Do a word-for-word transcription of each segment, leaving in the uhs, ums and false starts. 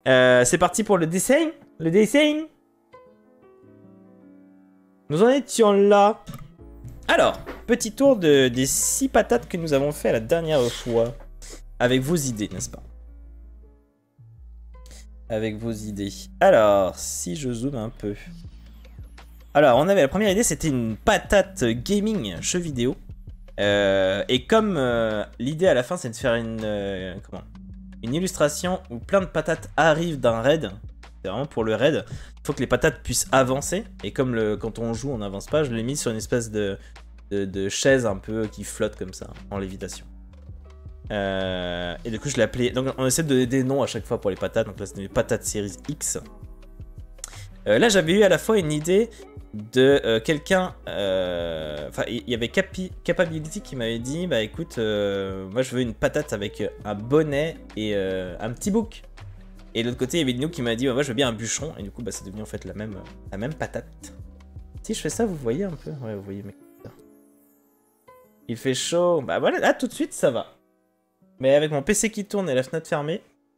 Euh, c'est parti pour le dessin. Le dessin. Nous en étions là. Alors, petit tour de, des six patates que nous avons fait la dernière fois. Avec vos idées, n'est-ce pas? Avec vos idées. Alors, si je zoome un peu. Alors, on avait la première idée, c'était une patate gaming jeu vidéo. Euh, et comme euh, l'idée à la fin, c'est de faire une, euh, comment, une illustration où plein de patates arrivent d'un raid. C'est vraiment pour le raid. Il faut que les patates puissent avancer. Et comme le, quand on joue, on n'avance pas, je l'ai mis sur une espèce de, de, de chaise un peu qui flotte comme ça, en lévitation. Euh, et du coup, je l'ai appelé. Donc, on essaie de donner des noms à chaque fois pour les patates. Donc là, c'est des patates séries X. Euh, là, j'avais eu à la fois une idée de euh, quelqu'un. Enfin, euh, il y avait Capi, Capability qui m'avait dit bah écoute, euh, moi je veux une patate avec un bonnet et euh, un petit bouc. Et de l'autre côté, il y avait Dino qui m'a dit bah, moi je veux bien un bûcheron. Et du coup, bah, c'est devenu en fait la même, la même patate. Si je fais ça, vous voyez un peu? Ouais, vous voyez, mec. Il fait chaud. Bah voilà, là tout de suite, ça va. Mais avec mon P C qui tourne et la fenêtre fermée,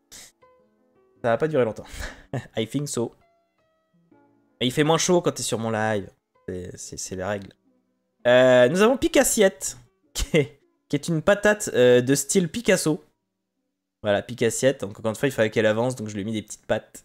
ça va pas durer longtemps. I think so. Mais il fait moins chaud quand t'es sur mon live. C'est les règles. Euh, nous avons Picassiette, qui est, qui est une patate euh, de style Picasso. Voilà, Picassiette. Donc encore une fois, il fallait qu'elle avance, donc je lui ai mis des petites pattes.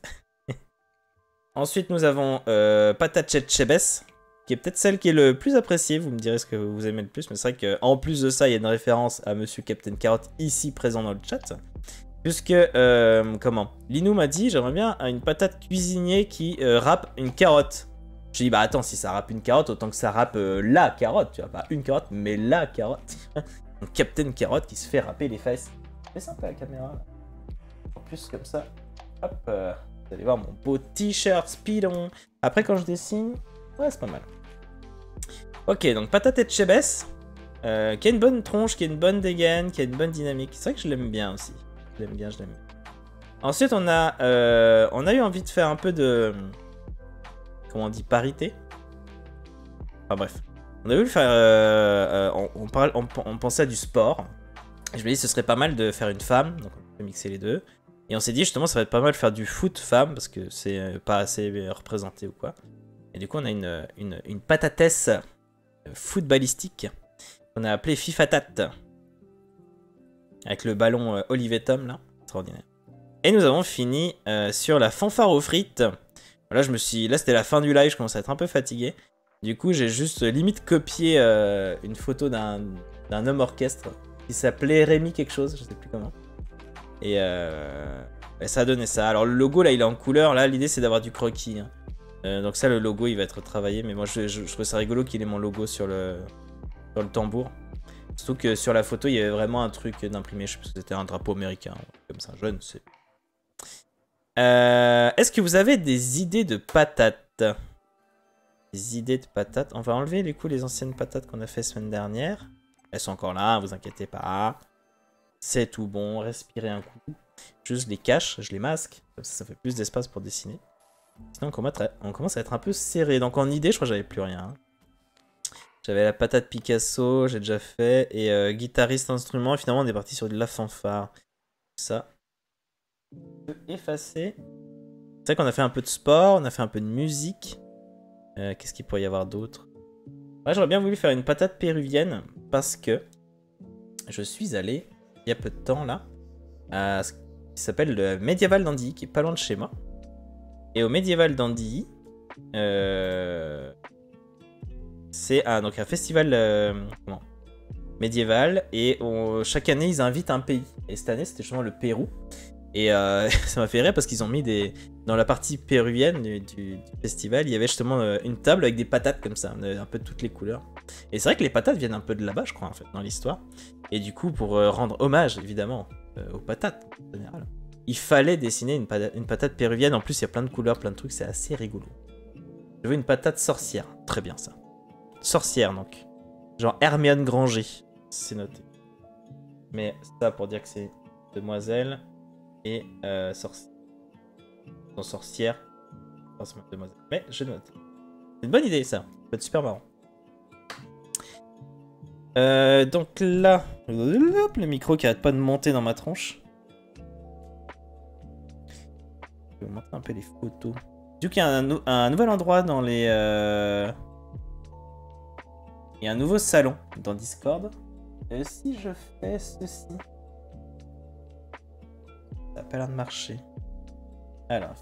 Ensuite, nous avons euh, Patate Chebes, qui est peut-être celle qui est le plus appréciée. Vous me direz ce que vous aimez le plus. Mais c'est vrai qu'en plus de ça, il y a une référence à Monsieur Captain Carotte ici présent dans le chat. Puisque, euh, comment Linou m'a dit, j'aimerais bien une patate cuisinier qui euh, râpe une carotte. J'ai dit, bah attends, si ça râpe une carotte, autant que ça râpe euh, la carotte, tu vois, pas une carotte, mais la carotte. Donc Captain Carotte qui se fait râper les fesses. C'est sympa la caméra, là. En plus, comme ça, hop, euh, vous allez voir mon beau t-shirt Speedon. Après, quand je dessine, ouais, c'est pas mal. Ok, donc patate et Chebes, euh, qui a une bonne tronche, qui a une bonne dégaine, qui a une bonne dynamique. C'est vrai que je l'aime bien aussi. Je l'aime bien, je l'aime bien. Ensuite, on a, euh, on a eu envie de faire un peu de... Comment on dit? Parité. Enfin bref. On a voulu faire... Euh, euh, on, on, parle, on, on pensait à du sport. Et je me dis ce serait pas mal de faire une femme. Donc on peut mixer les deux. Et on s'est dit justement ça va être pas mal de faire du foot femme. Parce que c'est pas assez représenté ou quoi. Et du coup on a une, une, une patatesse footballistique. On a appelé Fifatate. Avec le ballon euh, Olivier Tom là. Extraordinaire. Et nous avons fini euh, sur la fanfare aux frites. Là, je me suis... Là, c'était la fin du live, je commençais à être un peu fatigué. Du coup, j'ai juste euh, limite copié euh, une photo d'un d'un homme orchestre qui s'appelait Rémi quelque chose, je sais plus comment. Et, euh, et ça a donné ça. Alors, le logo, là, il est en couleur. Là, l'idée, c'est d'avoir du croquis. Hein. Euh, donc ça, le logo, il va être travaillé. Mais moi, je, je, je trouve ça rigolo qu'il ait mon logo sur le, sur le tambour. Surtout que sur la photo, il y avait vraiment un truc d'imprimé. Je sais pas si c'était un drapeau américain. Comme ça, je ne sais. Euh, Est-ce que vous avez des idées de patates? Des idées de patates? On va enlever du coup les anciennes patates qu'on a fait la semaine dernière. Elles sont encore là, vous inquiétez pas. C'est tout bon, respirez un coup. Juste les cache, je les masque. Comme ça, ça fait plus d'espace pour dessiner. Sinon, on commence, à, on commence à être un peu serré. Donc en idée, je crois que j'avais plus rien. J'avais la patate Picasso, j'ai déjà fait. Et euh, guitariste instrument. Et finalement, on est parti sur de la fanfare. Ça. On peut effacer. C'est vrai qu'on a fait un peu de sport, on a fait un peu de musique. Euh, Qu'est-ce qu'il pourrait y avoir d'autre? Ouais, j'aurais bien voulu faire une patate péruvienne parce que je suis allé, il y a peu de temps là, à ce qui s'appelle le Medieval d'Andilly, qui est pas loin de chez moi. Et au Medieval d'Andilly, euh, c'est un, donc un festival euh, comment, médiéval et on, chaque année ils invitent un pays. Et cette année c'était justement le Pérou. Et euh, ça m'a fait rire parce qu'ils ont mis des... Dans la partie péruvienne du, du, du festival, il y avait justement euh, une table avec des patates comme ça, un peu de toutes les couleurs. Et c'est vrai que les patates viennent un peu de là-bas, je crois, en fait, dans l'histoire. Et du coup, pour euh, rendre hommage, évidemment, euh, aux patates, en général, il fallait dessiner une patate, une patate péruvienne. En plus, il y a plein de couleurs, plein de trucs, c'est assez rigolo. Je veux une patate sorcière. Très bien, ça. Sorcière, donc. Genre Hermione Granger, c'est noté. Mais ça, pour dire que c'est demoiselle... Et euh, sorcière. Non, sorcière. Demoiselle. Mais je note. C'est une bonne idée ça. Ça peut être super marrant. Euh, donc là. Le micro qui arrête pas de monter dans ma tronche. Je vais vous montrer un peu les photos. Du coup, il y a un, un nouvel endroit dans les... Euh... Il y a un nouveau salon dans Discord. Et si je fais ceci... Ça n'a pas l'air de marcher. Alors...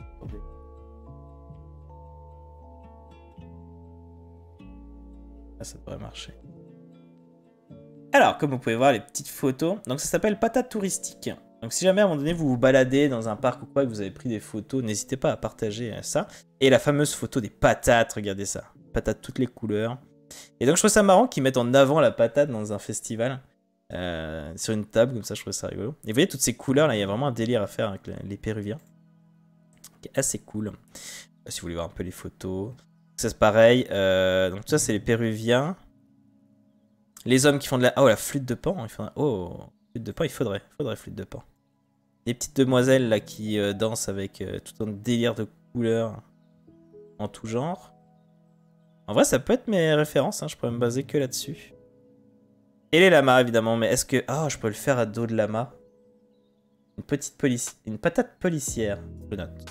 Ah, ça devrait marcher. Alors, comme vous pouvez voir, les petites photos. Donc, ça s'appelle patate touristique. Donc, si jamais à un moment donné vous vous baladez dans un parc ou quoi, que vous avez pris des photos, n'hésitez pas à partager ça. Et la fameuse photo des patates, regardez ça. Patates toutes les couleurs. Et donc, je trouve ça marrant qu'ils mettent en avant la patate dans un festival. Euh, sur une table, comme ça, je trouve ça rigolo. Et vous voyez, toutes ces couleurs, là, il y a vraiment un délire à faire avec les Péruviens. Qui est assez cool. Si vous voulez voir un peu les photos. Ça, c'est pareil. Euh, donc, tout ça, c'est les Péruviens. Les hommes qui font de la... Oh, la flûte de Pan. Il faudrait... Oh, flûte de Pan, il faudrait. Il faudrait flûte de Pan. Des petites demoiselles, là, qui euh, dansent avec euh, tout un délire de couleurs en tout genre. En vrai, ça peut être mes références. Hein. Je pourrais me baser que là-dessus. Et les lamas, évidemment. Mais est-ce que... Ah, oh, je peux le faire à dos de lama. Une petite police... Une patate policière. Je note.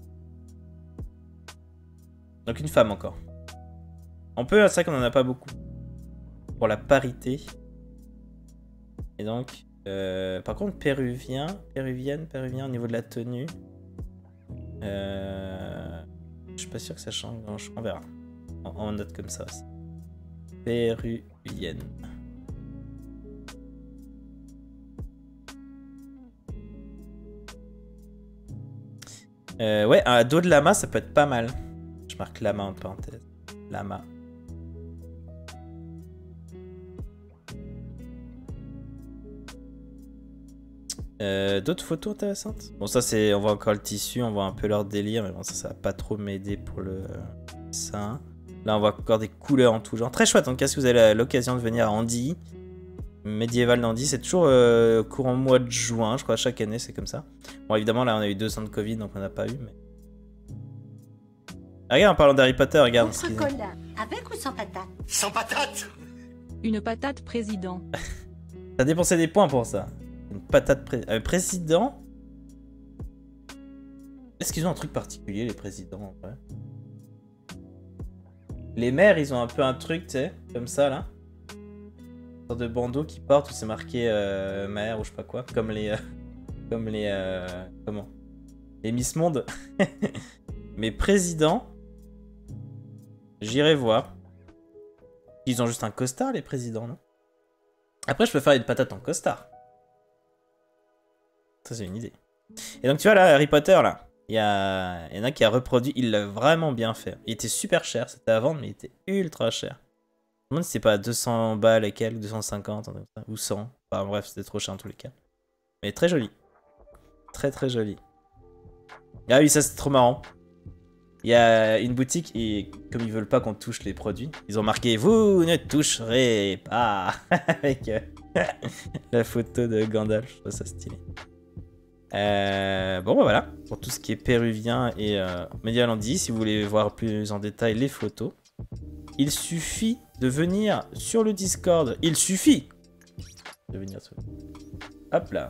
Donc une femme encore. On peut, c'est vrai qu'on en a pas beaucoup. Pour la parité. Et donc, euh, par contre, péruvien, péruvienne, péruvien au niveau de la tenue. Euh, je suis pas sûr que ça change. On verra. On, on note comme ça aussi. Péruvienne. Euh, ouais, un dos de lama, ça peut être pas mal. Je marque lama en parenthèse. Lama. Euh, D'autres photos intéressantes? Bon, ça c'est. On voit encore le tissu, on voit un peu leur délire, mais bon, ça, ça va pas trop m'aider pour le. Ça. Là, on voit encore des couleurs en tout genre. Très chouette, en tout cas, si vous avez l'occasion de venir à Andy. Médiéval d'Andy, c'est toujours euh, courant mois de juin, je crois, chaque année, c'est comme ça. Bon, évidemment, là, on a eu deux ans de Covid, donc on n'a pas eu, mais. Ah, regarde, en parlant d'Harry Potter, regarde. Ce Coca-Cola, avec ou sans patate? Sans patate. Une patate président. T'as dépensé des points pour ça. Une patate pré... euh, président. Est-ce qu'ils ont un truc particulier, les présidents, en vrai? Les maires, ils ont un peu un truc, tu sais, comme ça, là. Une sorte de bandeau qui porte où c'est marqué euh, maire ou je sais pas quoi. Comme les... Euh, comme les... Euh, comment? Les Miss Monde. Mais président... J'irai voir. Ils ont juste un costard, les présidents, non? Après, je peux faire une patate en costard. Ça, c'est une idée. Et donc, tu vois, là, Harry Potter, là, il y, a... il y en a qui a reproduit. Il l'a vraiment bien fait. Il était super cher. C'était à vendre, mais il était ultra cher. Je me demande si c'est pas deux cents balles et quelques, deux cent cinquante, ou cent. Enfin, bref, c'était trop cher en tous les cas. Mais très joli. Très, très joli. Ah oui, ça, c'est trop marrant. Il y a une boutique et comme ils veulent pas qu'on touche les produits, ils ont marqué « Vous ne toucherez pas » avec euh, la photo de Gandalf. Je trouve ça stylé. Euh, bon, bah voilà. Pour tout ce qui est péruvien et euh, Médiéval Andy, si vous voulez voir plus en détail les photos, il suffit de venir sur le Discord. Il suffit de venir sur le... Hop là.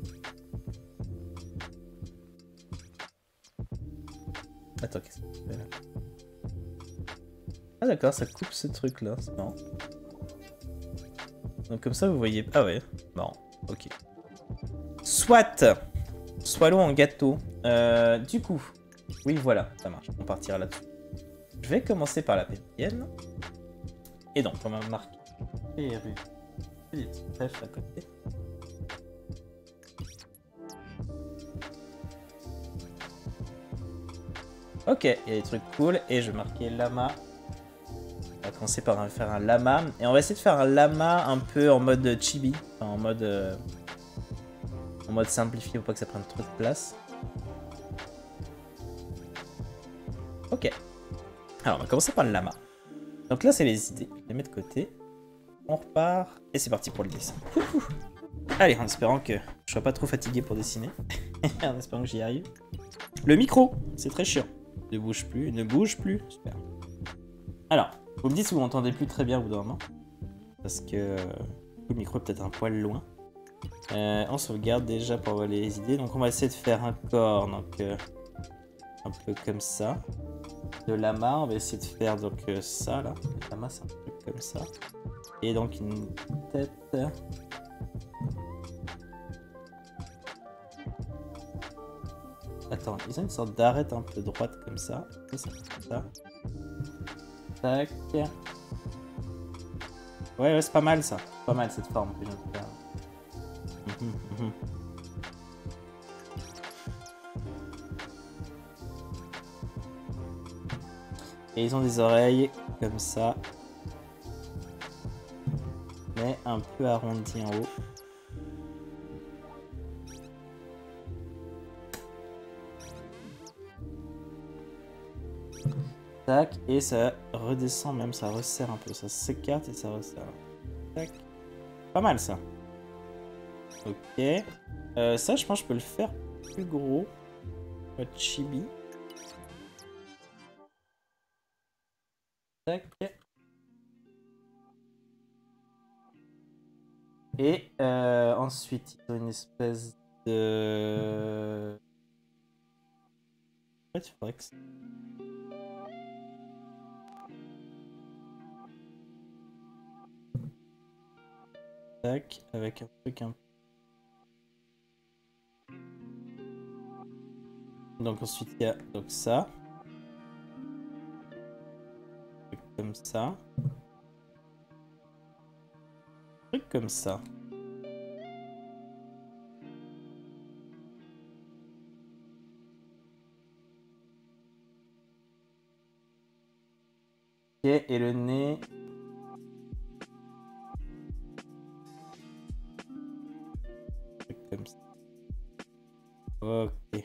Attends, qu'est-ce que tu fais là? Ah d'accord, ça coupe ce truc là, c'est marrant. Donc comme ça vous voyez... Ah ouais, marrant, ok. Soit Sois-le en gâteau. Euh, du coup, oui voilà, ça marche, on partira là-dessus. Je vais commencer par la péruvienne. Et donc, on va marquer Péru. Des petits trèfles à côté. Ok, il y a des trucs cool. Et je vais marquer lama. On va commencer par faire un lama. Et on va essayer de faire un lama un peu en mode chibi. Enfin, en mode... Euh, en mode simplifié pour pas que ça prenne trop de place. Ok. Alors, on va commencer par le lama. Donc là, c'est les idées. Je les mets de côté. On repart. Et c'est parti pour le dessin. Ouhou. Allez, en espérant que je sois pas trop fatigué pour dessiner. En espérant que j'y arrive. Le micro, c'est très chiant. Ne bouge plus, ne bouge plus. Super. Alors, vous me dites si vous m'entendez plus très bien au bout d'un moment. Parce que euh, le micro est peut-être un poil loin. Euh, on sauvegarde déjà pour avoir les idées. Donc on va essayer de faire un corps. Donc euh, Un peu comme ça. De lama, on va essayer de faire donc euh, ça là. Le lama, c'est un truc comme ça. Et donc une tête. Attends, ils ont une sorte d'arête un peu droite comme ça. Ça, ça, comme ça. Tac. Ouais, ouais, c'est pas mal ça. Pas mal cette forme que je viens de faire. Mmh, mmh. Et ils ont des oreilles comme ça. Mais un peu arrondies en haut. Tac, et ça redescend même, ça resserre un peu, ça s'écarte et ça resserre. Tac. Pas mal ça. Ok. Euh, ça, je pense que je peux le faire plus gros. Le chibi. Tac. Et euh, ensuite, ils ont une espèce de... En fait, il faudrait que... Tac, avec un truc un peu... Donc ensuite, il y a donc ça. Un truc comme ça. Un truc comme ça. Ok, et le nez... Comme ça. Ok.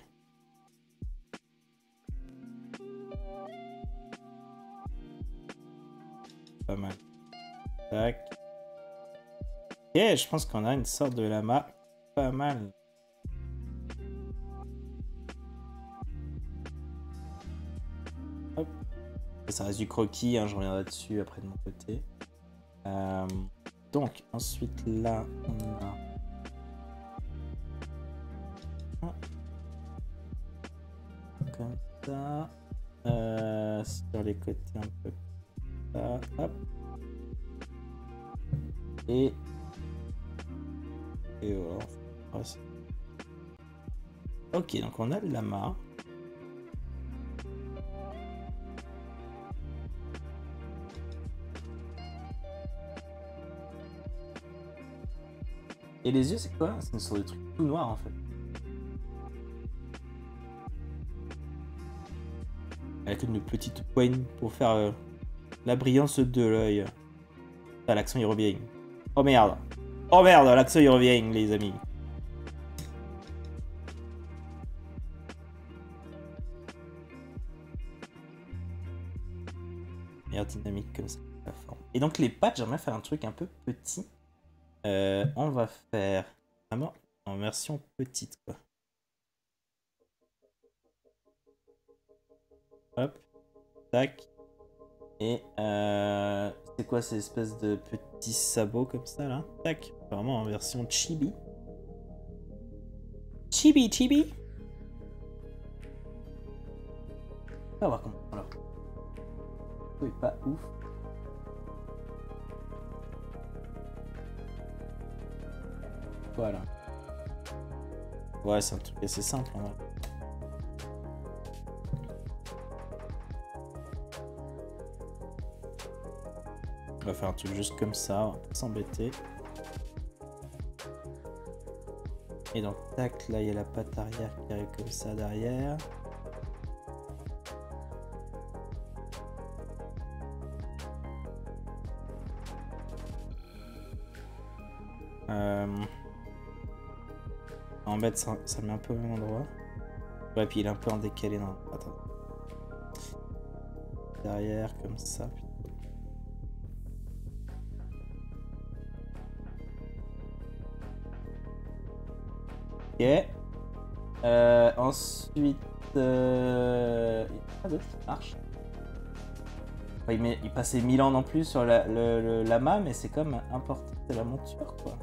Pas mal. Tac. Ok, je pense qu'on a une sorte de lama. Pas mal. Hop. Et ça reste du croquis, hein, je reviendrai dessus après de mon côté. Euh, donc, ensuite là, on a... Comme ça. Euh, sur les côtés un peu comme ça. Hop. Et... Et voilà. Ok, donc on a le lama. Et les yeux, c'est quoi? C'est une sorte de truc tout noir en fait. Avec une petite poigne pour faire euh, la brillance de l'œil. Ah, l'accent il revient. Oh merde. Oh merde, l'accent il revient, les amis. Meilleure dynamique comme ça. La forme. Et donc les pattes, j'aimerais faire un truc un peu petit. Euh, on va faire vraiment en version petite quoi. Hop, tac. Et euh, c'est quoi ces espèces de petits sabots comme ça là? Tac, vraiment en version chibi. Chibi, chibi. On va voir comment. Alors, il est pas ouf. Voilà. Ouais, c'est un truc assez simple en vrai. On va faire un truc juste comme ça, on va pas s'embêter. Et donc, tac, là il y a la patte arrière qui arrive comme ça derrière. Euh... En bête, ça, ça met un peu au même endroit. Ouais, puis il est un peu en décalé. Non, attends. Derrière, comme ça. Ok. Euh, ensuite, euh... il n'y a pas d'autre qui marche. Enfin, il, met... il passait mille ans non plus sur la, le, le lama, mais c'est comme important. C'est la monture, quoi.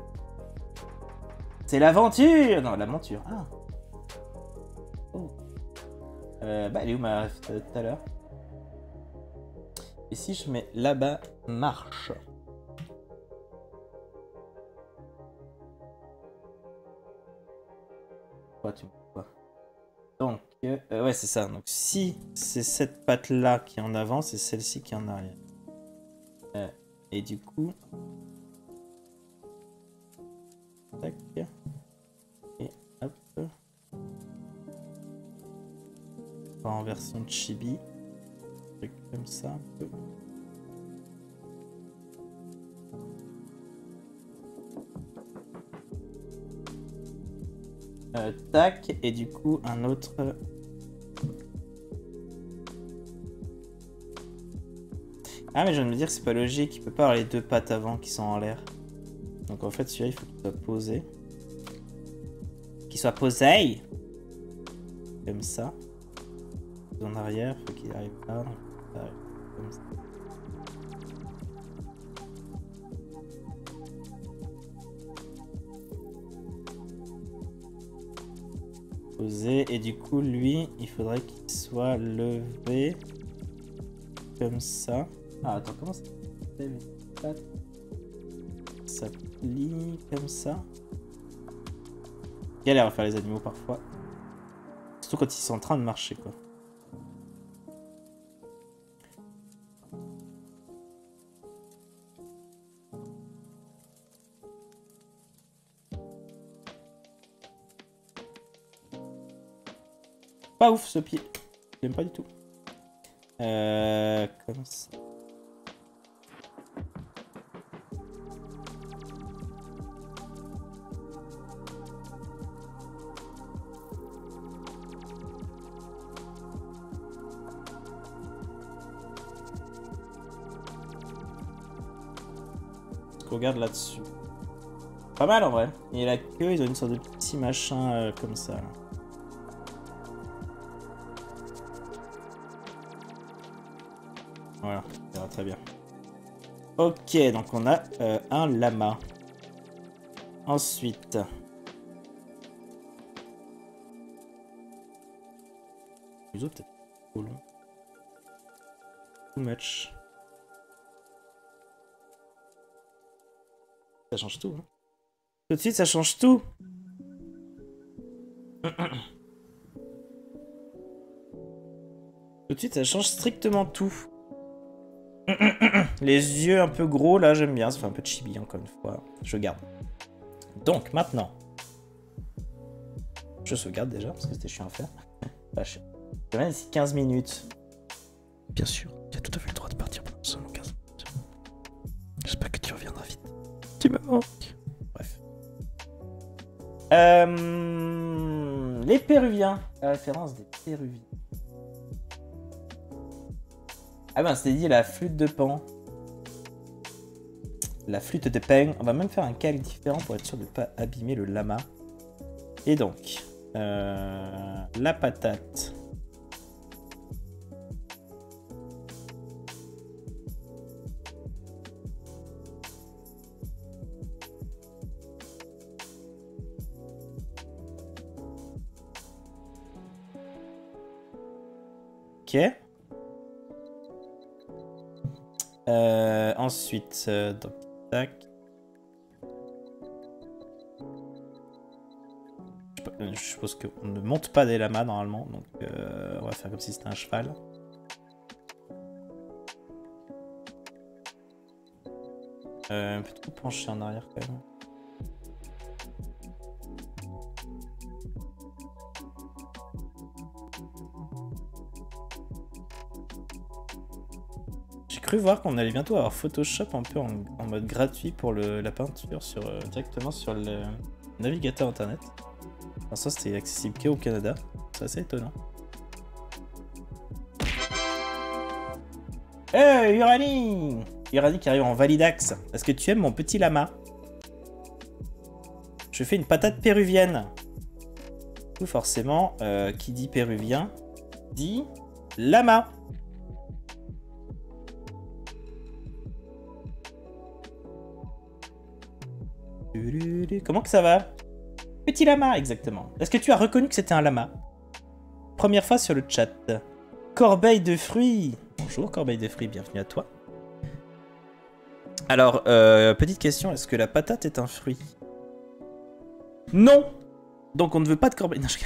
C'est l'aventure! Non, la monture. Ah. Oh. Euh, bah, elle est où ma ref de tout à l'heure? Et si je mets là-bas marche? Quoi, tu vois? Donc, euh, ouais, c'est ça. Donc, si c'est cette patte-là qui est en avant, c'est celle-ci qui est en arrière. Euh, et du coup... Tac. Et hop. En version chibi. Truc comme ça un peu. Euh, tac. Et du coup, un autre... Ah, mais je viens de me dire que c'est pas logique. Il peut pas avoir les deux pattes avant qui sont en l'air. Donc en fait, celui-là, il faut qu'il soit posé. Qu'il soit posé. Comme ça. En arrière, il faut qu'il arrive là. Donc, ça arrive comme ça. Posé. Et du coup, lui, il faudrait qu'il soit levé. Comme ça. Ah, attends, comment ça Ça plie comme ça. Galère à faire les animaux parfois. Surtout quand ils sont en train de marcher, quoi. Pas ouf ce pied. J'aime pas du tout. Euh, comme ça. Regarde là-dessus. Pas mal en vrai. Et la queue, ils ont une sorte de petit machin euh, comme ça. Là. Voilà, ça va très bien. Ok, donc on a euh, un lama. Ensuite. Les autres peut-être trop long. Too much. Ça change tout. Hein. Tout de suite, ça change tout. Tout de suite, ça change strictement tout. Les yeux un peu gros, là, j'aime bien. Ça fait un peu de chibi, encore une fois. Je garde. Donc, maintenant. Je sauvegarde déjà, parce que c'était chiant à faire. Bah, je vais d'ici quinze minutes. Bien sûr, tu as tout à fait le droit de partir pendant seulement quinze minutes. J'espère que tu reviendras vite. Tu me manques. Bref. Euh, les Péruviens. La référence des Péruviens. Ah ben, c'était dit la flûte de Pan. La flûte de Pan. On va même faire un calque différent pour être sûr de ne pas abîmer le lama. Et donc, euh, la patate. Ok. Euh, ensuite, euh, donc, tac. Je suppose qu'on ne monte pas des lamas normalement, donc euh, on va faire comme si c'était un cheval. Euh, un peu trop penché en arrière quand même. J'ai cru voir qu'on allait bientôt avoir Photoshop un peu en, en mode gratuit pour le, la peinture sur, euh, directement sur le navigateur internet. Alors ça c'était accessible qu'au Canada, c'est assez étonnant. Hey Uranie Uranie qui arrive en Validax. Est-ce que tu aimes mon petit lama? Je fais une patate péruvienne. Tout forcément, euh, qui dit péruvien, dit lama. Comment que ça va? Petit lama, exactement. Est-ce que tu as reconnu que c'était un lama? première fois sur le chat. Corbeille de fruits. Bonjour Corbeille de fruits, bienvenue à toi. Alors, euh, petite question, est-ce que la patate est un fruit? Non. Donc on ne veut pas de corbeille. Non, je...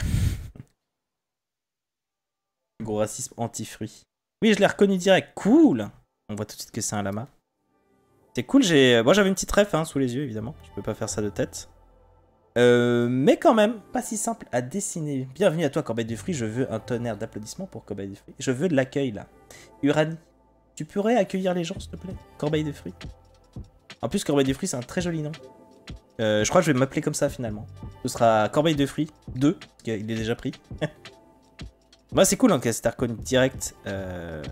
Gros racisme anti-fruit. Oui, je l'ai reconnu direct. Cool. On voit tout de suite que c'est un lama. C'est cool, j'ai... Moi j'avais une petite ref hein, sous les yeux, évidemment. Je peux pas faire ça de tête. Euh, mais quand même, pas si simple à dessiner. Bienvenue à toi, Corbeille de fruits. Je veux un tonnerre d'applaudissements pour Corbeille de fruits. Je veux de l'accueil, là. Uranie, tu pourrais accueillir les gens, s'il te plaît? Corbeille de fruits. En plus, Corbeille de fruits, c'est un très joli nom. Euh, je crois que je vais m'appeler comme ça, finalement. Ce sera Corbeille de fruits deux, parce qu'il est déjà pris. Bah, c'est cool, hein, que c'est reconnu direct. Euh...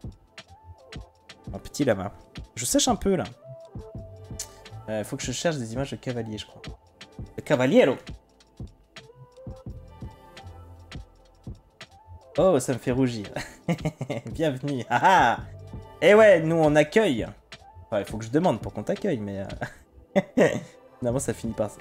Un petit lama. Je sèche un peu là. Il euh, faut que je cherche des images de cavalier, je crois. Le cavaliero. Oh, ça me fait rougir. Bienvenue. Ah ah. Eh ouais, nous on accueille. Enfin, il faut que je demande pour qu'on t'accueille, mais... Euh... Finalement, ça finit par ça.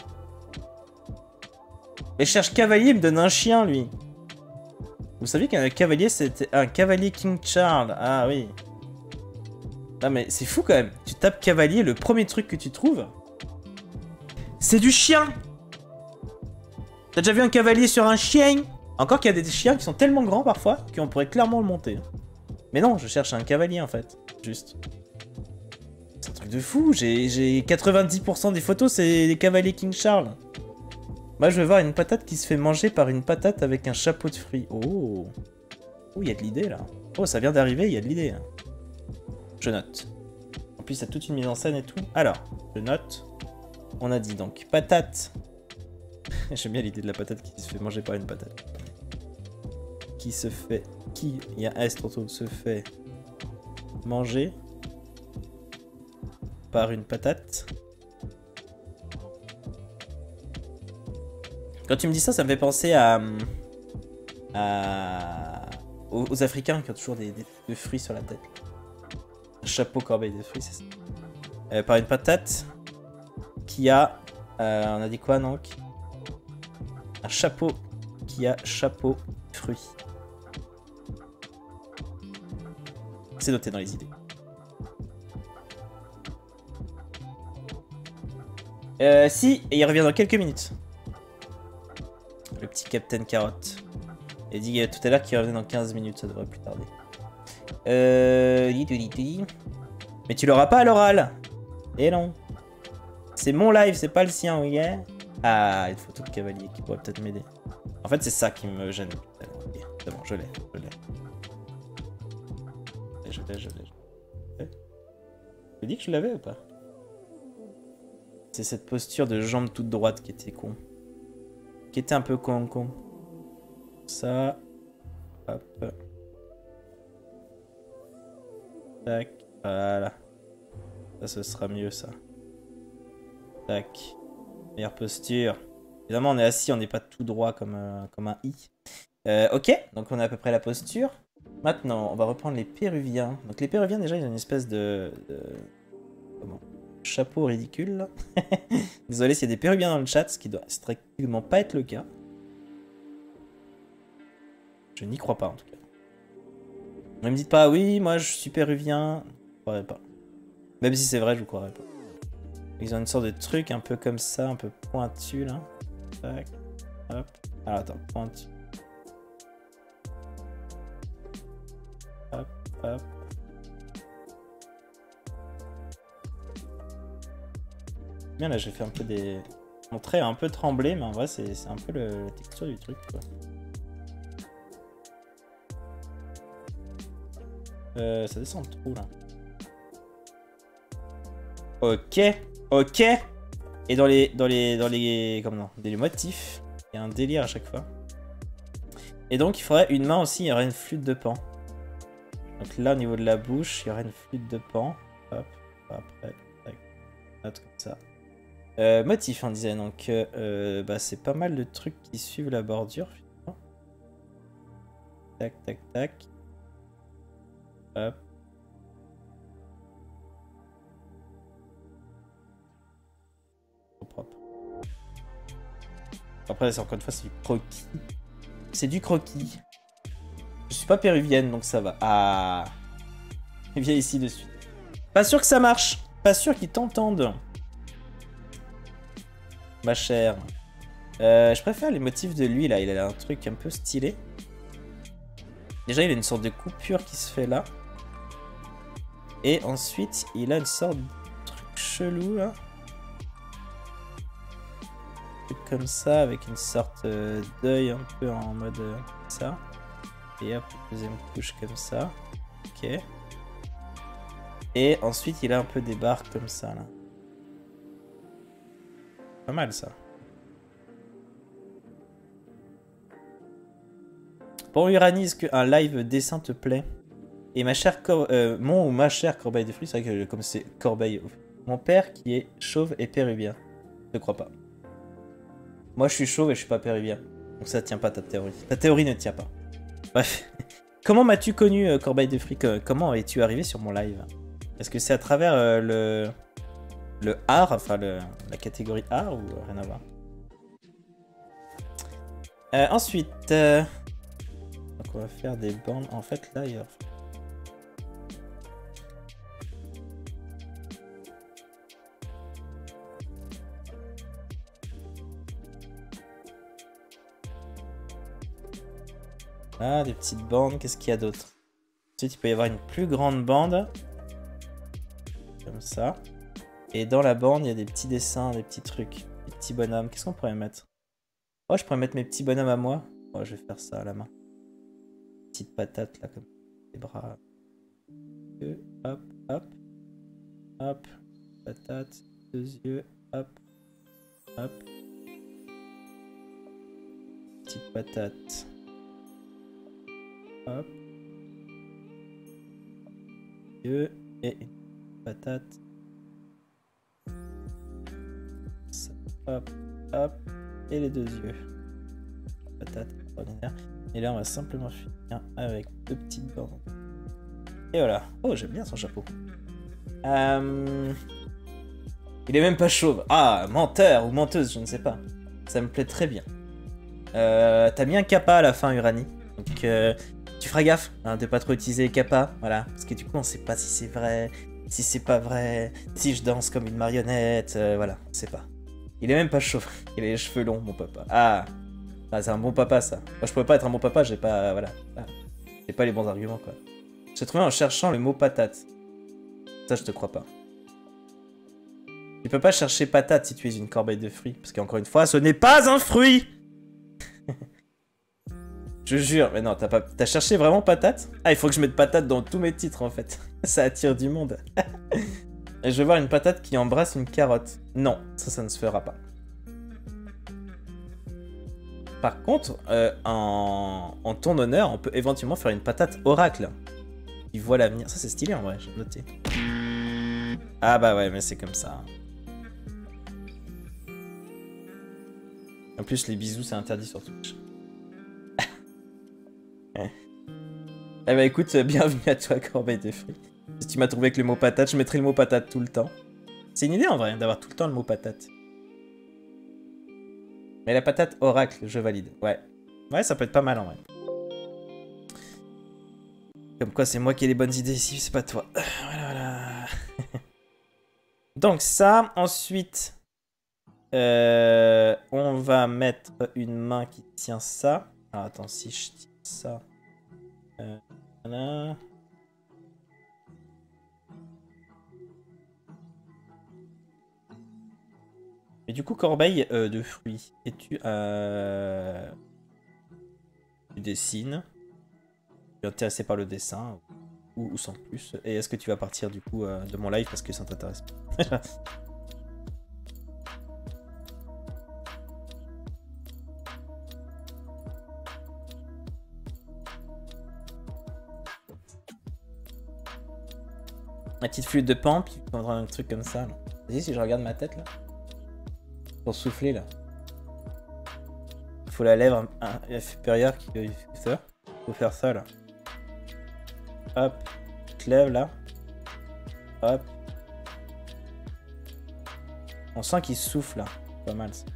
Et cherche cavalier, il me donne un chien, lui. Vous saviez qu'un cavalier, c'était un cavalier King Charles. Ah oui. Non mais c'est fou quand même. Tu tapes cavalier, le premier truc que tu trouves, c'est du chien. T'as déjà vu un cavalier sur un chien? Encore qu'il y a des chiens qui sont tellement grands parfois qu'on pourrait clairement le monter. Mais non, je cherche un cavalier en fait. Juste. C'est un truc de fou. J'ai quatre-vingt-dix pour cent des photos, c'est des cavaliers King Charles. Moi je veux voir une patate qui se fait manger par une patate avec un chapeau de fruits. Oh. Oh, il y a de l'idée là. Oh, ça vient d'arriver, il y a de l'idée. Hein. Je note. En plus, il y a toute une mise en scène et tout. Alors, je note. On a dit donc patate. J'aime bien l'idée de la patate qui se fait manger par une patate. Qui se fait... Qui, il y a un S tantôt, se fait manger par une patate. Quand tu me dis ça, ça me fait penser à... à aux, aux Africains qui ont toujours des, des, des fruits sur la tête. Chapeau corbeille de fruits, c'est ça. Euh, par une patate qui a... Euh, on a dit quoi, donc? Un chapeau qui a chapeau fruits. C'est noté dans les idées. Euh, si, et il revient dans quelques minutes. Le petit Captain Carotte. Il a dit tout à l'heure qu'il revenait dans quinze minutes, ça devrait plus tarder. Euh... Mais tu l'auras pas à l'oral. Et non. C'est mon live, c'est pas le sien, oui. Yeah. Ah, une photo de cavalier qui pourrait peut-être m'aider. En fait, c'est ça qui me gêne. C'est bon, je l'ai, je l'ai. Je l'ai, je l'ai. Je dis que je l'avais ou pas? C'est cette posture de jambe toute droite qui était con. Qui était un peu con, con. Ça. Hop. Tac, voilà. Ça, ce sera mieux, ça. Tac. Meilleure posture. Évidemment, on est assis, on n'est pas tout droit comme, euh, comme un I. Euh, ok, donc on a à peu près la posture. Maintenant, on va reprendre les Péruviens. Donc les Péruviens, déjà, ils ont une espèce de... de... Comment? Chapeau ridicule, là. Désolé s'il y a des Péruviens dans le chat, ce qui doit strictement pas être le cas. Je n'y crois pas, en tout cas. Ne me dites pas, oui, moi je suis péruvien. Je ne croirais pas. Même si c'est vrai, je vous croirais pas. Ils ont une sorte de truc un peu comme ça, un peu pointu, là. Tac, hop. Alors attends, pointu. Hop, hop. Bien là, j'ai fait un peu des... Mon trait a un peu tremblé, mais en vrai, c'est un peu le... la texture du truc, quoi. Euh, ça descend trop là. Ok, ok. Et dans les, dans les, dans les, comment non, des motifs, il y a un délire à chaque fois. Et donc il faudrait une main aussi, il y aurait une flûte de Pan. Donc là au niveau de la bouche, il y aurait une flûte de Pan. Hop, après, tac, note comme ça. Euh, motif, on disait donc, euh, bah c'est pas mal de trucs qui suivent la bordure. Finalement. Tac, tac, tac. Hop. Trop propre. Après, c'est encore une fois, c'est du croquis. C'est du croquis. Je suis pas péruvienne, donc ça va. Ah. Viens ici de suite. Pas sûr que ça marche. Pas sûr qu'ils t'entendent. Ma chère. Euh, je préfère les motifs de lui, là. Il a un truc un peu stylé. Déjà, il a une sorte de coupure qui se fait là. Et ensuite, il a une sorte de truc chelou, là. Un truc comme ça, avec une sorte euh, d'œil un peu en mode euh, ça. Et hop, deuxième couche comme ça. Ok. Et ensuite, il a un peu des barres comme ça, là. Pas mal, ça. Bon, Uranie, est-ce qu'un live dessin te plaît? Et ma chère Cor euh, mon ou ma chère Corbeille de fruits, c'est vrai que comme c'est Corbeille. Mon père qui est chauve et péruvien. Je crois pas. Moi, je suis chauve et je suis pas péruvien. Donc ça tient pas ta théorie. Ta théorie ne tient pas. Bref. Comment m'as-tu connu, euh, Corbeille de fruits? Comment es-tu arrivé sur mon live? Est-ce que c'est à travers euh, le le art, enfin le, la catégorie art ou euh, rien à voir? euh, Ensuite, euh... donc on va faire des bandes. En fait, là, il y a... Ah, des petites bandes. Qu'est-ce qu'il y a d'autre? Ensuite, il peut y avoir une plus grande bande. Comme ça. Et dans la bande, il y a des petits dessins, des petits trucs. Des petits bonhommes. Qu'est-ce qu'on pourrait mettre? Oh, je pourrais mettre mes petits bonhommes à moi. Oh, je vais faire ça à la main. Petite patate, là, comme les bras. Hop, hop. Hop. Patate. Deux yeux. Hop. Hop. Petite patate. Hop. Yeux et une patate. Ça, hop, hop. Et les deux yeux. Patate ordinaire. Et là, on va simplement finir avec deux petites bandes. Et voilà. Oh, j'aime bien son chapeau. Euh... Il est même pas chauve. Ah, menteur ou menteuse, je ne sais pas. Ça me plaît très bien. Euh, T'as mis un kappa à la fin, Uranie. Donc, euh, tu feras gaffe hein, de pas trop utiliser kappa. Voilà. Parce que du coup, on sait pas si c'est vrai, si c'est pas vrai, si je danse comme une marionnette. Euh, voilà, on sait pas. Il est même pas chauve. Il a les cheveux longs, mon papa. Ah, ah c'est un bon papa, ça. Moi, je pourrais pas être un bon papa, j'ai pas. Voilà. Ah, j'ai pas les bons arguments, quoi. J'ai trouvé en cherchant le mot patate. Ça, je te crois pas. Tu peux pas chercher patate si tu es une corbeille de fruits. Parce qu'encore une fois, ce n'est pas un fruit. Je jure, mais non, t'as pas... T'as cherché vraiment patate? Ah, il faut que je mette patate dans tous mes titres, en fait. Ça attire du monde. Et je vais voir une patate qui embrasse une carotte. Non, ça, ça ne se fera pas. Par contre, euh, en... en ton honneur, on peut éventuellement faire une patate oracle. Qui voit l'avenir. Ça, c'est stylé, en vrai, j'ai noté. Ah bah ouais, mais c'est comme ça. En plus, les bisous, c'est interdit sur Twitch. Eh bah écoute, bienvenue à toi, Corbeille de fruits. Si tu m'as trouvé avec le mot patate, je mettrai le mot patate tout le temps. C'est une idée en vrai, d'avoir tout le temps le mot patate. Mais la patate oracle, je valide. Ouais. Ouais, ça peut être pas mal en vrai. Comme quoi, c'est moi qui ai les bonnes idées ici, c'est pas toi. Voilà, voilà. Donc ça, ensuite, euh, on va mettre une main qui tient ça. Alors attends, si je tiens ça... Euh, voilà. Mais du coup, corbeille euh, de fruits. Et tu, euh... tu dessines. Tu es intéressé par le dessin ou, ou sans plus. Et est-ce que tu vas partir du coup euh, de mon live parce que ça t'intéresse pas? La petite flûte de pan, puis tu prendras un truc comme ça. Vas-y, si je regarde ma tête là. Pour souffler là. Il faut la lèvre supérieure qui fait ça. Il faut faire ça là. Hop. Tu te lèves là. Hop. On sent qu'il souffle là. Pas mal ça.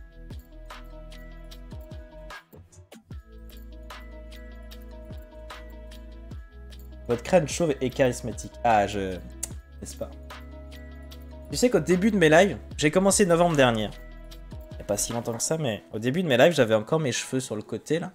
Votre crâne chauve et charismatique. Ah, je... N'est-ce pas? Tu sais qu'au début de mes lives, j'ai commencé novembre dernier. Il n'y a pas si longtemps que ça, mais au début de mes lives, j'avais encore mes cheveux sur le côté, là.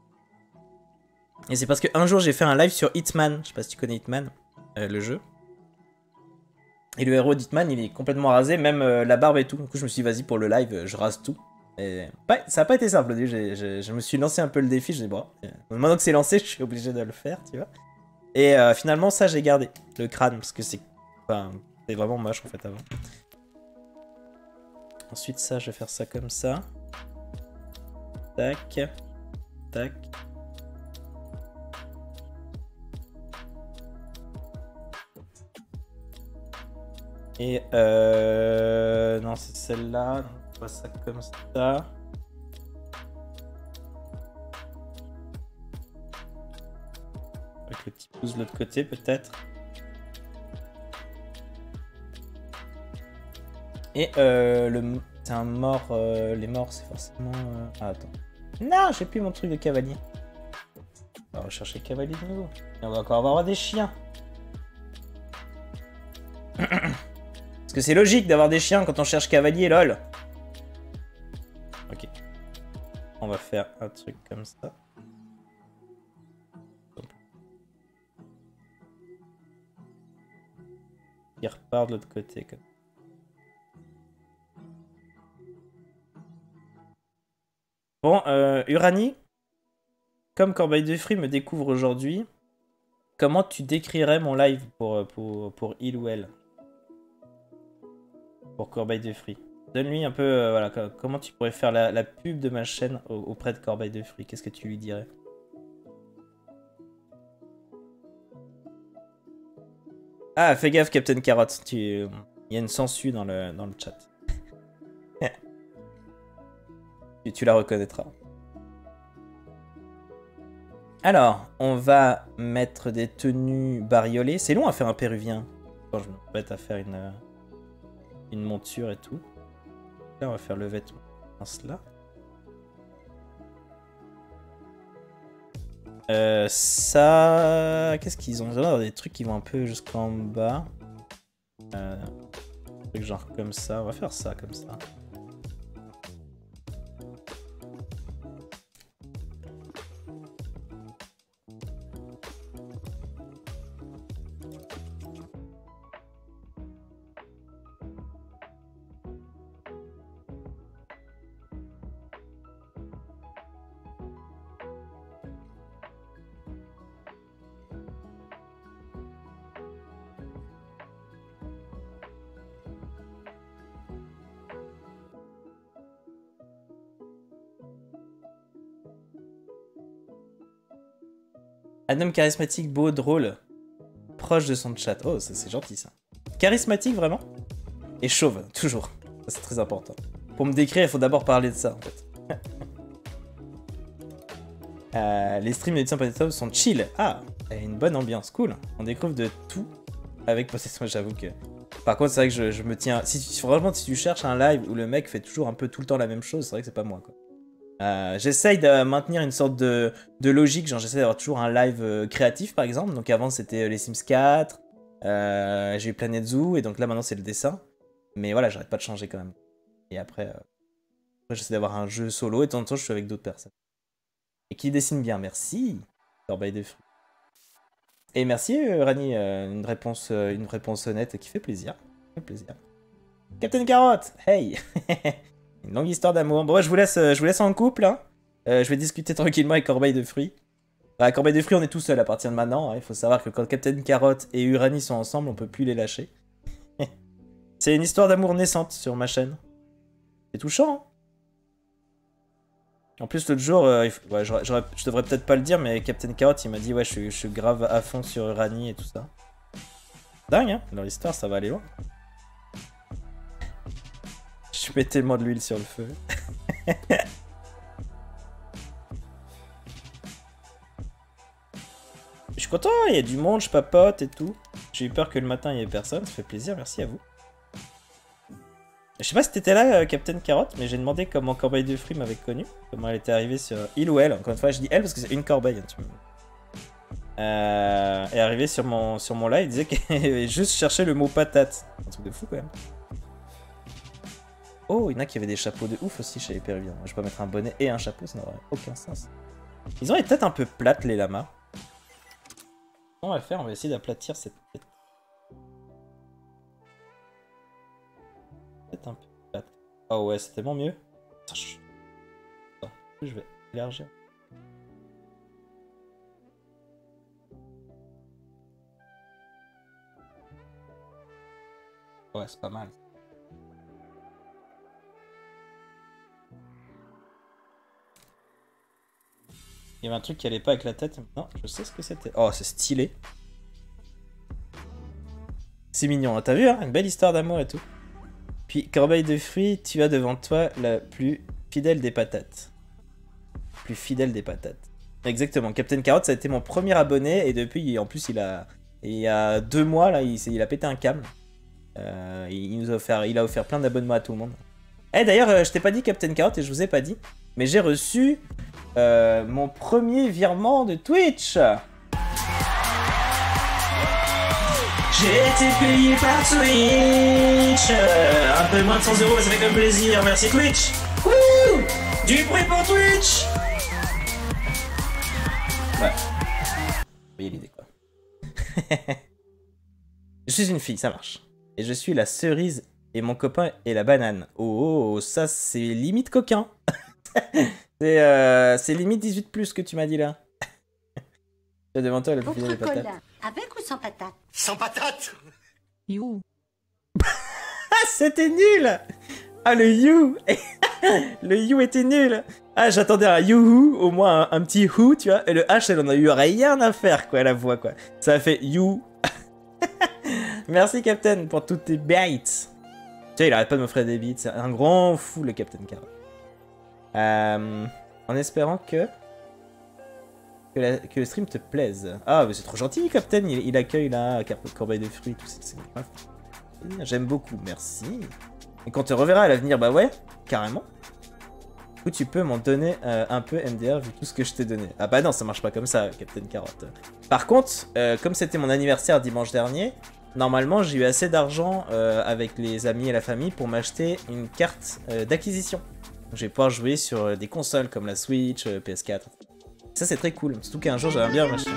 Et c'est parce qu'un jour, j'ai fait un live sur Hitman. Je sais pas si tu connais Hitman, euh, le jeu. Et le héros d'Hitman, il est complètement rasé, même euh, la barbe et tout. Du coup, je me suis dit, vas-y, pour le live, je rase tout. Et ouais, ça n'a pas été simple au début. Je me suis lancé un peu le défi. Je dis, bon, maintenant que c'est lancé, je suis obligé de le faire, tu vois. Et euh, finalement, ça, j'ai gardé le crâne parce que c'est enfin, c'est vraiment moche en fait avant. Ensuite, ça, je vais faire ça comme ça. Tac. Tac. Et euh... non, c'est celle-là. On voit ça comme ça. Avec le petit pouce de l'autre côté, peut-être. Et euh, le... c'est un mort. Euh, les morts, c'est forcément... Euh... Ah, attends. Non, j'ai plus mon truc de cavalier. On va rechercher cavalier de nouveau. Et on va encore avoir des chiens. Parce que c'est logique d'avoir des chiens quand on cherche cavalier, lol. Ok. On va faire un truc comme ça. Il repart de l'autre côté. Comme... Bon, euh, Uranie, comme Corbeil de Fruits me découvre aujourd'hui, comment tu décrirais mon live pour, pour, pour il ou elle? Pour Corbeil de Fruits. Donne-lui un peu, euh, voilà, comment tu pourrais faire la, la pub de ma chaîne auprès de Corbeil de Fruits. Qu'est-ce que tu lui dirais? Ah, fais gaffe, Captain Carrot. Tu... Il y a une sangsue dans le, dans le chat. tu, tu la reconnaîtras. Alors, on va mettre des tenues bariolées. C'est long à faire un péruvien. Quand je me prête à faire une... une monture et tout. Là, on va faire le vêtement dans cela. Euh, ça... Qu'est-ce qu'ils ont? Ils ont des trucs qui vont un peu jusqu'en bas. Euh, un truc genre comme ça. On va faire ça comme ça. Un homme charismatique, beau, drôle, proche de son chat. Oh, ça c'est gentil ça. Charismatique vraiment? Et chauve, toujours. C'est très important. Pour me décrire, il faut d'abord parler de ça en fait. euh, les streams de Potato Top sont chill. Ah, il y a une bonne ambiance, cool. On découvre de tout avec Possession, j'avoue que... Par contre, c'est vrai que je, je me tiens... Si, franchement, si tu cherches un live où le mec fait toujours un peu tout le temps la même chose, c'est vrai que c'est pas moi quoi. Euh, j'essaye de maintenir une sorte de, de logique, genre j'essaie d'avoir toujours un live euh, créatif par exemple, donc avant c'était euh, les Sims quatre, euh, j'ai eu Planet Zoo, et donc là maintenant c'est le dessin, mais voilà, j'arrête pas de changer quand même. Et après, euh, après j'essaie d'avoir un jeu solo, et de temps en temps je suis avec d'autres personnes. Et qui dessine bien, merci, Corbeil de Fruits. Et merci euh, Rani, euh, une, réponse, euh, une réponse honnête qui fait plaisir, fait plaisir. Captain Carotte, hey. Une longue histoire d'amour. Bon, ouais, je vous laisse, je vous laisse en couple. Hein. Euh, je vais discuter tranquillement avec Corbeil de Fruits. Bah, Corbeil de Fruits, on est tout seul à partir de maintenant. Hein. Il faut savoir que quand Captain Carotte et Uranie sont ensemble, on peut plus les lâcher. C'est une histoire d'amour naissante sur ma chaîne. C'est touchant. Hein. En plus, l'autre jour, euh, il faut... ouais, je devrais peut-être pas le dire, mais Captain Carotte, il m'a dit ouais, je suis, je suis grave à fond sur Uranie et tout ça. Dingue, hein. Dans l'histoire, ça va aller loin. Je mets tellement de l'huile sur le feu. Je suis content, il y a du monde, je papote et tout. J'ai eu peur que le matin il y ait personne, ça fait plaisir, merci à vous. Je sais pas si t'étais là, euh, Captain Carotte, mais j'ai demandé comment Corbeil de Fruits m'avait connu. Comment elle était arrivée sur il ou elle. Encore une fois, je dis elle parce que c'est une corbeille. Hein, tu euh, est arrivé sur mon, sur mon live, il disait qu'il avait juste cherché le mot patate. Un truc de fou quand même. Oh, il y en a qui avaient des chapeaux de ouf aussi chez les péruviens. Je vais pas mettre un bonnet et un chapeau, ça n'aurait aucun sens. Ils ont les têtes un peu plates, les lamas. On va faire, on va essayer d'aplatir cette tête. Tête un peu plate. Oh ouais, c'est tellement mieux. Attends, je vais élargir. Ouais, c'est pas mal. Il y avait un truc qui allait pas avec la tête. Non, je sais ce que c'était. Oh, c'est stylé. C'est mignon, t'as vu, hein, une belle histoire d'amour et tout. Puis, corbeille de fruits, tu as devant toi la plus fidèle des patates. Plus fidèle des patates. Exactement, Captain Carotte, ça a été mon premier abonné. Et depuis, en plus, il a... Il y a deux mois, là, il, il a pété un câble. Euh, il, nous a offert, il a offert plein d'abonnements à tout le monde. Eh, d'ailleurs, euh, je t'ai pas dit Captain Carotte et je vous ai pas dit. Mais j'ai reçu euh, mon premier virement de Twitch. J'ai été payé par Twitch. Euh, un peu moins de cent euros, ça fait comme plaisir. Merci Twitch. Wouh, du bruit pour Twitch. Ouais. Vous voyez l'idée quoi. Je suis une fille, ça marche. Et je suis la cerise et mon copain est la banane. Oh, oh ça c'est limite coquin. C'est euh, limite dix-huit plus que tu m'as dit là. Tu as devant toi la plus fidèle des patates. Avec ou sans patate? Sans patate. You. Ah, c'était nul. Ah, le you. Le you était nul. Ah, j'attendais un youhou, au moins un, un petit who, tu vois. Et le H, elle en a eu rien à faire, quoi, la voix, quoi. Ça a fait you. Merci, Captain, pour toutes tes baits. Tu sais, il arrête pas de m'offrir des beats. C'est un grand fou, le Captain Carrot. Euh, en espérant que... Que, la, que le stream te plaise. Ah, mais c'est trop gentil, Captain. Il, il accueille, là, corbeille de fruits, tout ça. J'aime beaucoup, merci. Et quand on te reverra à l'avenir, bah ouais, carrément. Du coup, tu peux m'en donner euh, un peu M D R vu tout ce que je t'ai donné. Ah bah non, ça marche pas comme ça, Captain Carotte. Par contre, euh, comme c'était mon anniversaire dimanche dernier, normalement, j'ai eu assez d'argent euh, avec les amis et la famille pour m'acheter une carte euh, d'acquisition. Je vais pouvoir jouer sur euh, des consoles comme la Switch, euh, P S quatre. Ça, c'est très cool. Surtout qu'un jour, j'aimerais bien m'acheter.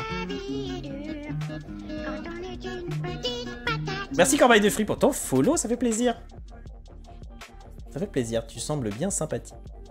Merci Corbeille de Fruits pour ton follow, ça fait plaisir. Ça fait plaisir, tu sembles bien sympathique.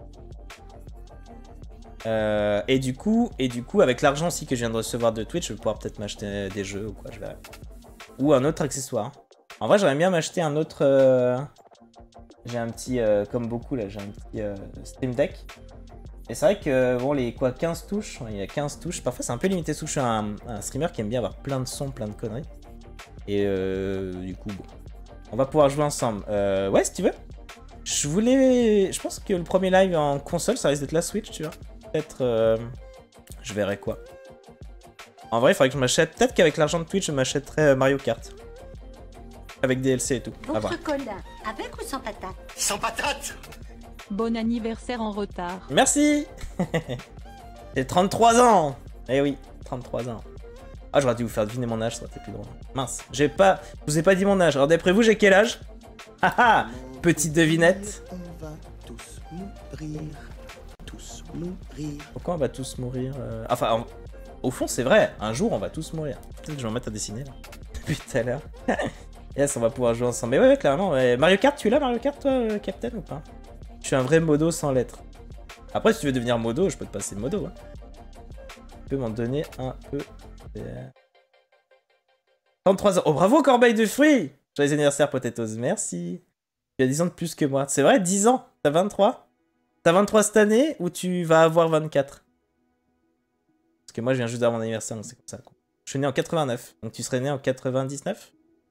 Euh, et du coup, et du coup, avec l'argent aussi que je viens de recevoir de Twitch, je vais pouvoir peut-être m'acheter des jeux ou quoi, je verrai. Ou un autre accessoire. En vrai, j'aimerais bien m'acheter un autre... Euh... J'ai un petit, euh, comme beaucoup là, j'ai un petit euh, Stream Deck. Et c'est vrai que, bon, les quoi, quinze touches, il y a quinze touches. Parfois, c'est un peu limité, je suis un, un streamer qui aime bien avoir plein de sons, plein de conneries. Et euh, du coup, bon, on va pouvoir jouer ensemble. Euh, ouais, si tu veux. Je voulais... Je pense que le premier live en console, ça risque d'être la Switch, tu vois. Peut-être... Euh... Je verrai quoi. En vrai, il faudrait que je m'achète... Peut-être qu'avec l'argent de Twitch, je m'achèterais Mario Kart. Avec D L C et tout. Votre cola, avec ou sans patate? Sans patate. Bon anniversaire en retard. Merci. J'ai trente-trois ans. Eh oui, trente-trois ans. Ah, j'aurais dû vous faire deviner mon âge, ça aurait été plus drôle. Mince, j'ai pas... Je vous ai pas dit mon âge. Alors d'après vous, j'ai quel âge? Haha. Petite devinette. On va tous mourir. Tous mourir. Pourquoi on va tous mourir euh... Enfin, en... au fond, c'est vrai. Un jour, on va tous mourir. Peut-être que je vais en mettre à dessiner, là. Depuis tout à l'heure. Yes, on va pouvoir jouer ensemble. Mais ouais, ouais clairement. Ouais. Mario Kart, tu es là, Mario Kart, toi, euh, Captain, ou pas? Je suis un vrai modo sans lettres. Après, si tu veux devenir modo, je peux te passer le modo. Hein. Tu peux m'en donner un peu. trente-trois ans. Oh, bravo, corbeille de fruits! Joyeux anniversaire, Potatoes. Merci. Tu as dix ans de plus que moi. C'est vrai, dix ans. T'as vingt-trois? T'as vingt-trois cette année ou tu vas avoir vingt-quatre? Parce que moi, je viens juste d'avoir mon anniversaire, donc c'est comme ça. Je suis né en quatre-vingt-neuf. Donc tu serais né en quatre-vingt-dix-neuf?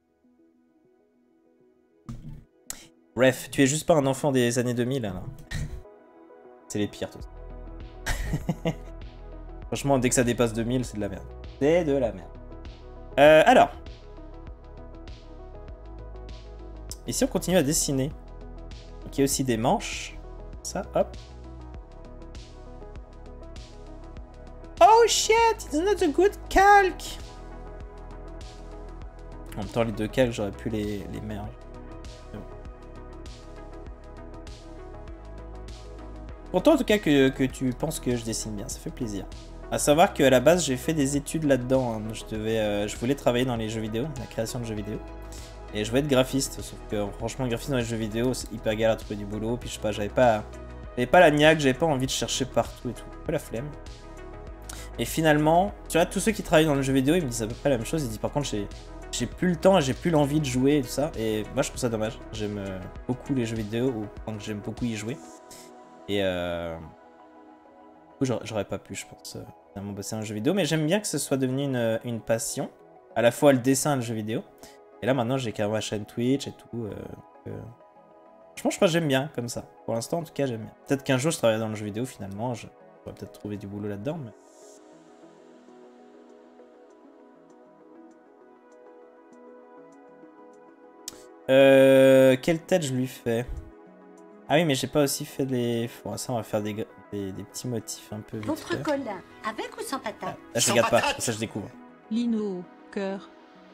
Bref, tu es juste pas un enfant des années deux mille, alors. C'est les pires, tout ça. Franchement, dès que ça dépasse deux mille, c'est de la merde. C'est de la merde. Euh, alors. Ici, on continue à dessiner. Donc, il y a aussi des manches. Ça, hop. Oh Oh shit, it's not a good calc. En même temps, les deux calques, j'aurais pu les, les merger. Content en tout cas que, que tu penses que je dessine bien, ça fait plaisir. À savoir qu'à la base, j'ai fait des études là-dedans. Hein. Je, devais, euh, je voulais travailler dans les jeux vidéo, la création de jeux vidéo. Et je voulais être graphiste, sauf que franchement, graphiste dans les jeux vidéo, c'est hyper galère à trouver du boulot. Puis je sais pas, j'avais pas, j'avais pas la niaque, j'avais pas envie de chercher partout et tout. Un peu la flemme. Et finalement, tu vois, tous ceux qui travaillent dans le jeu vidéo, ils me disent à peu près la même chose. Ils disent par contre, j'ai, j'ai plus le temps, j'ai plus l'envie de jouer et tout ça. Et moi, je trouve ça dommage. J'aime euh, beaucoup les jeux vidéo, au point que j'aime beaucoup y jouer. Et euh... du coup, j'aurais pas pu, je pense, euh, bosser un jeu vidéo. Mais j'aime bien que ce soit devenu une, une passion. À la fois le dessin et le jeu vidéo. Et là, maintenant, j'ai carrément ma chaîne Twitch et tout. Euh, euh... Franchement, je crois que j'aime bien comme ça. Pour l'instant, en tout cas, j'aime bien. Peut-être qu'un jour, je travaillerai dans le jeu vidéo, finalement. Je pourrais peut-être trouver du boulot là-dedans. Mais... Euh, quelle tête je lui fais? Ah oui, mais j'ai pas aussi fait des... Bon, ça, on va faire des, des, des petits motifs un peu vite Votre fait. cola, avec ou sans patate? Ah, là, je Sans regarde pas, patate. ça je découvre. Lino, cœur.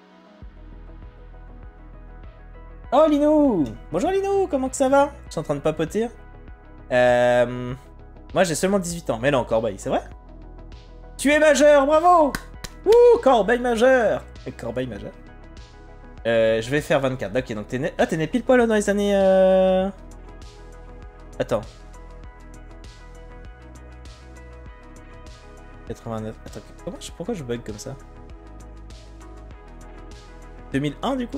Oh, Linou! Bonjour, Linou, comment que ça va? Je suis en train de papoter. Euh... Moi, j'ai seulement dix-huit ans. Mais non, Corbeil, c'est vrai? Tu es majeur, bravo! Ouh, Corbeil majeur! Et Corbeil majeur. Euh, je vais faire vingt-quatre. Ok, donc t'es né... Ah, t'es né pile poil dans les années... Euh... Attends. quatre-vingt-neuf. Attends, comment je... pourquoi je bug comme ça? deux mille un, du coup?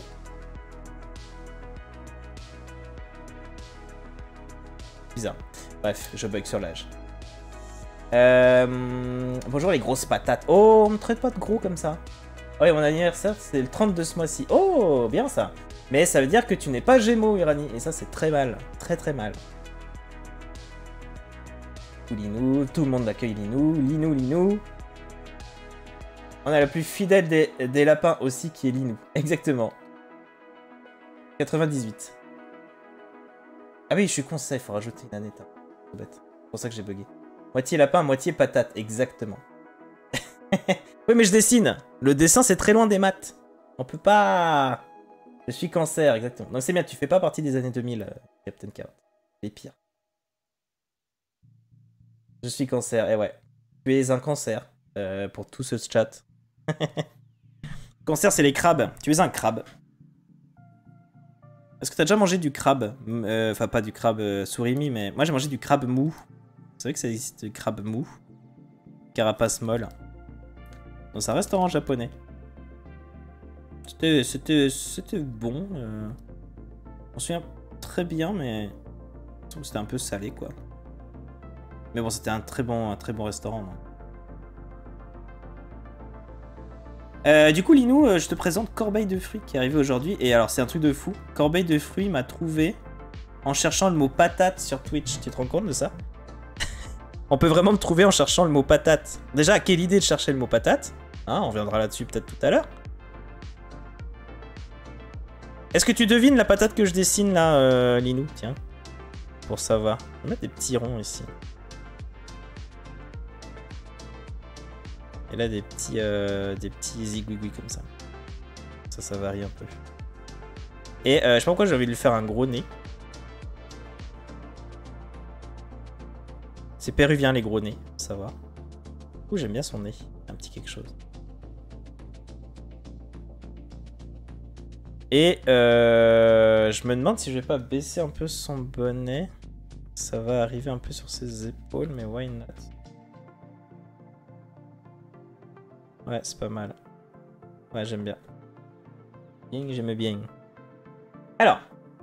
Bizarre. Bref, je bug sur l'âge. Euh... Bonjour les grosses patates. Oh, on me traite pas de gros comme ça. Oh, et mon anniversaire, c'est le trente de ce mois-ci. Oh, bien ça. Mais ça veut dire que tu n'es pas Gémeaux, Irani. Et ça, c'est très mal. Très, très mal. Linou, tout le monde accueille Linou. Linou, Linou. On a la plus fidèle des, des lapins aussi, qui est Linou. Exactement. quatre-vingt-dix-huit. Ah oui, je suis con, ça, il faut rajouter une année. C'est bête. C'est pour ça que j'ai bugué. Moitié lapin, moitié patate. Exactement. Oui, mais je dessine. Le dessin, c'est très loin des maths. On peut pas... Je suis cancer, exactement. Donc c'est bien, tu fais pas partie des années deux mille, euh, Captain Carotte. Les pires. Je suis cancer, et ouais. Tu es un cancer, euh, pour tout ce chat. Cancer, c'est les crabes. Tu es un crabe. Est-ce que t'as déjà mangé du crabe? euh, Enfin, pas du crabe euh, surimi, mais... Moi, j'ai mangé du crabe mou. C'est vrai que ça existe, du crabe mou. Carapace molle. Dans un restaurant japonais. C'était c'était c'était bon. Euh... On se souvient très bien, mais c'était un peu salé, quoi. Mais bon, c'était un très bon un très bon restaurant. Non euh, du coup, Linou, euh, je te présente Corbeil de fruits qui est arrivé aujourd'hui. Et alors, c'est un truc de fou. Corbeil de fruits m'a trouvé en cherchant le mot patate sur Twitch. Tu te rends compte de ça? On peut vraiment me trouver en cherchant le mot patate. Déjà, quelle idée de chercher le mot patate? Hein, on reviendra là-dessus peut-être tout à l'heure. Est-ce que tu devines la patate que je dessine là, euh, Linou? Tiens, pour savoir. On va mettre des petits ronds ici. Et là, des petits, euh, des petits zigouigouis comme ça. Ça, ça varie un peu. Et euh, je sais pas pourquoi j'ai envie de lui faire un gros nez. C'est péruvien les gros nez, ça va. Ouh, j'aime bien son nez. Un petit quelque chose. Et euh, je me demande si je vais pas baisser un peu son bonnet. Ça va arriver un peu sur ses épaules, mais why not? Ouais, c'est pas mal. Ouais, j'aime bien. Bien, j'aime bien. Alors.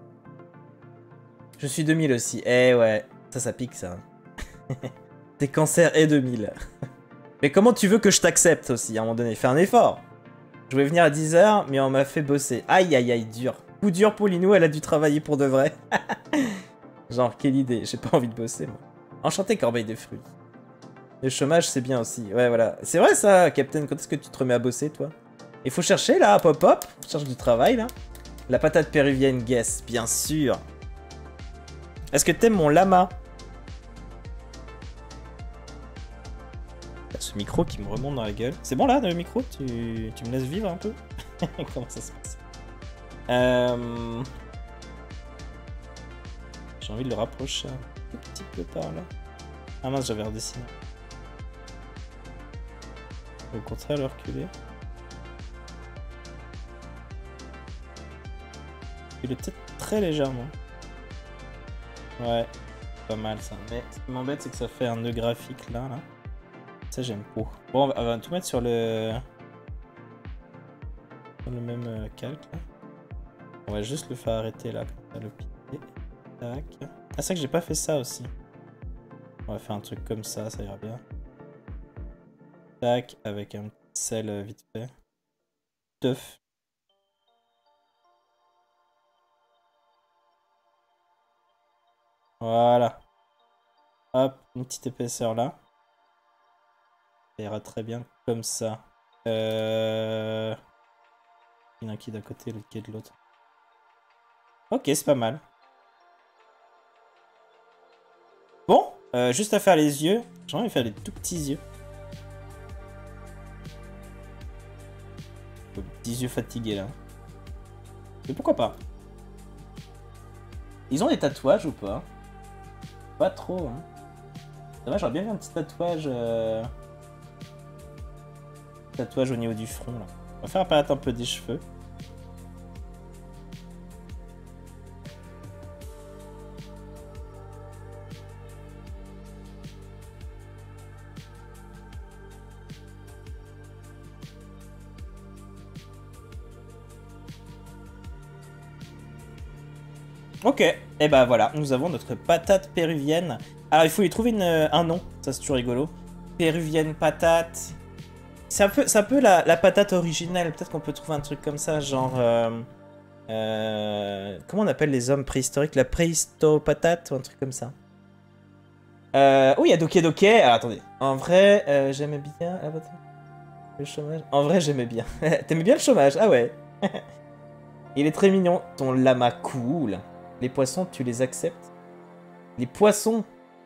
Je suis deux mille aussi. Eh ouais, ça, ça pique ça. T'es cancer et deux mille. Mais comment tu veux que je t'accepte aussi à un moment donné? Fais un effort. Je voulais venir à dix heures, mais on m'a fait bosser. Aïe, aïe, aïe, dur. Coup dur pour Linou, elle a dû travailler pour de vrai. Genre, quelle idée. J'ai pas envie de bosser, moi. Enchanté, Corbeil de fruits. Le chômage, c'est bien aussi. Ouais, voilà. C'est vrai, ça, Captain. Quand est-ce que tu te remets à bosser, toi? Il faut chercher, là, hop, hop. On cherche du travail, là. La patate péruvienne, guess. Bien sûr. Est-ce que t'aimes mon lama? ce micro qui me remonte dans la gueule. C'est bon là, le micro? Tu, tu me laisses vivre un peu? Comment ça se passe? euh... J'ai envie de le rapprocher un petit peu par là. Ah mince, j'avais redessiné. Au contraire, le reculer. Il est peut-être très légèrement. Ouais, pas mal ça. Mais ce qui m'embête, c'est que ça fait un nœud graphique là, là. Ça, j'aime pas. Bon, on va, on va tout mettre sur le... Sur le même euh, calque. Là. On va juste le faire arrêter là. Le pied. Tac. Ah, c'est vrai que j'ai pas fait ça aussi. On va faire un truc comme ça, ça ira bien. Tac, avec un petit sel vite fait. Teuf. Voilà. Hop, une petite épaisseur là. Ça ira très bien comme ça. Euh... Il y en a qui est d'un côté, l'autre qui est de l'autre. Ok, c'est pas mal. Bon, euh, juste à faire les yeux. J'ai envie de faire des tout petits yeux. Des petits yeux fatigués là. Mais pourquoi pas? Ils ont des tatouages ou pas? Pas trop, hein. C'est vrai, j'aurais bien vu un petit tatouage. Euh... Tatouage au niveau du front là. On va faire apparaître un peu des cheveux. Ok, et eh bah voilà, nous avons notre patate péruvienne. Alors il faut lui trouver une, un nom, ça c'est toujours rigolo. Péruvienne patate. C'est un peu, c'est un peu la, la patate originelle, peut-être qu'on peut trouver un truc comme ça, genre... Euh, euh, comment on appelle les hommes préhistoriques? La préhisto-patate ou un truc comme ça. Euh, oh, il y a Doké Doké. Alors attendez, en vrai, euh, j'aimais bien... Ah, le chômage. En vrai, j'aimais bien. T'aimais bien le chômage? Ah ouais. Il est très mignon, ton lama cool. Les poissons, tu les acceptes? Les poissons?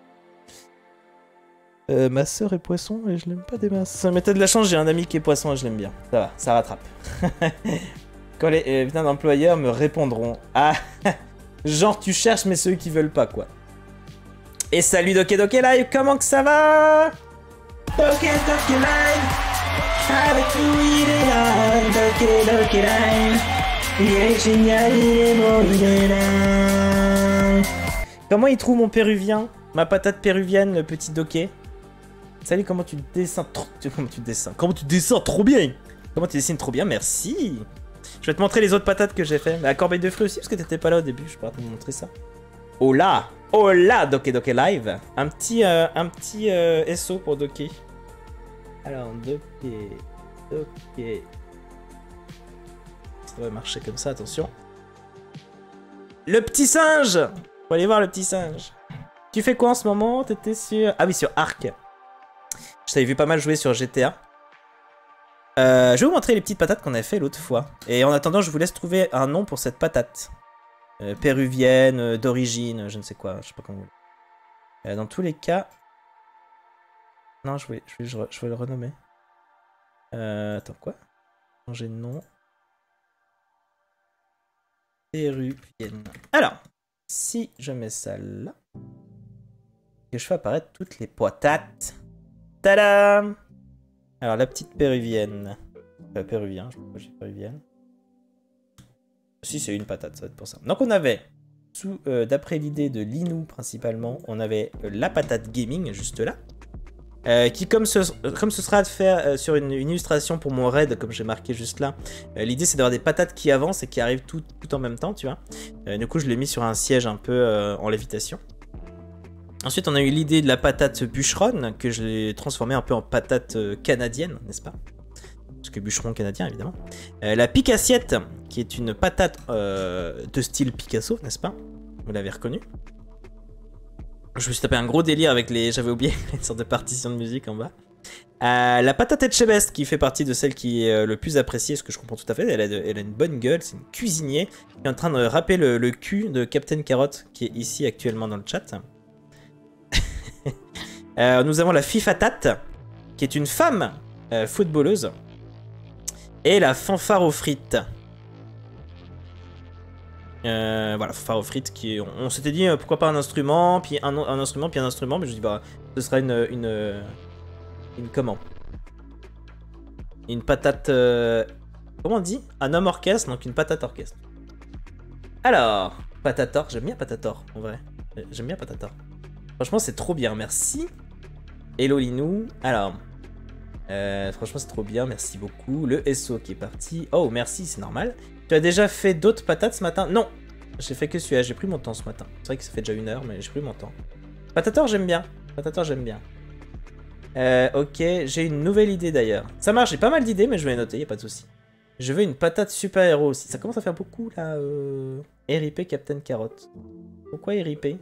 Euh, ma sœur est poisson et je l'aime pas des masses. Mais t'as de la chance, j'ai un ami qui est poisson et je l'aime bien. Ça va, ça rattrape. Quand les euh, putain d'employeurs me répondront. Ah, genre tu cherches mais ceux qui veulent pas quoi. Et salut Doké Doké Live, comment que ça va? Doké Doké Live, avec nous il est là. Doké Doké Live, il est génial, il est beau, il est là. Comment il trouve mon péruvien? Ma patate péruvienne, le petit Doké. Salut, comment tu dessines trop... Comment tu dessines Comment tu dessines trop bien? Comment tu dessines trop bien? Merci. Je vais te montrer les autres patates que j'ai fait. La corbeille de fruits aussi, parce que t'étais pas là au début. Je pourrais te montrer ça. Oh là! Oh là, Doké Doké Live. Un petit, euh, un petit euh, S O pour Doké. Alors, Doké... Doké... Ça va marcher comme ça, attention. Le petit singe! Faut aller voir le petit singe. Tu fais quoi en ce moment? T'étais sur... Ah oui, sur Arc. Je t'avais vu pas mal jouer sur G T A. Euh, je vais vous montrer les petites patates qu'on a fait l'autre fois. Et en attendant, je vous laisse trouver un nom pour cette patate. Euh, péruvienne, euh, d'origine, je ne sais quoi, je sais pas comment vous voulez. Euh, dans tous les cas... Non, je vais, je vais, je vais, je vais le renommer. Euh, attends, quoi? Changer de nom. Péruvienne. Alors, si je mets ça là... que je fais apparaître toutes les patates. Tadam! Alors, la petite péruvienne. Euh, péruvien, je sais pas pourquoi j'ai péruvienne. Si, c'est une patate, ça va être pour ça. Donc, on avait, euh, d'après l'idée de Linou principalement, on avait euh, la patate gaming, juste là. Euh, qui, comme ce, comme ce sera de faire euh, sur une, une illustration pour mon raid, comme j'ai marqué juste là, euh, l'idée c'est d'avoir des patates qui avancent et qui arrivent tout, tout en même temps, tu vois. Euh, du coup, je l'ai mis sur un siège un peu euh, en lévitation. Ensuite, on a eu l'idée de la patate bûcheronne, que je l'ai transformée un peu en patate canadienne, n'est-ce pas? Parce que bûcheron canadien, évidemment. Euh, la pique-assiette, qui est une patate euh, de style Picasso, n'est-ce pas? Vous l'avez reconnu. Je me suis tapé un gros délire avec les... J'avais oublié une sorte de partition de musique en bas. Euh, la patate Etchebest, qui fait partie de celle qui est euh, le plus appréciée, ce que je comprends tout à fait. Elle a, de, elle a une bonne gueule, c'est une cuisinier qui est en train de râper le, le cul de Captain Carrot, qui est ici actuellement dans le chat. euh, nous avons la Fifatate, qui est une femme euh, footballeuse. Et la fanfare aux frites. Euh, voilà, fanfare aux frites qui est, on, on s'était dit euh, pourquoi pas un instrument, puis un, un instrument, puis un instrument, mais je dis bah ce sera une une une comment une patate euh, comment on dit, un homme orchestre, donc une patate orchestre. Alors Patator, j'aime bien Patator en vrai, j'aime bien Patator. Franchement c'est trop bien, merci. Hello Linou. Alors euh, franchement c'est trop bien, merci beaucoup. Le S O qui est parti. Oh merci, c'est normal. Tu as déjà fait d'autres patates ce matin? Non, j'ai fait que celui-là, j'ai pris mon temps ce matin. C'est vrai que ça fait déjà une heure, mais j'ai pris mon temps. Patator, j'aime bien. Patator, j'aime bien. Euh, ok, j'ai une nouvelle idée d'ailleurs. Ça marche, j'ai pas mal d'idées, mais je vais les noter, y a pas de souci. Je veux une patate super-héros aussi. Ça commence à faire beaucoup là. Euh... R I P Captain Carotte. Pourquoi R I P?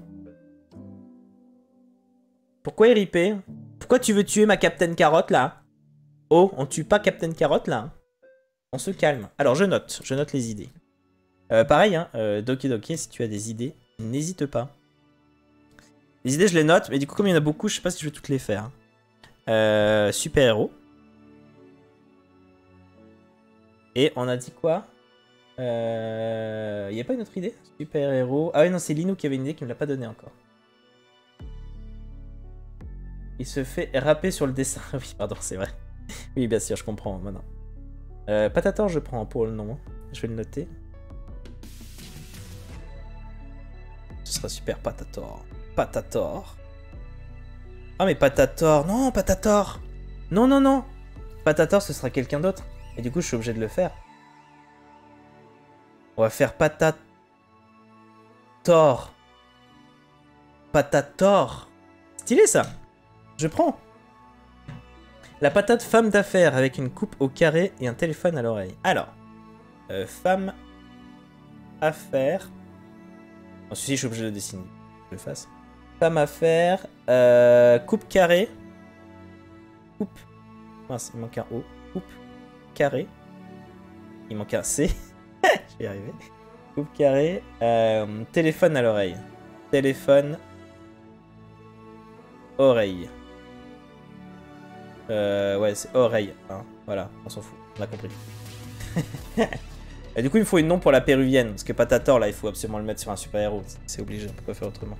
Pourquoi R I P? Pourquoi tu veux tuer ma Captain Carotte là? Oh, on tue pas Captain Carotte là? On se calme. Alors je note, je note les idées. Euh, pareil, hein, euh, Doki Doki, si tu as des idées, n'hésite pas. Les idées je les note, mais du coup comme il y en a beaucoup, je sais pas si je vais toutes les faire. Euh, super héros. Et on a dit quoi? Il euh, n'y a pas une autre idée? Super héros. Ah ouais non, c'est Linou qui avait une idée qui me l'a pas donnée encore. Il se fait rapper sur le dessin. Oui, pardon, c'est vrai. Oui, bien sûr, je comprends maintenant. Euh, Patator, je prends pour le nom. Je vais le noter. Ce sera super, Patator. Patator. Ah, mais Patator. Non, Patator. Non, non, non. Patator, ce sera quelqu'un d'autre. Et du coup, je suis obligé de le faire. On va faire Patator. Patator. Stylé, ça. Je prends. La patate femme d'affaires avec une coupe au carré et un téléphone à l'oreille. Alors, euh, femme affaires. Oh, celui-ci, je suis obligé de le dessiner. Je le fasse. Femme affaires. Euh, coupe carré. Coupe. Mince, il manque un O. Coupe carré. Il manque un C. Je vais y arriver. Coupe carré. Euh, téléphone à l'oreille. Téléphone. Oreille. Euh, ouais, c'est oreille. Hein. Voilà, on s'en fout. On a compris. Et du coup, il me faut une nom pour la péruvienne. Parce que Patator, là, il faut absolument le mettre sur un super-héros. C'est obligé. On peut pas faire autrement.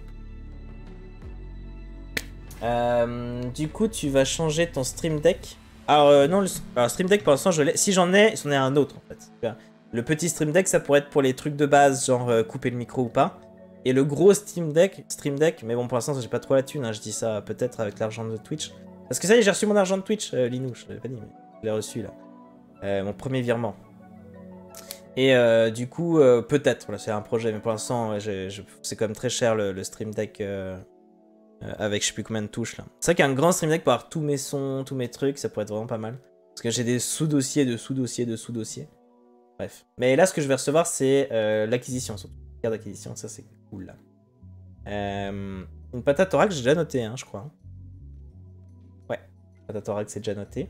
Euh, du coup, tu vas changer ton Stream Deck. Alors, euh, non, le alors, Stream Deck, pour l'instant, je l'ai. Si j'en ai, j'en ai un autre, en fait. Le petit Stream Deck, ça pourrait être pour les trucs de base, genre euh, couper le micro ou pas. Et le gros Stream Deck, Stream Deck, mais bon, pour l'instant, j'ai pas trop la thune. Hein, je dis ça peut-être avec l'argent de Twitch. Parce que ça y est, j'ai reçu mon argent de Twitch, euh, Linou, je l'avais pas dit, mais je l'ai reçu là. Euh, mon premier virement. Et euh, du coup, euh, peut-être, voilà, c'est un projet, mais pour l'instant, ouais, c'est quand même très cher le, le Stream Deck euh, euh, avec je sais plus combien de touches là. C'est vrai qu'un grand Stream Deck pour avoir tous mes sons, tous mes trucs, ça pourrait être vraiment pas mal. Parce que j'ai des sous-dossiers de sous-dossiers de sous-dossiers. Bref. Mais là, ce que je vais recevoir, c'est euh, l'acquisition, surtout. Carte d'acquisition, ça c'est cool là. Euh, une patate oracle, j'ai déjà noté, hein, je crois. Ouais, patate oracle, c'est déjà noté.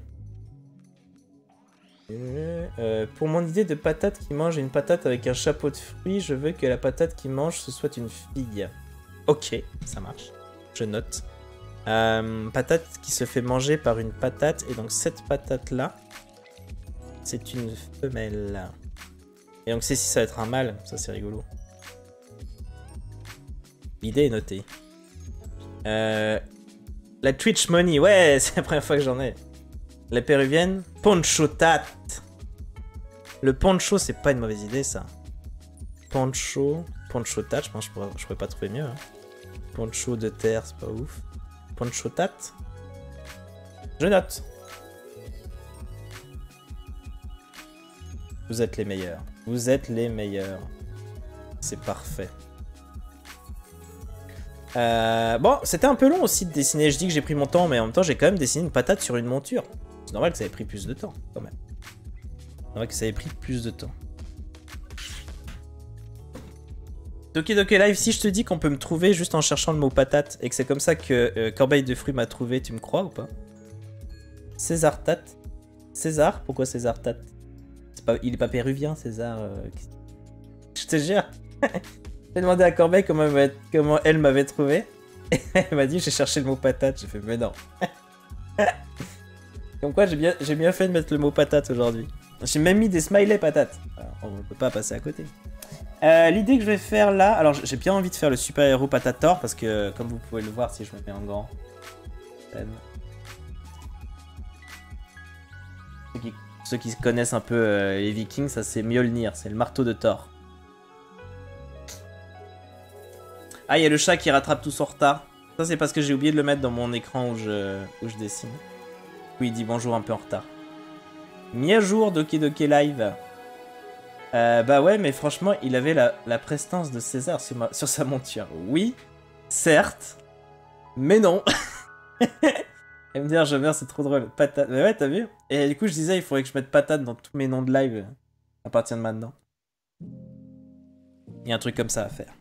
Euh, euh, pour mon idée de patate qui mange une patate avec un chapeau de fruits, je veux que la patate qui mange ce soit une fille. Ok, ça marche. Je note. Euh, patate qui se fait manger par une patate. Et donc cette patate-là, c'est une femelle. Et donc c'est si ça va être un mâle. Ça c'est rigolo. L'idée est notée. Euh, la Twitch Money. Ouais, c'est la première fois que j'en ai. La péruvienne, ponchotat. Le poncho, c'est pas une mauvaise idée, ça. Poncho, ponchotat, je pense que je pourrais, je pourrais pas trouver mieux. Hein. Poncho de terre, c'est pas ouf. Ponchotat. Je note. Vous êtes les meilleurs. Vous êtes les meilleurs. C'est parfait. Euh, bon, c'était un peu long aussi de dessiner. Je dis que j'ai pris mon temps, mais en même temps, j'ai quand même dessiné une patate sur une monture. C'est normal que ça ait pris plus de temps, quand même. C'est normal que ça ait pris plus de temps. Doki Doki Live, si je te dis qu'on peut me trouver juste en cherchant le mot patate et que c'est comme ça que euh, Corbeille de Fruits m'a trouvé, tu me crois ou pas? César Tat. César? Pourquoi César Tat? Pas, il est pas péruvien, César. Euh... Je te jure. J'ai demandé à Corbeille comment, comment elle m'avait trouvé. Et elle m'a dit j'ai cherché le mot patate. J'ai fait mais non. Comme quoi, j'ai bien, j'ai bien fait de mettre le mot patate aujourd'hui. J'ai même mis des smileys patates. Alors, on ne peut pas passer à côté. Euh, L'idée que je vais faire là... Alors, j'ai bien envie de faire le super-héros Patator, parce que, comme vous pouvez le voir, si je me mets en grand... Ceux qui, ceux qui connaissent un peu euh, les Vikings, ça c'est Mjolnir, c'est le marteau de Thor. Ah, il y a le chat qui rattrape tout son retard. Ça, c'est parce que j'ai oublié de le mettre dans mon écran où je, où je dessine. Oui, il dit bonjour un peu en retard. Mis à jour Doki Doki Live. Euh, bah ouais, mais franchement, il avait la, la prestance de César sur, ma, sur sa monture. Oui, certes, mais non. M D R, je meurs, c'est trop drôle. Patate. Mais ouais, t'as vu? Et du coup, je disais, il faudrait que je mette patate dans tous mes noms de live à partir de maintenant. Il y a un truc comme ça à faire.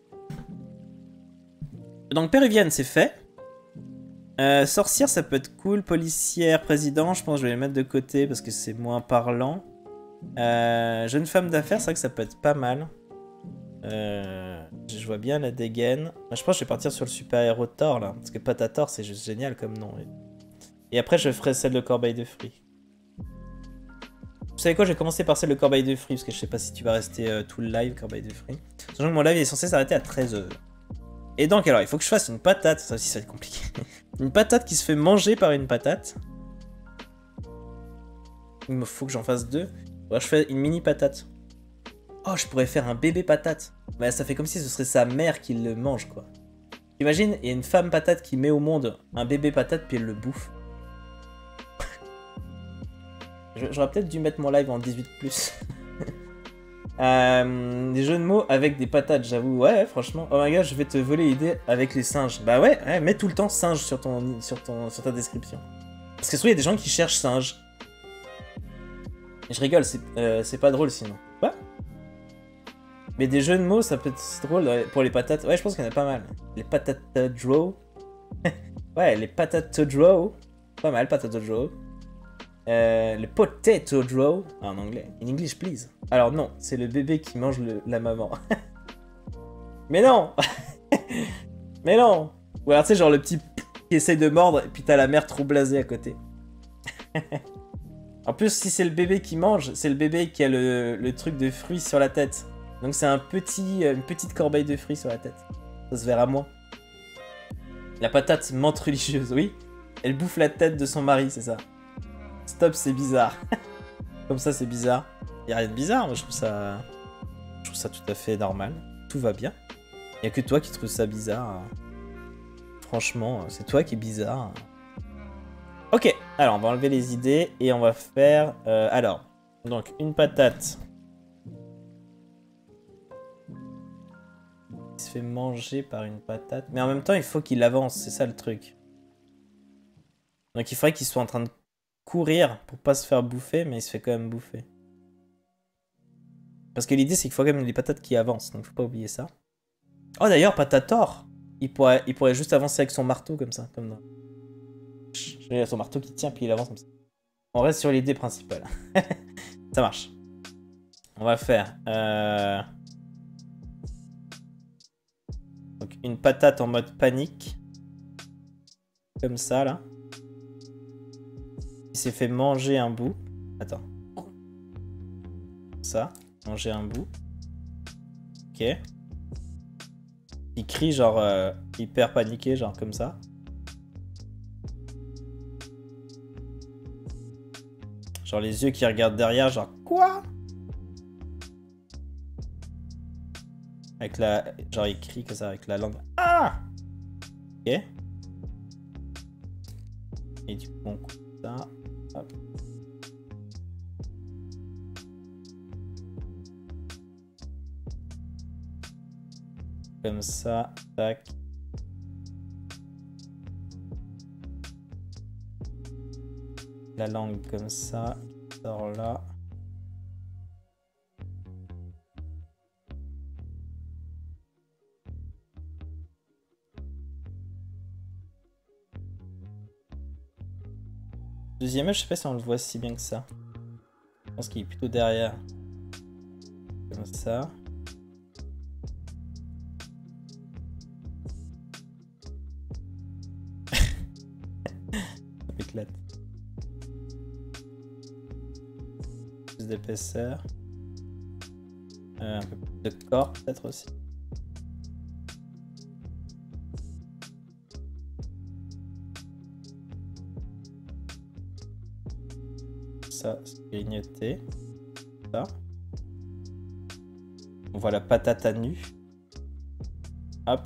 Donc, péruvienne, c'est fait. Euh, sorcière, ça peut être cool. Policière, président, je pense que je vais les mettre de côté parce que c'est moins parlant. Euh, jeune femme d'affaires, c'est vrai que ça peut être pas mal. Euh, je vois bien la dégaine. Je pense que je vais partir sur le super-héros Thor là. Parce que Patator, c'est juste génial comme nom. Et après, je ferai celle de Corbeille de fruits. Vous savez quoi, je vais commencer par celle de Corbeille de fruits. Parce que je sais pas si tu vas rester euh, tout le live, Corbeille de fruits. Sachant que mon live est censé s'arrêter à treize heures. Et donc, alors, il faut que je fasse une patate. Ça aussi, ça va être compliqué. Une patate qui se fait manger par une patate. Il me faut que j'en fasse deux. Alors, je fais une mini patate. Oh, je pourrais faire un bébé patate. Bah, ça fait comme si ce serait sa mère qui le mange, quoi. Imagine, il y a une femme patate qui met au monde un bébé patate, puis elle le bouffe. J'aurais peut-être dû mettre mon live en dix-huit plus. euh, des jeux de mots avec des patates, j'avoue. Ouais, ouais, franchement. Oh my god, je vais te voler l'idée avec les singes. Bah ouais, ouais, mets tout le temps singe sur, ton, sur, ton, sur ta description. Parce que souvent, il y a des gens qui cherchent singe. Je rigole, c'est euh, pas drôle sinon. Quoi? Mais des jeux de mots, ça peut être drôle pour les patates. Ouais, je pense qu'il y en a pas mal. Les patates draw. Ouais, les patates draw. Pas mal, patates draw. Euh, le potato draw. Ah, en anglais. In English, please. Alors non, c'est le bébé qui mange le, la maman. Mais non. Mais non. Ou alors tu sais, genre le petit qui essaie de mordre et puis t'as la mère trop blasée à côté. En plus, si c'est le bébé qui mange, c'est le bébé qui a le, le truc de fruits sur la tête. Donc c'est un petit, une petite corbeille de fruits sur la tête. Ça se verra moins. La patate menthe religieuse, oui. Elle bouffe la tête de son mari, c'est ça. Stop, c'est bizarre. Comme ça, c'est bizarre. Y a rien de bizarre, moi je trouve ça... Je trouve ça tout à fait normal. Tout va bien. Y a que toi qui trouves ça bizarre. Franchement, c'est toi qui es bizarre. Ok, alors on va enlever les idées et on va faire... Euh, alors, donc une patate qui se fait manger par une patate. Mais en même temps, il faut qu'il avance, c'est ça le truc. Donc il faudrait qu'il soit en train de courir pour pas se faire bouffer, mais il se fait quand même bouffer. Parce que l'idée, c'est qu'il faut quand même des patates qui avancent, donc faut pas oublier ça. Oh d'ailleurs, Patator, il pourrait, il pourrait juste avancer avec son marteau comme ça, comme dans... Il a son marteau qui tient, puis il avance comme ça. On reste sur l'idée principale. Ça marche. On va faire... Euh... Donc une patate en mode panique. Comme ça, là. Il s'est fait manger un bout. Attends. Ça. Manger un bout. Ok. Il crie genre euh, hyper paniqué, genre comme ça. Genre les yeux qui regardent derrière, genre quoi? Avec la... Genre il crie comme ça avec la langue. Ah! Ok. Et du coup on coupe ça. Hop. Comme ça. Tac. La langue comme ça, qui sort là. Deuxième œil, je sais pas si on le voit si bien que ça. Je pense qu'il est plutôt derrière. Comme ça. Ça m'éclate. plus d'épaisseur. Euh, un peu plus de corps peut-être aussi. Ça, c'est grignoté. Ça. On voit la patate à nu. Hop.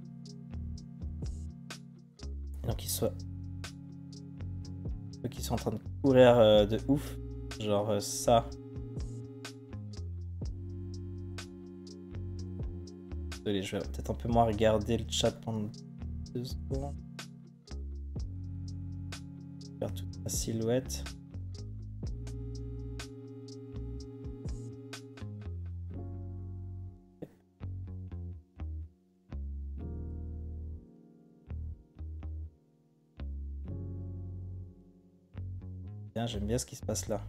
Donc ils soient... Ceux qui sont en train de courir euh, de ouf. Genre euh, ça. Désolé, je vais peut-être un peu moins regarder le chat pendant deux secondes. Faire toute la silhouette. Bien, j'aime bien ce qui se passe là.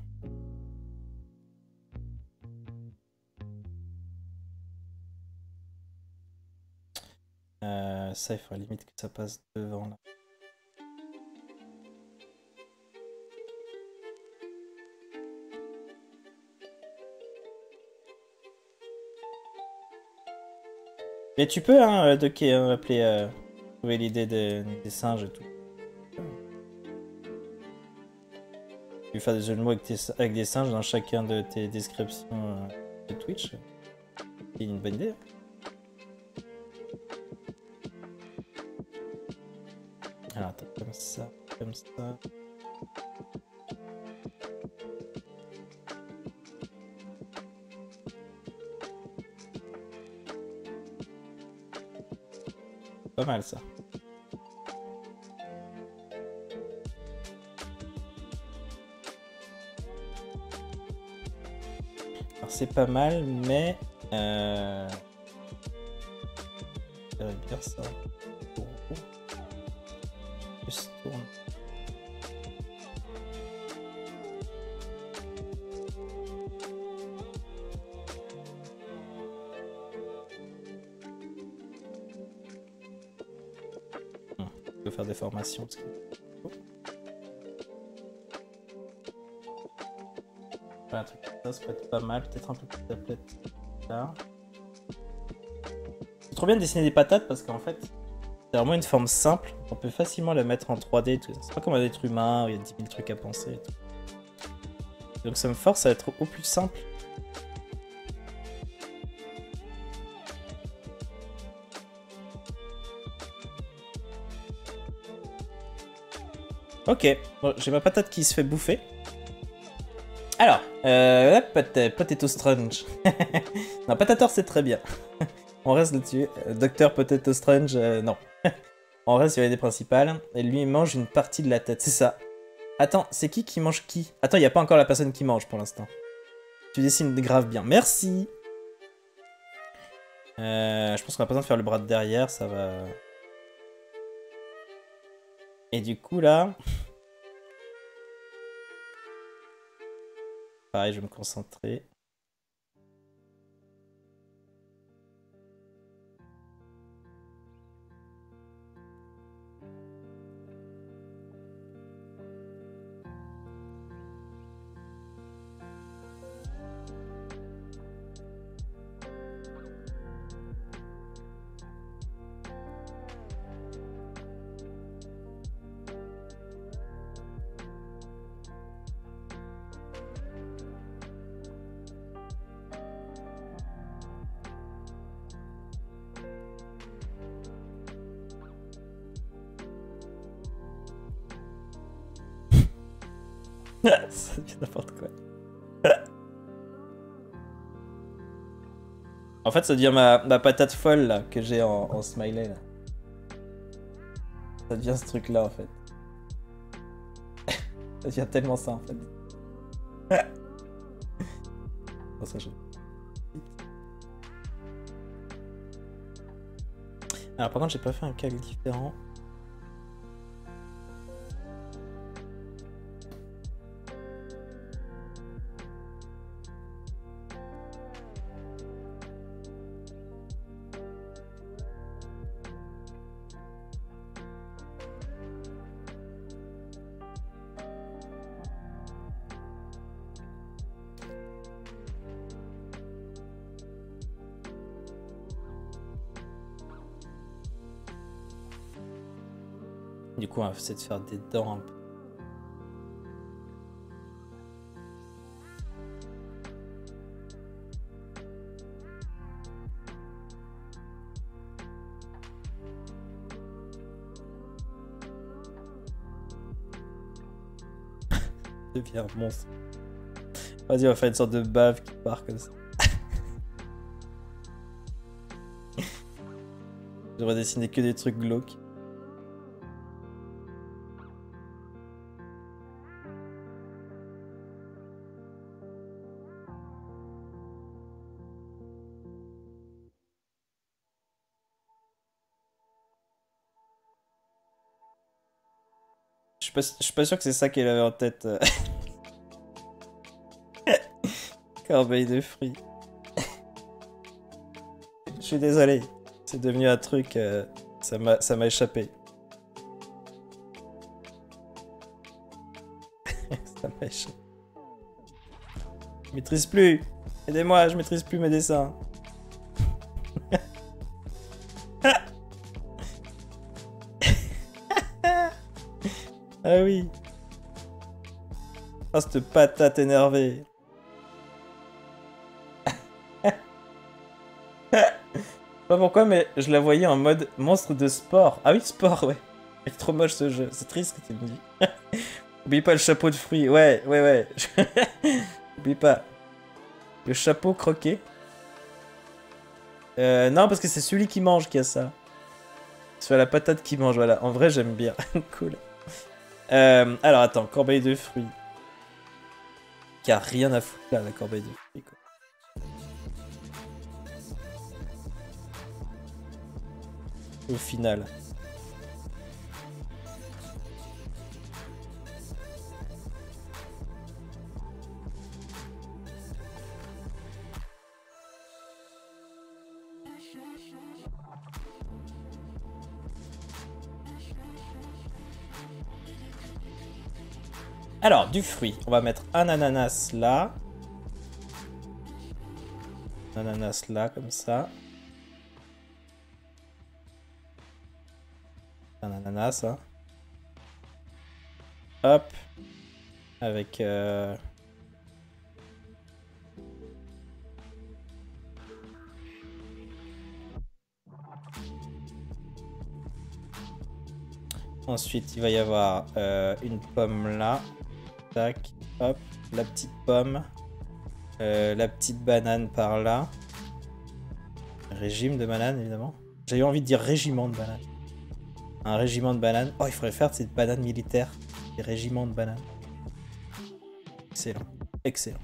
Euh, ça, il faudrait limite que ça passe devant là. Mais tu peux, hein, docker, hein, appeler, euh, trouver l'idée des, des singes et tout. Tu peux faire des jeux de mots avec, tes, avec des singes dans chacun de tes descriptions euh, de Twitch. C'est une bonne idée. Alors, attends, comme ça, comme ça. Pas mal ça. Alors c'est pas mal, mais euh... j'aimerais bien ça. Juste tourne. Je peux faire des formations. Parce que... oh. Voilà, un truc comme ça, ça peut être pas mal. Peut-être un peu plus d'applet là. C'est trop bien de dessiner des patates parce qu'en fait, c'est vraiment une forme simple. On peut facilement la mettre en trois D. C'est pas comme un être humain où il y a dix mille trucs à penser. Et tout. Donc ça me force à être au plus simple. Ok, bon, j'ai ma patate qui se fait bouffer. Alors, euh, pot Potato Strange. Non, Patator c'est très bien. On reste là-dessus. Docteur Potato Strange, euh, non. On reste sur l'idée principale. Et lui, il mange une partie de la tête, c'est ça. Attends, c'est qui qui mange qui? Attends, il n'y a pas encore la personne qui mange pour l'instant. Tu dessines grave bien. Merci. Euh, je pense qu'on a pas besoin de faire le bras de derrière, ça va... Et du coup, là... Pareil, je vais me concentrer. Ça devient n'importe quoi. En fait, ça devient ma, ma patate folle là, que j'ai en, en smiley là. Ça devient ce truc là en fait. Ça devient tellement ça en fait. Oh, ça, je... Alors par contre, j'ai pas fait un calque différent. Du coup, on va essayer de faire des dents un peu. Devient un monstre. Vas-y, on va faire une sorte de bave qui part comme ça. J'aurais dessiné que des trucs glauques. Je suis pas, je suis pas sûr que c'est ça qu'elle avait en tête. Corbeille de fruits. Je suis désolé. C'est devenu un truc... Euh, ça m'a ça m'a échappé. Ça m'a échappé. Je maîtrise plus. Aidez-moi, je maîtrise plus mes dessins. Ah oui. Oh, cette patate énervée. Je sais pas pourquoi, mais je la voyais en mode monstre de sport. Ah oui, sport, ouais. C'est trop moche ce jeu. C'est triste ce que tu me dis. Oublie pas le chapeau de fruits. Ouais, ouais, ouais. Oublie pas. Le chapeau croqué. Euh, non, parce que c'est celui qui mange qui a ça. C'est la patate qui mange, voilà. En vrai, j'aime bien. Cool. Euh, alors, attends. Corbeille de fruits. Qui a rien à foutre là, la corbeille de fruits, quoi. Au final. Alors, du fruit. On va mettre un ananas là. Un ananas là, comme ça. Un ananas, hein. Hop. Avec... Euh... Ensuite, il va y avoir euh, une pomme là. Tac. Hop. La petite pomme. Euh, la petite banane par là. Régime de banane, évidemment. J'ai eu envie de dire régiment de banane. Un régiment de bananes. Oh, il faudrait faire cette banane militaire. Des régiments de bananes. Excellent. Excellent.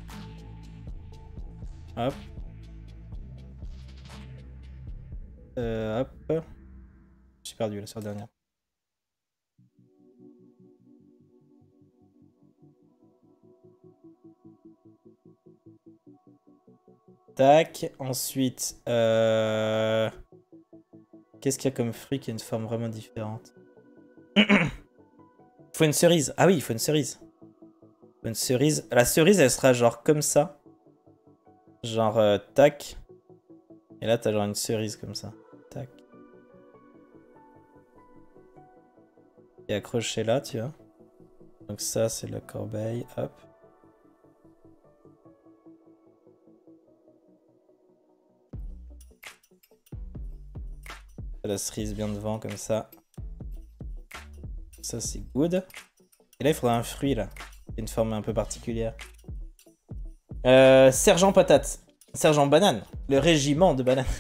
Hop. Euh, hop. J'ai perdu la soeur dernière. Tac. Ensuite, euh... qu'est-ce qu'il y a comme fruit qui a une forme vraiment différente? Il faut une cerise. Ah oui, il faut une cerise. Une cerise. La cerise, elle sera genre comme ça. Genre, euh, tac. Et là, t'as genre une cerise comme ça. Tac. Et accroché là, tu vois. Donc ça, c'est la corbeille. Hop. La cerise bien devant, comme ça. Ça, c'est good. Et là, il faudra un fruit, là. Une forme un peu particulière. Euh, Sergent Patate. Sergent Banane. Le régiment de bananes.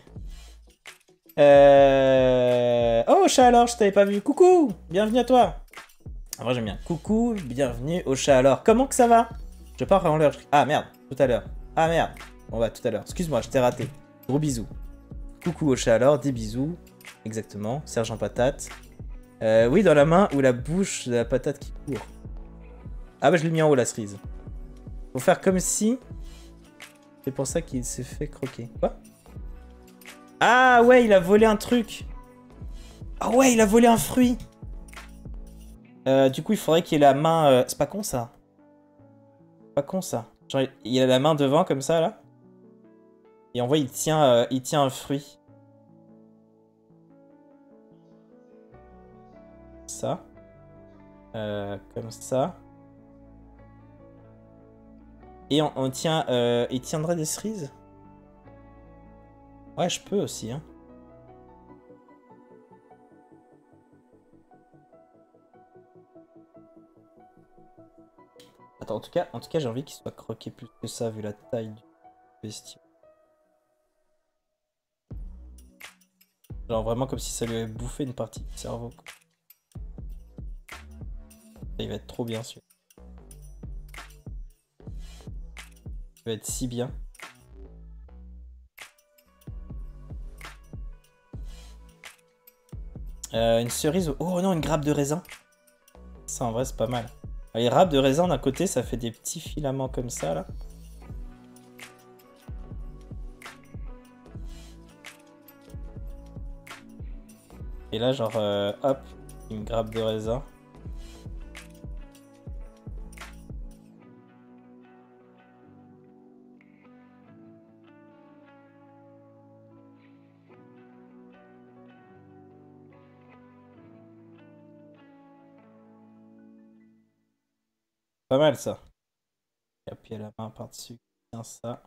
euh... Oh, chat alors, je t'avais pas vu. Coucou, bienvenue à toi. En vrai, j'aime bien. Coucou, bienvenue au chat alors. Comment que ça va? Je pars en l'heure. Ah, merde, tout à l'heure. Ah, merde. On va tout à l'heure. Excuse-moi, je t'ai raté. Gros bisous. Coucou au chat alors, des bisous. Exactement, Sergent Patate. Euh, oui, dans la main ou la bouche de la patate qui court. Ah bah je l'ai mis en haut la cerise. Faut faire comme si... C'est pour ça qu'il s'est fait croquer. Quoi? Ah ouais, il a volé un truc. Ah ouais, il a volé un fruit. Euh, du coup, il faudrait qu'il ait la main... Euh... C'est pas con ça. Pas con ça. Genre, il a la main devant comme ça là. Et on voit, il tient, euh, il tient un fruit. ça. Euh, comme ça. Et on, on tient... Euh, il tiendrait des cerises? Ouais, je peux aussi, hein. Attends, en tout cas, en tout cas j'ai envie qu'il soit croqué plus que ça, vu la taille du bestiau. Genre vraiment comme si ça lui avait bouffé une partie du cerveau, quoi. Il va être trop bien, celui-là. Il va être si bien. Euh, une cerise... Oh non, une grappe de raisin. Ça, en vrai, c'est pas mal. Les grappes de raisin, d'un côté, ça fait des petits filaments comme ça, là. Et là, genre, euh, hop, une grappe de raisin. Pas mal ça. Et appuyer la main par-dessus. Tiens ça.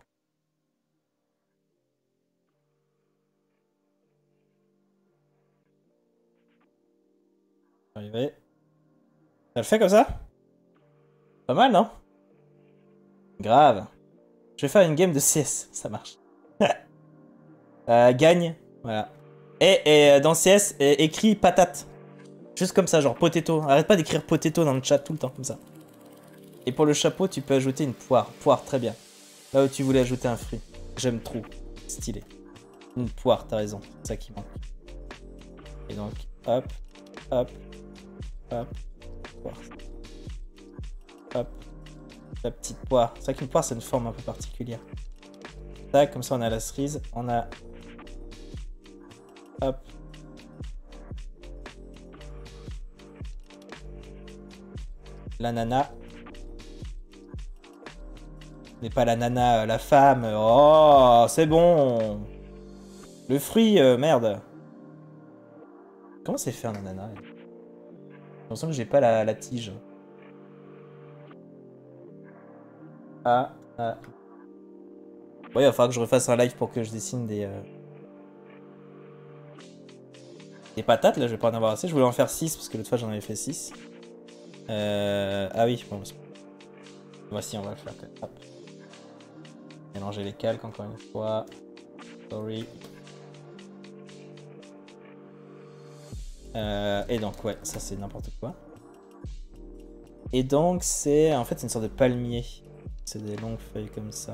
Arrivé. Ça le fait comme ça? Pas mal, non? Grave. Je vais faire une game de C S. Ça marche. euh, gagne. Voilà. Et, et dans C S, é écris patate. Juste comme ça, genre potato. Arrête pas d'écrire potato dans le chat tout le temps, comme ça. Et pour le chapeau, tu peux ajouter une poire. Poire, très bien. Là où tu voulais ajouter un fruit. J'aime trop. Stylé. Une poire, t'as raison. C'est ça qui manque. Et donc, hop, hop, hop, poire. Hop. La petite poire. C'est vrai qu'une poire, c'est une forme un peu particulière. Tac, comme ça, on a la cerise. On a... Hop. L'ananas. N'est pas la nana, la femme. Oh, c'est bon. Le fruit, euh, merde. Comment c'est fait un ananas? J'ai l'impression que j'ai pas la, la tige. Ah, ah. Ouais, il va falloir que je refasse un live pour que je dessine des... Euh... Des patates, là, je vais pas en avoir assez. Je voulais en faire six, parce que l'autre fois, j'en avais fait six. Euh... Ah oui, bon, voici, on va le faire. Hop. Mélanger les calques encore une fois. Sorry. Euh, et donc, ouais, ça c'est n'importe quoi. Et donc, c'est en fait c'est une sorte de palmier. C'est des longues feuilles comme ça.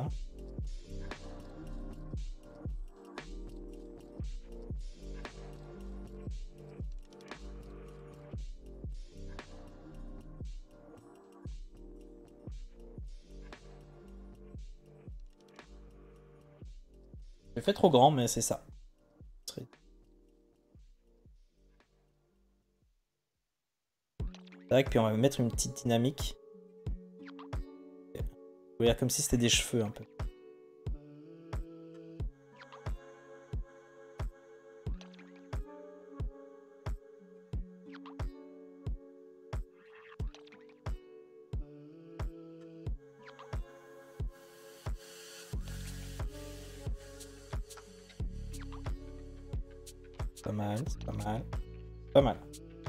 Je fais trop grand, mais c'est ça. Tac, puis on va mettre une petite dynamique. Oui, comme si c'était des cheveux un peu. Pas mal, c'est pas mal. Pas mal.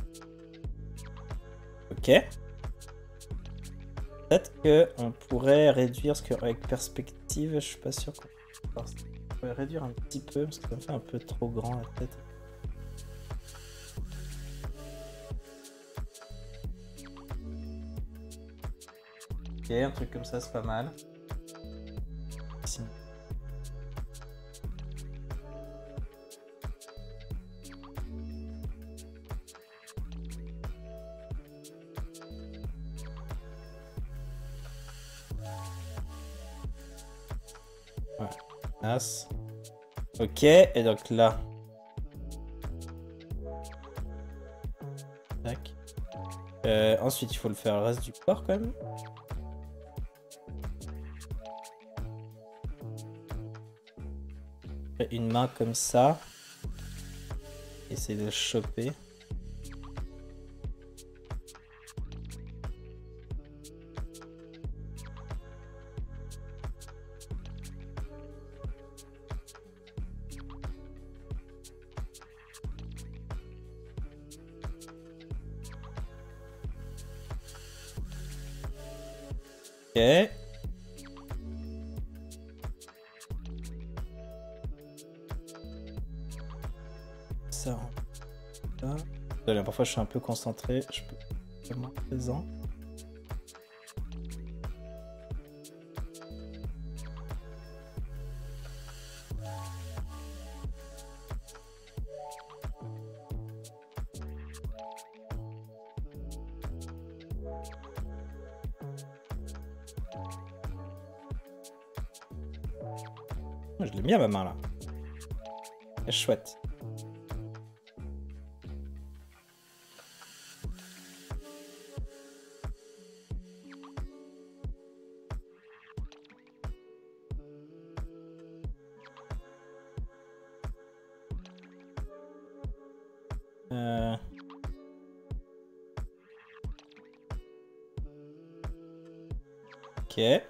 Ok. Peut-être qu'on pourrait réduire ce que avec perspective, je suis pas sûr qu'on pourrait réduire un petit peu parce que ça me fait un peu trop grand la tête. Ok, un truc comme ça c'est pas mal. Sinon... Ok, et donc là. Tac. Euh, ensuite, il faut le faire le reste du corps quand même. Une main comme ça. Essayer de le choper. Ok. Ça. Là. Désolé, parfois je suis un peu concentré. Je peux être moins présent. Je l'ai mis à ma main là. C'est chouette. Euh... Ok.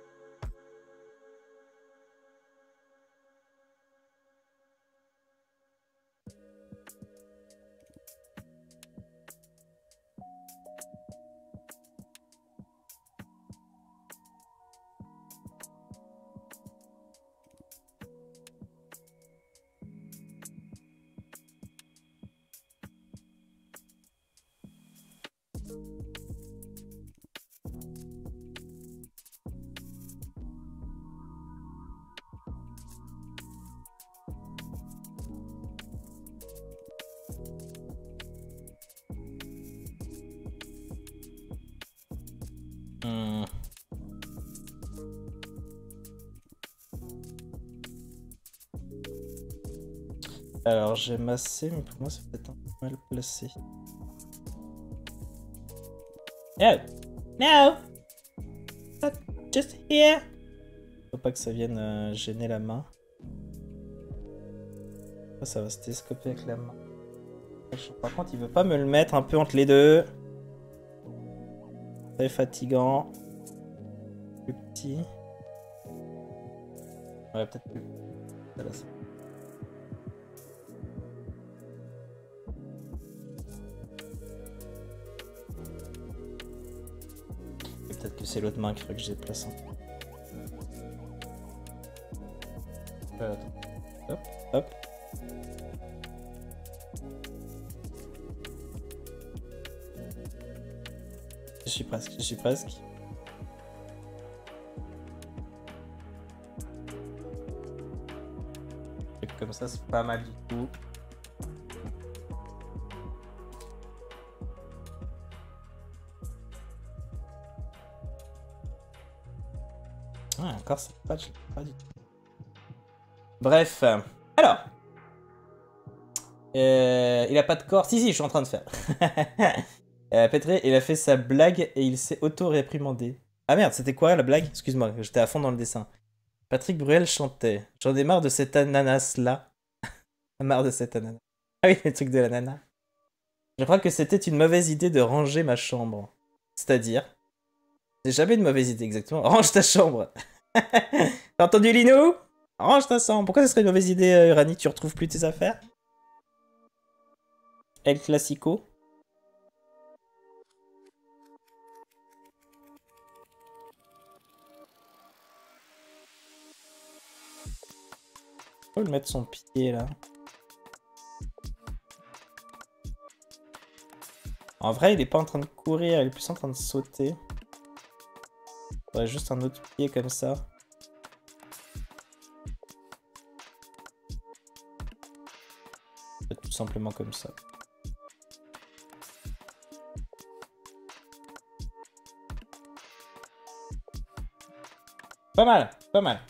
Hmm. Alors j'ai massé, mais pour moi c'est peut-être un peu mal placé. No! No! Not just here! Faut pas que ça vienne euh, gêner la main. Ça, ça va se télescoper avec la main. Par contre, il veut pas me le mettre un peu entre les deux. Très fatigant. Plus petit. Ouais, peut-être plus. Ça, là, ça. Peut-être que c'est l'autre main qui ferait que j'ai placé un peu. Euh, hop, hop. Je suis presque, je suis presque. Et comme ça, c'est pas mal du tout. Ah, encore cette page, je l'ai pas du tout. Bref, alors. Euh, il a pas de corps. Si, si, je suis en train de faire. euh, Petré, il a fait sa blague et il s'est auto-réprimandé. Ah merde, c'était quoi la blague? Excuse-moi, j'étais à fond dans le dessin. Patrick Bruel chantait. J'en ai marre de cet ananas-là. Marre de cet ananas. Ah oui, le truc de l'ananas. Je crois que c'était une mauvaise idée de ranger ma chambre. C'est-à-dire? C'est jamais une mauvaise idée, exactement. Range ta chambre. T'as entendu, Lino? Range ta chambre. Pourquoi ce serait une mauvaise idée, euh, Uranie? Tu retrouves plus tes affaires? El Clasico. Faut le mettre son pied là. En vrai, il est pas en train de courir, il est plus en train de sauter. Ouais, juste un autre pied comme ça. Tout simplement comme ça. Pas mal, pas mal.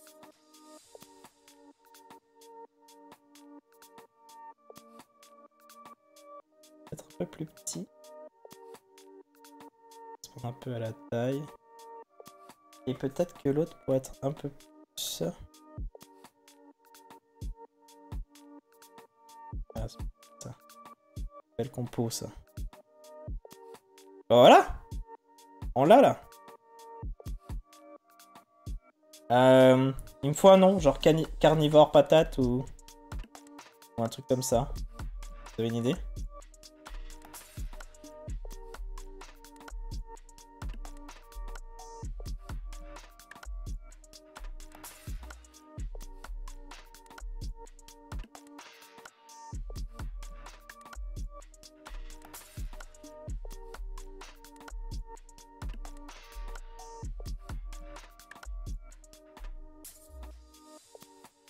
Peut-être un peu plus petit. Se prendre un peu à la taille. Et peut-être que l'autre pourrait être un peu plus... Ah, c'est ça. Belle compo, ça. Voilà! On l'a, là. Euh, il me faut un nom, genre carnivore patate ou... ou un truc comme ça. Vous avez une idée?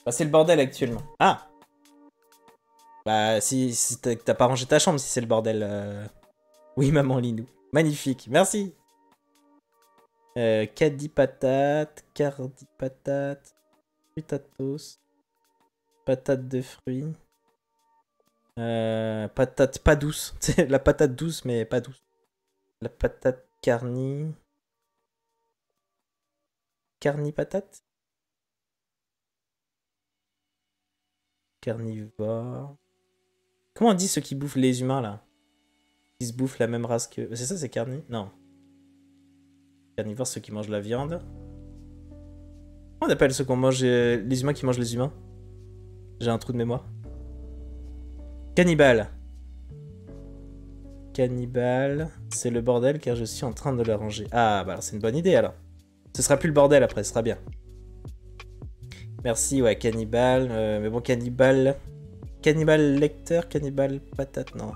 Bah, c'est le bordel actuellement. Ah! Bah, si, si t'as t'as pas rangé ta chambre, si c'est le bordel. Euh... Oui, maman Linou. Magnifique, merci. Euh, Caddy patate, Cardi patate, Frutatos, patate de fruits, euh, patate pas douce. C'est la patate douce, mais pas douce. La patate carni. Carni patate? Carnivore. Comment on dit ceux qui bouffent les humains là? Qui se bouffent la même race que. C'est ça, c'est carni? Non. Carnivore, ceux qui mangent la viande. Comment on appelle ceux qu'on mange. Euh, les humains qui mangent les humains? J'ai un trou de mémoire. Cannibale. Cannibale. C'est le bordel car je suis en train de le ranger. Ah, bah alors c'est une bonne idée alors. Ce sera plus le bordel après, ce sera bien. Merci, ouais, cannibale. Euh, mais bon, cannibale. Cannibale lecteur, cannibale patate, non.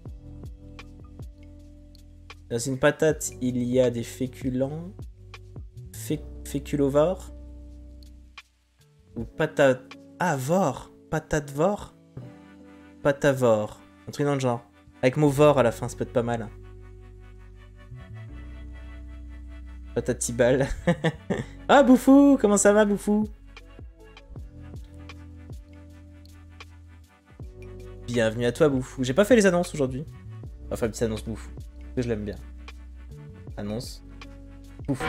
Dans une patate, il y a des féculents. Fé féculovores. Ou patate. Ah, vore. Patate vore. Patavore. Un truc dans le genre. Avec mot vore à la fin, ça peut être pas mal. Patatibal. Ah, Bouffou, comment ça va, Bouffou? Bienvenue à toi, Bouffou. J'ai pas fait les annonces aujourd'hui. Enfin, petite annonce Bouffou. Parce que je l'aime bien. Annonce. Bouffou.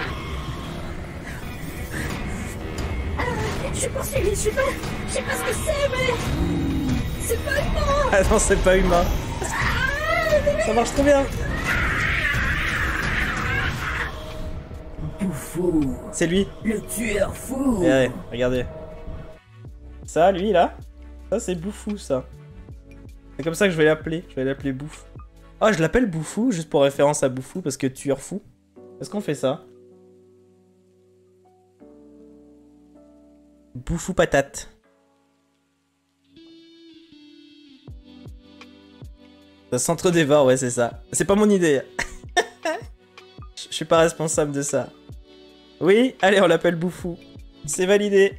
Ah, je pense que je sais pas, je sais pas ce que c'est, mais c'est pas humain. Ah non, c'est pas humain. Ça marche trop bien. Bouffou. C'est lui. Le tueur fou. Ouais, regardez. Ça, lui, là. Ça, c'est Bouffou, ça. C'est comme ça que je vais l'appeler. Je vais l'appeler Bouffe. Oh, je l'appelle Bouffou, juste pour référence à Bouffou, parce que tueur fou. Est-ce qu'on fait ça? Bouffou patate. Ça s'entre-dévore, ouais, c'est ça. C'est pas mon idée. Je suis pas responsable de ça. Oui, allez, on l'appelle Bouffou. C'est validé.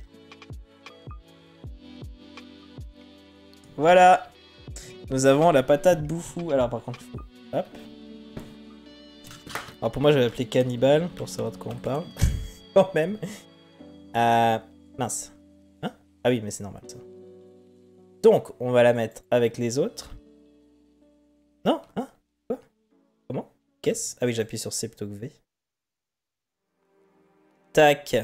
Voilà. Nous avons la patate Bouffou. Alors, par contre, faut... hop. Alors, pour moi, je vais l'appeler Cannibale, pour savoir de quoi on parle. Quand même. Euh... Mince. Hein? Ah oui, mais c'est normal, ça. Donc, on va la mettre avec les autres. Non? Hein? Quoi? Comment? Qu'est-ce? Ah oui, j'appuie sur C plutôt que V. Tac.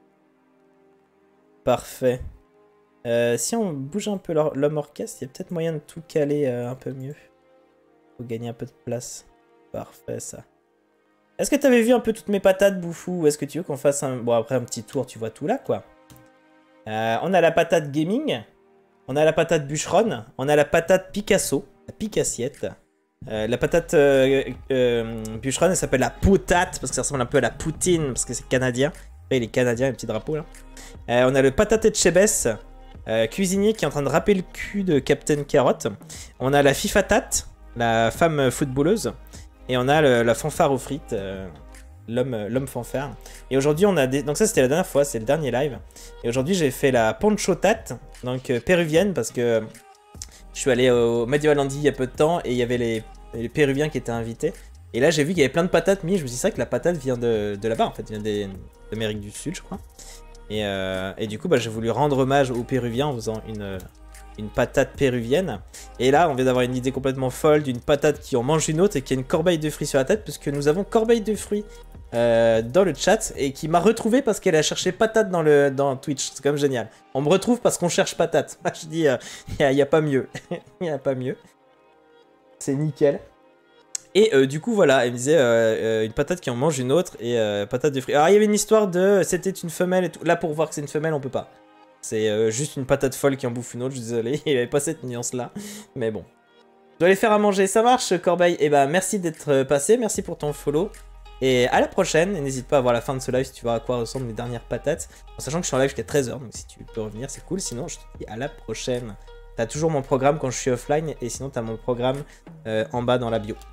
Parfait. Euh, si on bouge un peu l'homme orchestre, il y a peut-être moyen de tout caler euh, un peu mieux. Faut gagner un peu de place. Parfait, ça. Est-ce que tu avais vu un peu toutes mes patates, Bouffou? Ou est-ce que tu veux qu'on fasse un... Bon, après un petit tour, tu vois tout là, quoi. Euh, on a la patate gaming. On a la patate bûcheronne. On a la patate Picasso. La picassiette. Euh, la patate euh, euh, bûcheronne, elle s'appelle la potate, parce que ça ressemble un peu à la poutine, parce que c'est canadien. Et les Canadiens, les petits drapeaux, là. Euh, on a le patate etchebest. Euh, cuisinier qui est en train de râper le cul de Captain Carotte. On a la fifatate, la femme footballeuse. Et on a le, la fanfare aux frites, euh, l'homme fanfare. Et aujourd'hui, on a des... Donc ça, c'était la dernière fois, c'est le dernier live. Et aujourd'hui, j'ai fait la ponchotate, donc euh, péruvienne, parce que je suis allé au Mediolandia il y a peu de temps, et il y avait les, les Péruviens qui étaient invités. Et là, j'ai vu qu'il y avait plein de patates mises. Je me suis dit, c'est vrai que la patate vient de, de là-bas, en fait. Elle vient d'Amérique du Sud, je crois. Et, euh, et du coup, bah, j'ai voulu rendre hommage aux Péruviens en faisant une, une patate péruvienne. Et là, on vient d'avoir une idée complètement folle d'une patate qui en mange une autre et qui a une corbeille de fruits sur la tête, puisque nous avons corbeille de fruits euh, dans le chat et qui m'a retrouvé parce qu'elle a cherché patate dans, le, dans Twitch. C'est quand même génial. On me retrouve parce qu'on cherche patate. Moi, je dis, il euh, n'y a, a pas mieux. Il n'y a pas mieux. C'est nickel. Et euh, du coup, voilà, elle me disait euh, euh, une patate qui en mange une autre et euh, patate de fruits. Alors, il y avait une histoire de c'était une femelle et tout. Là, pour voir que c'est une femelle, on peut pas. C'est euh, juste une patate folle qui en bouffe une autre, je suis désolé. Il n'y avait pas cette nuance-là. Mais bon. Je dois les faire à manger. Ça marche, Corbeille. Et bah, merci d'être passé. Merci pour ton follow. Et à la prochaine. Et n'hésite pas à voir la fin de ce live si tu vois à quoi ressemblent les dernières patates. En sachant que je suis en live jusqu'à treize heures. Donc, si tu peux revenir, c'est cool. Sinon, je te dis à la prochaine. T'as toujours mon programme quand je suis offline. Et sinon, t'as mon programme euh, en bas dans la bio.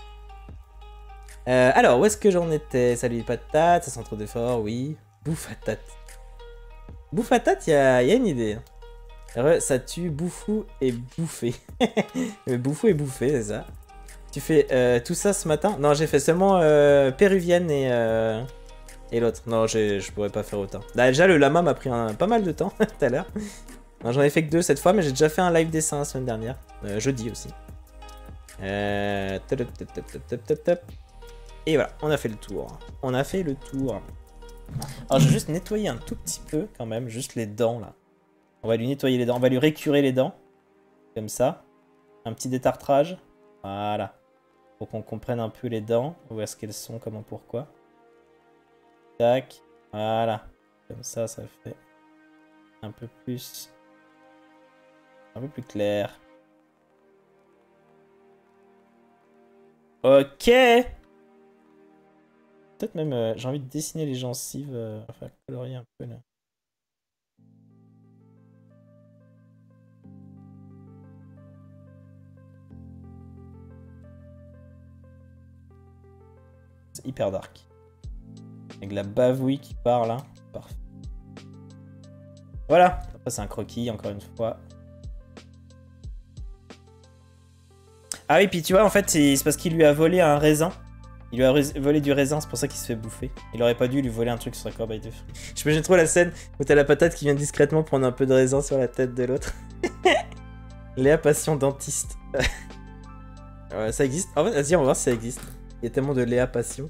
Euh, alors, où est-ce que j'en étais? Salut les patates, ça s'entre d'efforts, oui. Bouffatate. Bouffatate, il y a, y a une idée. Re, ça tue bouffou et bouffé. Bouffou et bouffé, c'est ça. Tu fais euh, tout ça ce matin? Non, j'ai fait seulement euh, péruvienne et, euh, et l'autre. Non, je pourrais pas faire autant. Là, déjà, le lama m'a pris un, pas mal de temps tout à l'heure. J'en ai fait que deux cette fois, mais j'ai déjà fait un live dessin la semaine dernière. Euh, jeudi aussi. Euh... Top, top, top, top, top, top, top. Et voilà, on a fait le tour. On a fait le tour. Alors, je vais juste nettoyer un tout petit peu quand même, juste les dents là. On va lui nettoyer les dents, on va lui récurer les dents. Comme ça. Un petit détartrage. Voilà. Pour qu'on comprenne un peu les dents. Où est-ce qu'elles sont, comment, pourquoi. Tac. Voilà. Comme ça, ça fait un peu plus... Un peu plus clair. Ok. Peut-être même, euh, j'ai envie de dessiner les gencives. Euh, enfin, colorier un peu là. C'est hyper dark. Avec la bavouille qui part là. Parfait. Voilà. Après, c'est un croquis, encore une fois. Ah oui, puis tu vois, en fait, c'est parce qu'il lui a volé un raisin. Il lui a volé du raisin, c'est pour ça qu'il se fait bouffer. Il aurait pas dû lui voler un truc sur sa corbeille de fruits. J'imagine trop la scène où t'as la patate qui vient discrètement prendre un peu de raisin sur la tête de l'autre. Léa Passion dentiste. Ouais, ça existe. En fait, vas-y, on va voir si ça existe. Il y a tellement de Léa Passion.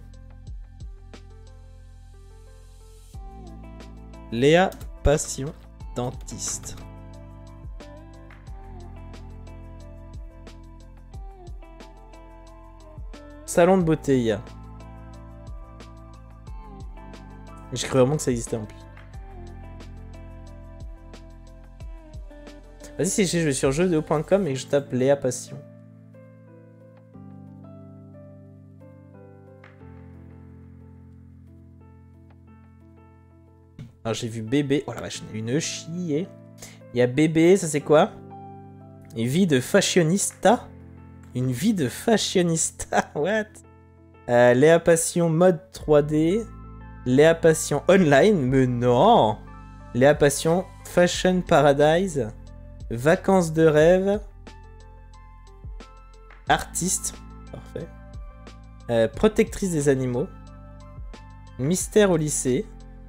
Léa Passion dentiste. Salon de beauté, il y a. J'ai cru vraiment que ça existait en plus. Vas-y, si je vais sur jeux vidéo point com et que je tape Léa Passion. Alors j'ai vu bébé. Oh la vache, une chier. Il y a bébé, ça c'est quoi? Une vie de fashionista. Une vie de fashionista, what? euh, Léa Passion mode trois D. Léa Passion online, mais non. Léa Passion fashion paradise. Vacances de rêve. Artiste, parfait. Euh, protectrice des animaux. Mystère au lycée.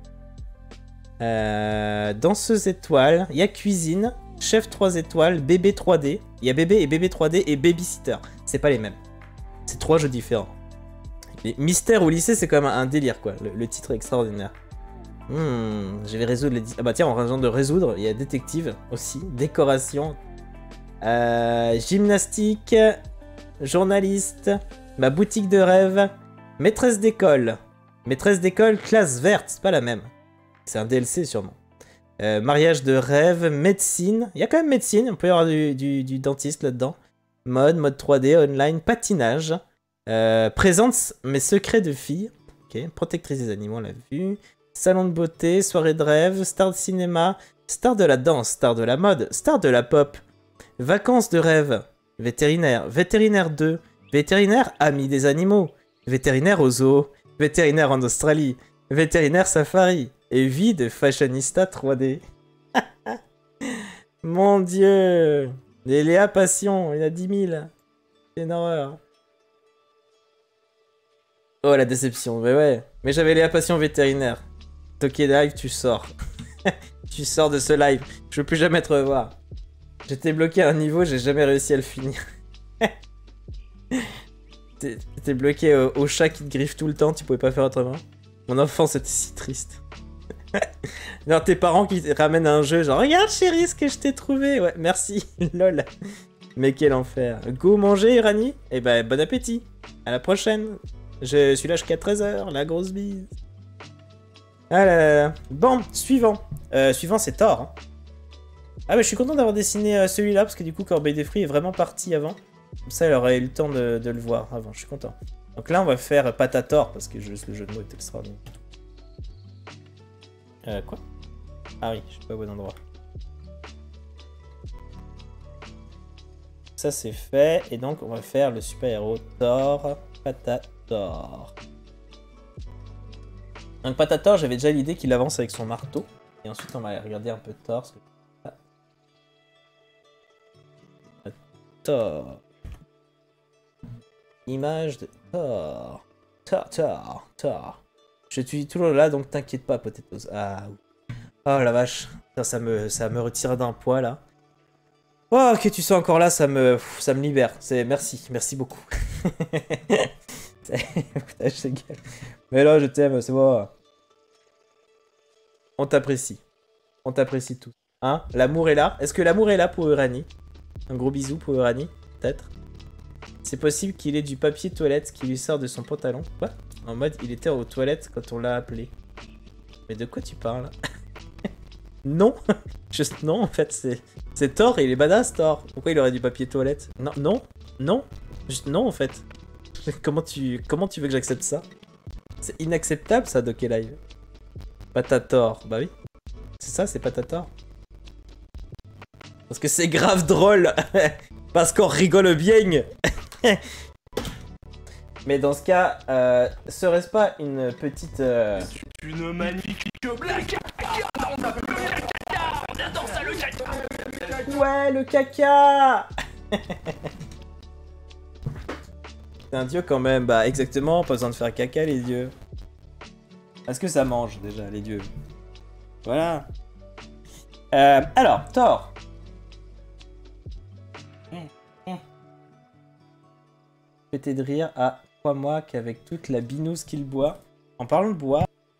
Euh, danseuse étoile. Il y a cuisine. Chef trois étoiles, bébé trois D. Il y a bébé et bébé trois D et babysitter. C'est pas les mêmes. C'est trois jeux différents. Et mystère au lycée, c'est quand même un délire, quoi. Le, le titre est extraordinaire. Hmm, je vais résoudre les... Ah bah tiens, en raison de résoudre, il y a détective aussi. Décoration. Euh, gymnastique. Journaliste. Ma boutique de rêve. Maîtresse d'école. Maîtresse d'école, classe verte. C'est pas la même. C'est un D L C sûrement. Euh, mariage de rêve, médecine. Il y a quand même médecine, on peut y avoir du, du, du dentiste là-dedans. Mode, mode trois D, online, patinage. Euh, présente mes secrets de fille. Ok, protectrice des animaux, on l'a vu. Salon de beauté, soirée de rêve, star de cinéma, star de la danse, star de la mode, star de la pop. Vacances de rêve, vétérinaire, vétérinaire deux, vétérinaire ami des animaux, vétérinaire au zoo, vétérinaire en Australie, vétérinaire safari. Et vie de fashionista trois D. Mon dieu. Les Léa Passion, il y en a dix mille. C'est une horreur. Oh la déception, mais ouais. Mais j'avais Léa Passion vétérinaire. Toké live, tu sors. Tu sors de ce live. Je veux plus jamais te revoir. J'étais bloqué à un niveau, j'ai jamais réussi à le finir. T'étais bloqué au, au chat qui te griffe tout le temps, tu pouvais pas faire autrement. Mon enfant, c'était si triste. Non, tes parents qui te ramènent un jeu, genre regarde chérie ce que je t'ai trouvé. Ouais, merci, lol. Mais quel enfer. Go manger, Irani. Et bah, bon appétit. À la prochaine. Je suis là jusqu'à treize heures, la grosse bise. Ah là là là. Bon, suivant. Euh, suivant, c'est Thor. Hein. Ah, mais je suis content d'avoir dessiné euh, celui-là, parce que du coup, Corbeille des fruits est vraiment parti avant. Comme ça, elle aurait eu le temps de, de le voir avant. Je suis content. Donc là, on va faire Patator, parce que juste le jeu de mots est extraordinaire. Euh, quoi? Ah oui, je suis pas au bon endroit. Ça, c'est fait. Et donc, on va faire le super-héros Thor. Patator. Donc, Patator, j'avais déjà l'idée qu'il avance avec son marteau. Et ensuite, on va regarder un peu Thor. Parce que... Thor. Image de Thor. Thor, Thor, Thor. Je suis toujours là, donc t'inquiète pas, Potatoes. Ah, oh la vache. Ça, ça me, ça me retire d'un poids, là. Oh, que tu sois encore là, ça me, ça me libère. C'est merci, merci beaucoup. Putain, je gueule. Mais là, je t'aime, c'est bon. On t'apprécie. On t'apprécie tous. Hein? L'amour est là. Est-ce que l'amour est là pour Uranie? Un gros bisou pour Uranie, peut-être. C'est possible qu'il ait du papier toilette qui lui sort de son pantalon. Quoi? En mode, il était aux toilettes quand on l'a appelé. Mais de quoi tu parles? Non. Juste non, en fait, c'est... C'est Thor et il est badass, Thor. Pourquoi il aurait du papier toilette? Non, non, non. Juste non, en fait. Comment tu, comment tu veux que j'accepte ça? C'est inacceptable, ça, Doké Live. Patator. Bah oui. C'est ça, c'est Patator. Parce que c'est grave drôle. Parce qu'on rigole bien. Mais dans ce cas, euh, serait-ce pas une petite... Euh... Une magnifique blague. On adore ça, le caca. Ouais, le caca. C'est un dieu quand même. Bah exactement, pas besoin de faire caca les dieux. Est-ce que ça mange déjà les dieux? Voilà. Euh, alors, Thor. Pété de rire à trois mois qu'avec toute la binouse qu'il boit. En parlant de boire.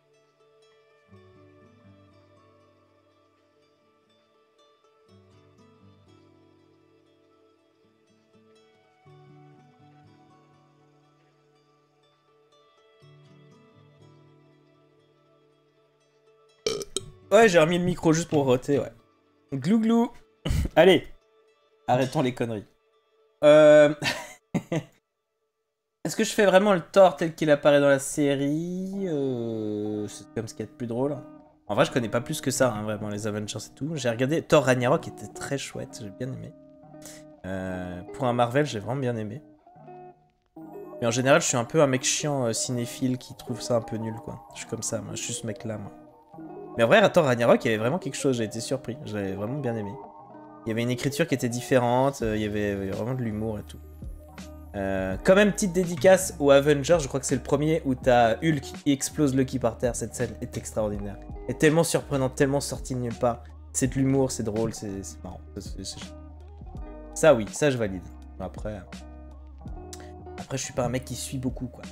Ouais, j'ai remis le micro juste pour roter, ouais. Glou glou. Allez. Arrêtons les conneries. Euh... Est-ce que je fais vraiment le Thor tel qu'il apparaît dans la série? euh... C'est comme ce qu'il y a de plus drôle. En vrai, je connais pas plus que ça, hein, vraiment, les Avengers et tout. J'ai regardé Thor Ragnarok, qui était très chouette, j'ai bien aimé. Euh... Pour un Marvel, j'ai vraiment bien aimé. Mais en général, je suis un peu un mec chiant euh, cinéphile qui trouve ça un peu nul, quoi. Je suis comme ça, moi. Je suis ce mec-là, moi. Mais en vrai, à Thor Ragnarok, il y avait vraiment quelque chose, j'ai été surpris. J'avais vraiment bien aimé. Il y avait une écriture qui était différente, il y avait, il y avait vraiment de l'humour et tout. Euh, quand même, petite dédicace aux Avengers, je crois que c'est le premier où t'as Hulk qui explose Lucky par terre. Cette scène est extraordinaire. Elle est tellement surprenante, tellement sortie de nulle part. C'est de l'humour, c'est drôle, c'est marrant. C'est, c'est... Ça oui, ça je valide. Après, après je suis pas un mec qui suit beaucoup, quoi.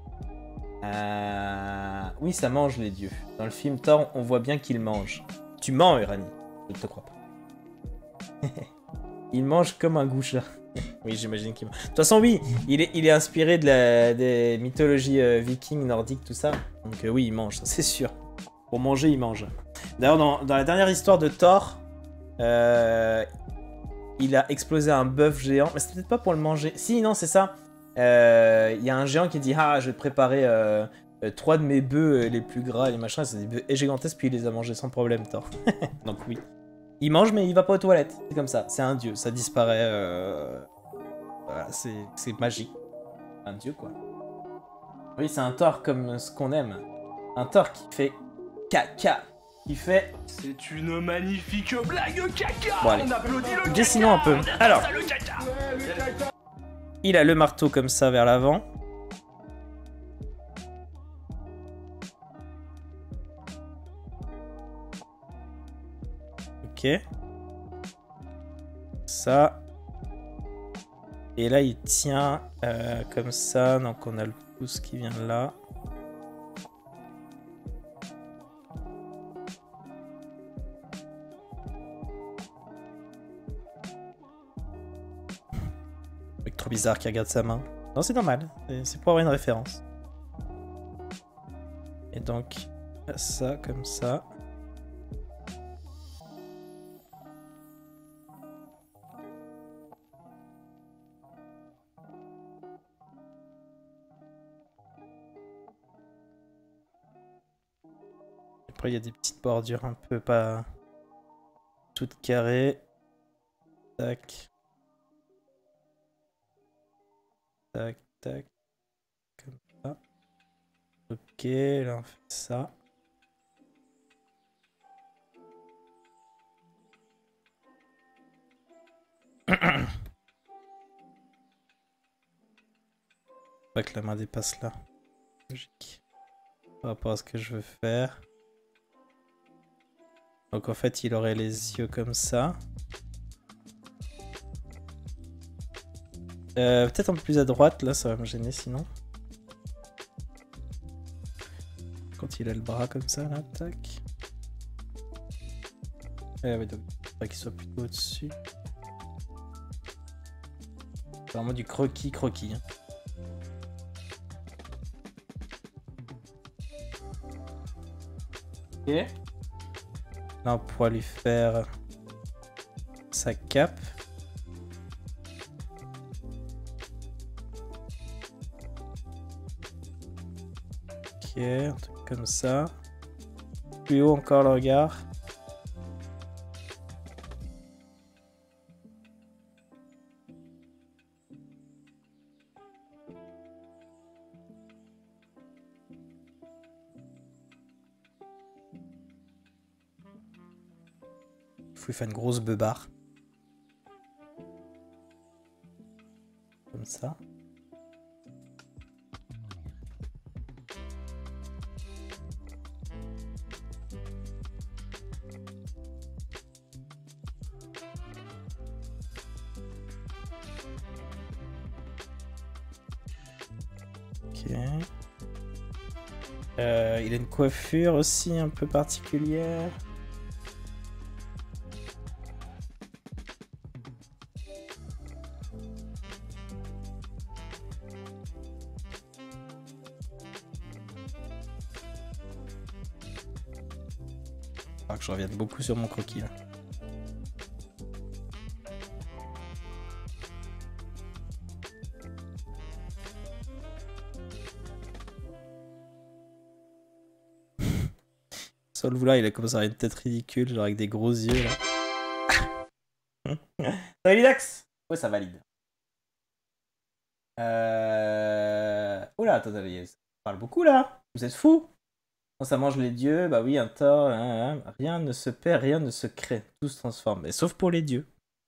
Euh... Oui, ça mange les dieux. Dans le film Thor, on voit bien qu'il mange. Tu mens, Uranie. Je ne te crois pas. Il mange comme un goucha. Oui, j'imagine qu'il mange. De toute façon, oui, il est, il est inspiré de la, des mythologies euh, vikings, nordiques, tout ça. Donc euh, oui, il mange, c'est sûr. Pour manger, il mange. D'ailleurs, dans, dans la dernière histoire de Thor, euh, il a explosé un bœuf géant. Mais c'est peut-être pas pour le manger. Si, non, c'est ça. Il euh, y a un géant qui dit « Ah, je vais te préparer euh, euh, trois de mes bœufs euh, les plus gras et les machins. » C'est des bœufs gigantesques, puis il les a mangés sans problème, Thor. Donc oui. Il mange, mais il va pas aux toilettes. C'est comme ça. C'est un dieu. Ça disparaît. Euh... Voilà, c'est magique. Un dieu, quoi. Oui, c'est un Thor comme ce qu'on aime. Un Thor qui fait caca. Qui fait... C'est une magnifique blague caca. Bon, allez. On applaudit le caca. Dessinons un peu. Alors... Ça, le caca. Il a le marteau comme ça vers l'avant. Ok. Ça. Et là, il tient euh, comme ça. Donc, on a le pouce qui vient là. Mec trop bizarre qui regarde sa main. Non, c'est normal. C'est pour avoir une référence. Et donc, ça comme ça. Après, il y a des petites bordures un peu pas toutes carrées. Tac. Tac, tac. Comme ça. Ok, là on fait ça. pas que la main dépasse là. Logique. Par rapport à ce que je veux faire. Donc en fait, il aurait les yeux comme ça. Euh, Peut-être un peu plus à droite, là, ça va me gêner sinon. Quand il a le bras comme ça, là, tac. Eh ouais, donc il faudrait qu'il soit plutôt au-dessus. C'est vraiment du croquis-croquis. Hein. Ok. Là, on pourra lui faire sa cape. Ok, un truc comme ça. Plus haut encore le regard. Il faut lui faire une grosse beubare. Comme ça. Ok. Euh, il a une coiffure aussi un peu particulière. Il faut que je revienne beaucoup sur mon croquis là. Solvula, il a commencé à avoir une tête ridicule, genre avec des gros yeux là. Ça valide Axe? Ouais, ça valide. Euh... Oula, attends, attendez, ça parle beaucoup là. Vous êtes fous? Quand ça mange les dieux, bah oui, un tort, hein, hein. Rien ne se perd, rien ne se crée, tout se transforme. Mais sauf pour les dieux.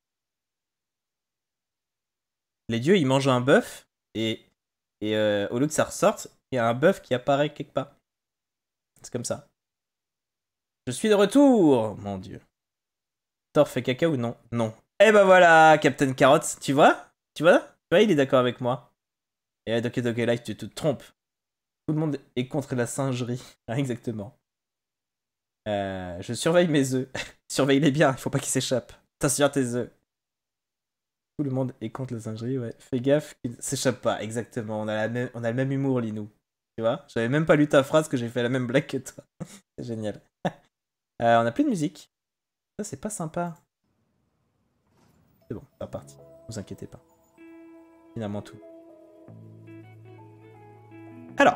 Les dieux, ils mangent un bœuf et, et euh, au lieu que ça ressorte, il y a un bœuf qui apparaît quelque part. C'est comme ça. Je suis de retour, mon dieu. Thor fait caca ou non? Non. Eh ben voilà, Captain Carotte, tu vois? Tu vois? Tu vois, il est d'accord avec moi. Et à Doki Doki Life, tu te trompes. Tout le monde est contre la singerie. Ah, exactement. Euh, je surveille mes œufs. Surveille-les bien, il faut pas qu'ils s'échappent. Attention à tes œufs. Tout le monde est contre la singerie, ouais. Fais gaffe qu'ils s'échappent pas, exactement. On a, la même, on a le même humour, Linou. Tu vois? J'avais même pas lu ta phrase que j'ai fait la même blague que toi. C'est génial. Euh, on a plus de musique. Ça, c'est pas sympa. C'est bon, c'est reparti. Ne vous inquiétez pas. Finalement, tout. Alors.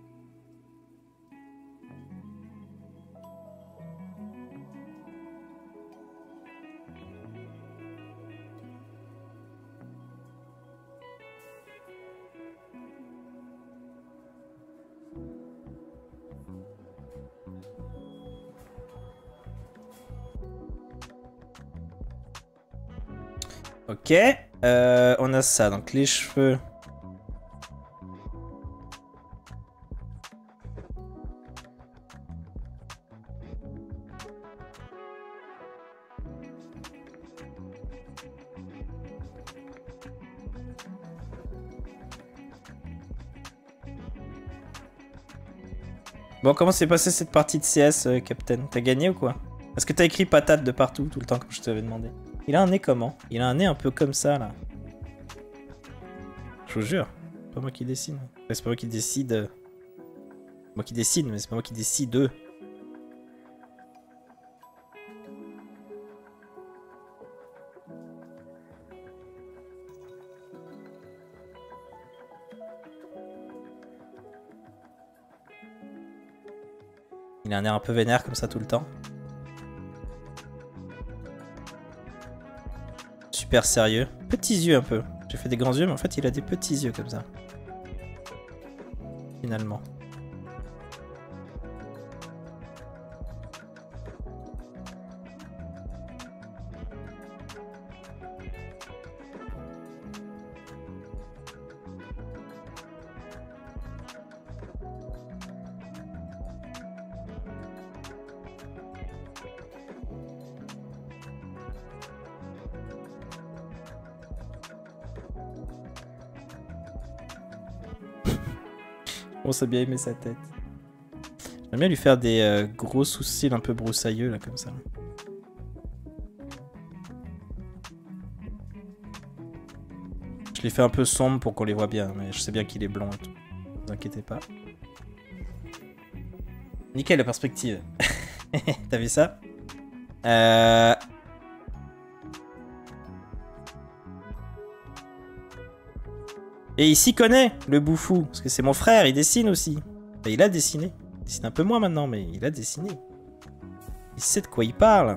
Ok, euh, on a ça, donc les cheveux. Bon, comment s'est passée cette partie de C S, euh, Captain? T'as gagné ou quoi? Est-ce que t'as écrit patate de partout, tout le temps, comme je t'avais demandé? Il a un nez comment? Il a un nez un peu comme ça, là. Je vous jure. C'est pas moi qui dessine. Enfin, c'est pas moi qui décide. C'est moi qui dessine, mais c'est pas moi qui décide. Il a un air un peu vénère comme ça tout le temps. Super sérieux. Petits yeux un peu. J'ai fait des grands yeux, mais en fait il a des petits yeux comme ça. Finalement. On s'est bien aimé sa tête. J'aime bien lui faire des euh, gros sourcils un peu broussailleux là comme ça. Je les fais un peu sombre pour qu'on les voit bien, mais je sais bien qu'il est blond et tout. Ne vous inquiétez pas. Nickel la perspective. T'as vu ça? Euh... Et il s'y connaît, le bouffou. Parce que c'est mon frère, il dessine aussi. Enfin, il a dessiné. Il dessine un peu moins maintenant, mais il a dessiné. Il sait de quoi il parle.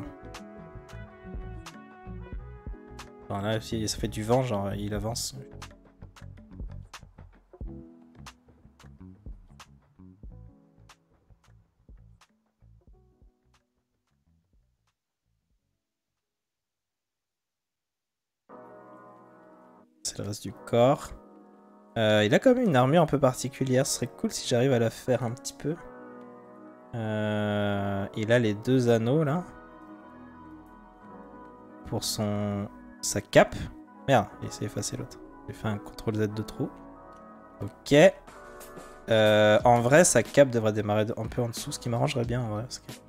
Enfin, là, ça fait du vent, genre, il avance. C'est le reste du corps. Euh, il a quand même une armure un peu particulière. Ce serait cool si j'arrive à la faire un petit peu. Euh, il a les deux anneaux là. Pour son sa cape. Merde, il s'est effacé l'autre. J'ai fait un contrôle Z de trop. Ok. Euh, en vrai, sa cape devrait démarrer un peu en dessous, ce qui m'arrangerait bien en vrai. Parce que...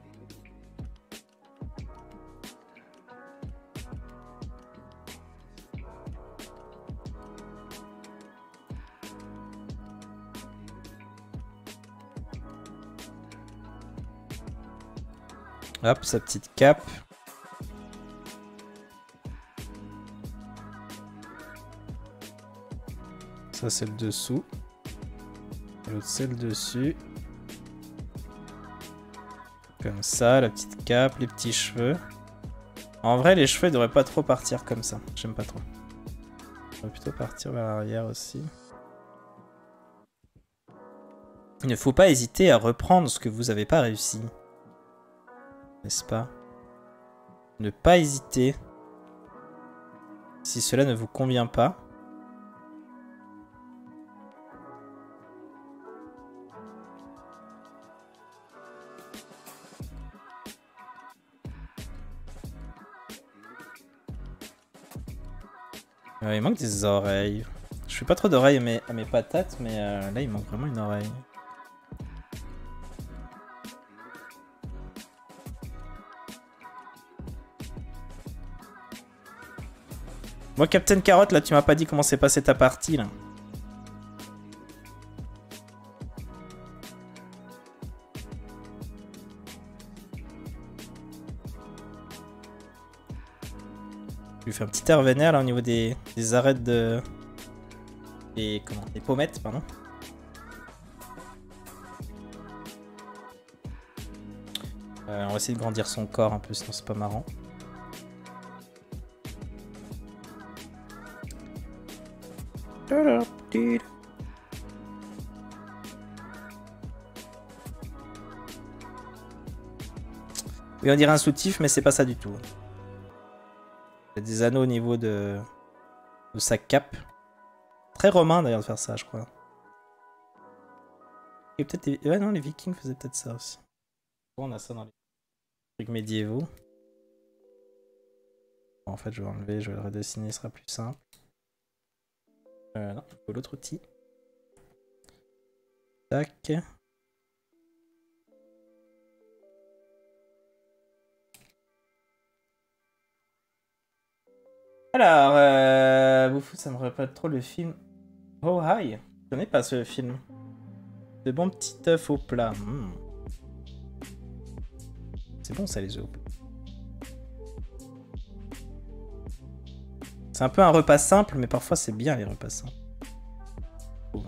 Hop, sa petite cape. Ça, c'est le dessous. L'autre, c'est le dessus. Comme ça, la petite cape, les petits cheveux. En vrai, les cheveux ne devraient pas trop partir comme ça. J'aime pas trop. Ils devraient plutôt partir vers l'arrière aussi. Il ne faut pas hésiter à reprendre ce que vous n'avez pas réussi. N'est-ce pas? Ne pas hésiter. Si cela ne vous convient pas. Euh, il manque des oreilles. Je fais pas trop d'oreilles à mes, à mes patates, mais euh, là il manque vraiment une oreille. Moi, Captain Carotte, là, tu m'as pas dit comment s'est passée ta partie, là. Je lui fais un petit air vénère, là, au niveau des, des arêtes de... Des, comment, des pommettes, pardon. Euh, on va essayer de grandir son corps un peu, sinon c'est pas marrant. Oui, on dirait un soutif, mais c'est pas ça du tout. Il y a des anneaux au niveau de, de sa cape. Très romain d'ailleurs de faire ça, je crois. Et peut-être les... Ouais, non, les Vikings faisaient peut-être ça aussi. Bon, on a ça dans les trucs médiévaux. Bon, en fait, je vais enlever, je vais le redessiner, ce sera plus simple. Euh, non, il faut l'autre outil. Tac. Alors, euh, vous ça me rappelle trop le film Oh Hi. Je connais pas ce film. De bons petits œufs au plat. Mmh. C'est bon ça, les œufs au plat. C'est un peu un repas simple, mais parfois c'est bien les repas simples. Oh.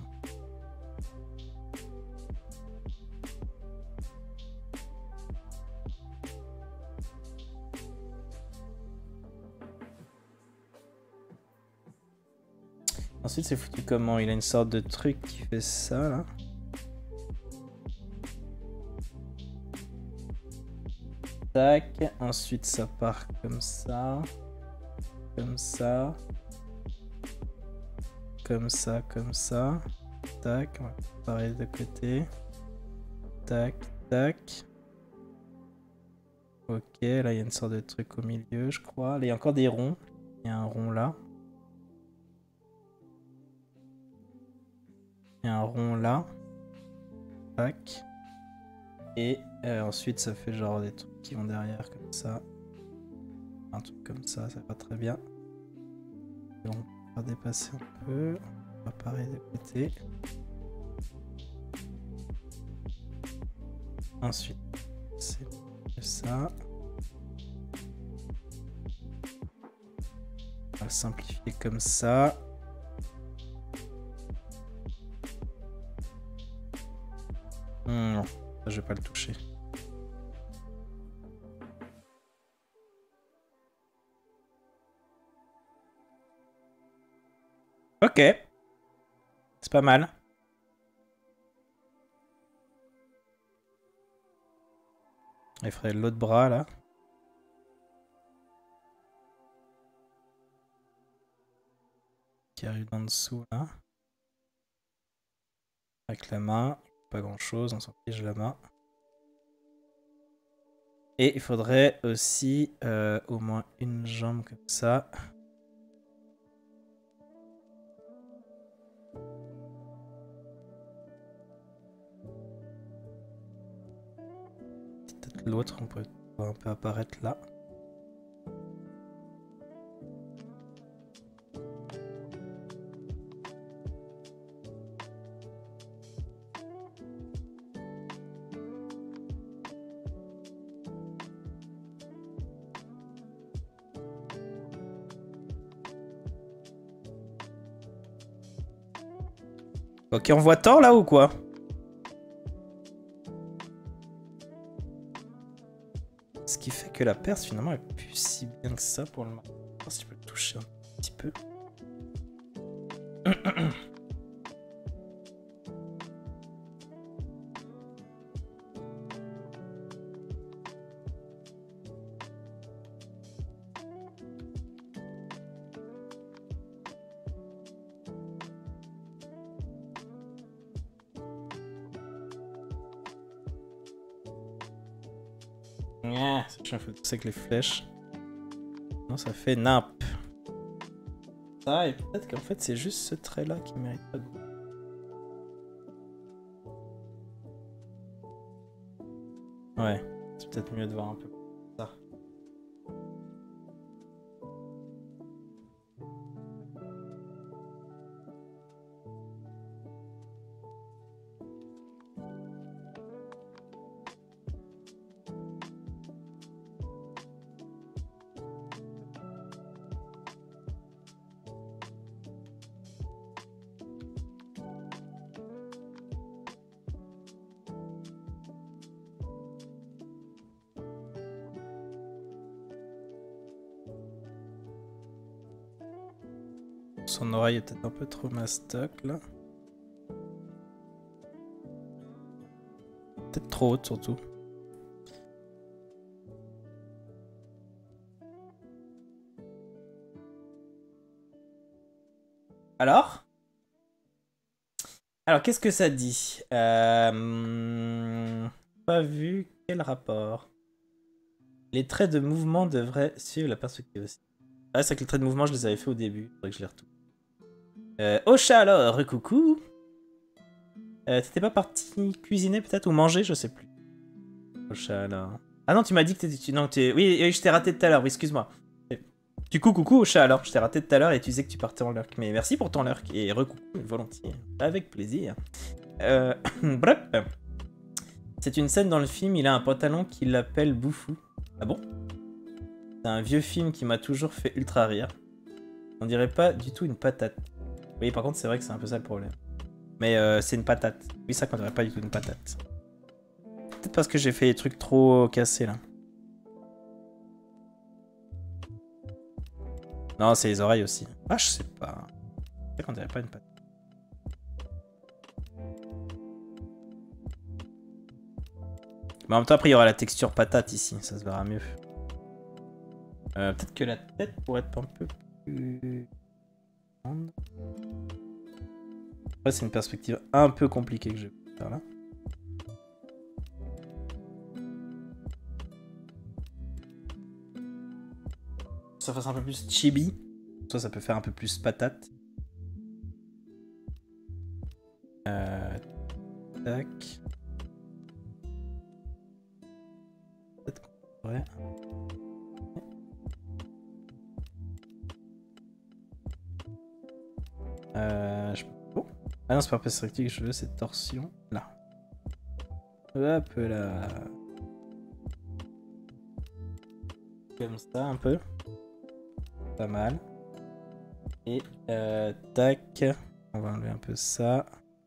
Ensuite, c'est foutu comment? Il a une sorte de truc qui fait ça là. Tac. Ensuite, ça part comme ça. Comme ça. Comme ça, comme ça. Tac. On va pareil de côté. Tac, tac. Ok, là il y a une sorte de truc au milieu, je crois. Là, il y a encore des ronds. Il y a un rond là. Il y a un rond là. Tac. Et euh, ensuite ça fait genre des trucs qui vont derrière comme ça. Un truc comme ça, ça va très bien. Et on va dépasser un peu. On va pareil de côté. Ensuite, c'est ça. On va le simplifier comme ça. Mmh, non, ça, je vais pas le toucher. Ok. C'est pas mal. Il ferait l'autre bras là. Qui arrive en dessous là. Avec la main. Pas grand chose, on s'en fiche la main. Et il faudrait aussi euh, au moins une jambe comme ça. Peut-être l'autre, on peut voir un peu apparaître là. Ok, on voit Thor là ou quoi? Ce qui fait que la perce finalement est plus si bien que ça pour le moment. Je pense que tu peux le toucher un petit peu. Ah, c'est chiant, faut pousser avec les flèches. Non, ça fait nappe. Ça, et peut-être qu'en fait, c'est juste ce trait-là qui mérite pas de... Ouais, c'est peut-être mieux de voir un peu ça. Son oreille est peut-être un peu trop mastoc là. Peut-être trop haute surtout. Alors? Alors qu'est-ce que ça dit? euh... Pas vu, quel rapport? Les traits de mouvement devraient suivre la perspective aussi. Ah, c'est que les traits de mouvement je les avais fait au début, faudrait que je les retrouve. Euh, Ocha alors, coucou. Euh, T'étais pas parti cuisiner peut-être ou manger, je sais plus. Ocha alors. Ah non, tu m'as dit que t'étais... Non, t'es... Oui, oui, je t'ai raté tout à l'heure, oui, excuse-moi. Du coup, coucou Ocha alors, je t'ai raté tout à l'heure et tu disais que tu partais en lurk. Mais merci pour ton lurk et recoucou, volontiers, avec plaisir. Euh... Bref. C'est une scène dans le film, il a un pantalon qui l'appelle Boufou. Ah bon? C'est un vieux film qui m'a toujours fait ultra rire. On dirait pas du tout une patate. Oui, par contre, c'est vrai que c'est un peu ça le problème. Mais euh, c'est une patate. Oui, ça qu'on dirait pas du tout une patate. Peut-être parce que j'ai fait des trucs trop cassés là. Non, c'est les oreilles aussi. Ah, je sais pas. C'est qu'on dirait pas une patate. Mais en même temps, après, il y aura la texture patate ici. Ça se verra mieux. Euh, Peut-être que la tête pourrait être un peu plus... Après, c'est une perspective un peu compliquée que je vais faire là. Ça fasse un peu plus chibi. Soit ça peut faire un peu plus patate. Euh... Tac. Euh, je... oh. Ah non, c'est pas perspective que je veux, c'est torsion. Là. Hop là. Comme ça, un peu. Pas mal. Et euh, tac. On va enlever un peu ça.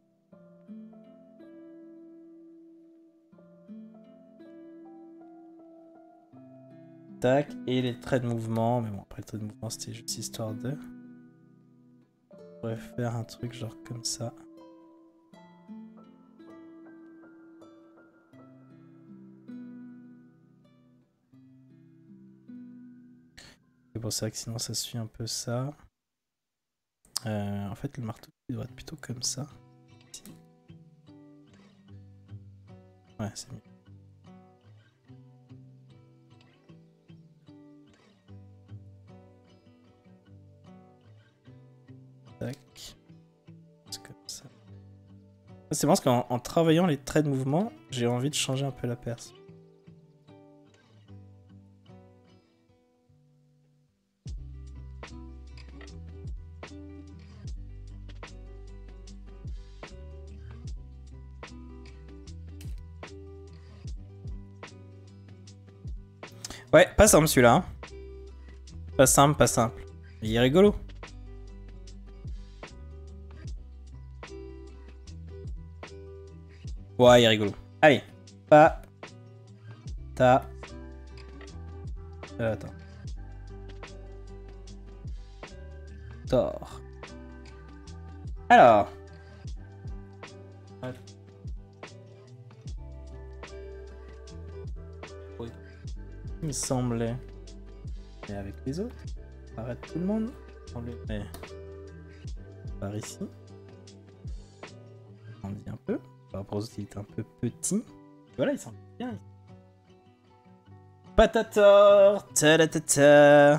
Tac. Et les traits de mouvement. Mais bon, après les traits de mouvement, c'était juste histoire de... On pourrait faire un truc genre comme ça. C'est pour ça que sinon ça suit un peu ça. Euh, en fait, le marteau il doit être plutôt comme ça. Ouais, c'est mieux. Tac. C'est comme ça. C'est bon parce qu'en en travaillant les traits de mouvement, j'ai envie de changer un peu la perce. Ouais, pas simple celui-là. Hein. Pas simple, pas simple. Il est rigolo. Ouais, il est rigolo. Allez. Pas. Ta. Euh, attends. Tor. Alors. Il me semblait. Et avec les autres. Arrête tout le monde. On le met par ici. On dit un peu. Par rapport aux autres, il est un peu petit. Voilà, il semble bien. Patator. Ta-da-ta-ta.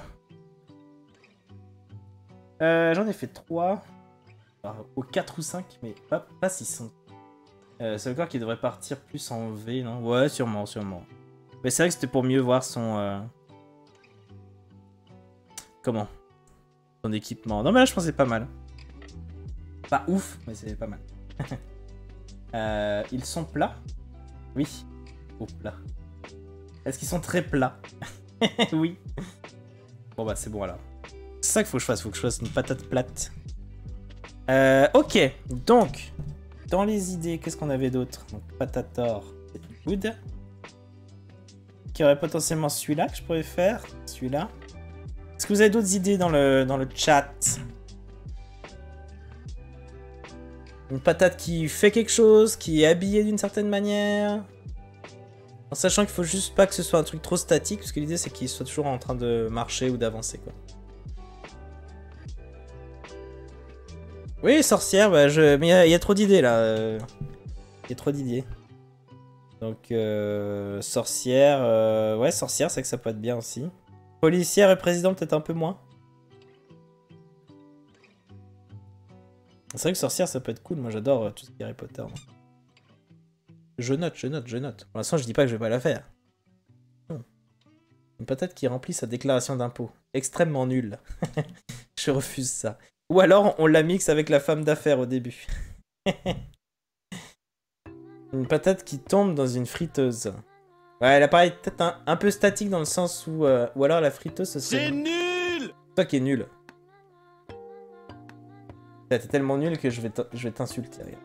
Euh, J'en ai fait trois. Au quatre ou cinq, mais pas, pas six. Euh, c'est le corps qui devrait partir plus en V, non? Ouais, sûrement, sûrement. Mais c'est vrai que c'était pour mieux voir son... Euh... Comment? Son équipement. Non mais là je pense que c'est pas mal. Pas ouf, mais c'est pas mal. euh, ils sont plats? Oui. Oh, plats. Est-ce qu'ils sont très plats? Oui. Bon bah c'est bon alors. C'est ça qu'il faut que je fasse, faut que je fasse une patate plate. Euh, ok, donc, dans les idées, qu'est-ce qu'on avait d'autre? Donc Patator, c'est good. Qui aurait potentiellement celui-là que je pourrais faire. Celui-là. Est-ce que vous avez d'autres idées dans le, dans le chat? Une patate qui fait quelque chose, qui est habillée d'une certaine manière. En sachant qu'il faut juste pas que ce soit un truc trop statique, parce que l'idée c'est qu'il soit toujours en train de marcher ou d'avancer, quoi. Oui, sorcière, bah je... mais il y, y a trop d'idées là. Il y a trop d'idées. Donc, euh, sorcière, euh, ouais, sorcière, c'est que ça peut être bien aussi. Policière et président, peut-être un peu moins. C'est vrai que sorcière, ça peut être cool. Moi, j'adore tout ce qui est Harry Potter. Moi. Je note, je note, je note. Pour l'instant, je dis pas que je vais pas la faire. Hmm. Une patate qui remplit sa déclaration d'impôt. Extrêmement nulle. Je refuse ça. Ou alors, on la mixe avec la femme d'affaires au début. Une patate qui tombe dans une friteuse. Ouais, elle apparaît peut-être un, un peu statique dans le sens où... Euh, ou alors la friteuse, c'est... C'est nul! Toi qui es nul. T'es tellement nul que je vais t'insulter, regarde.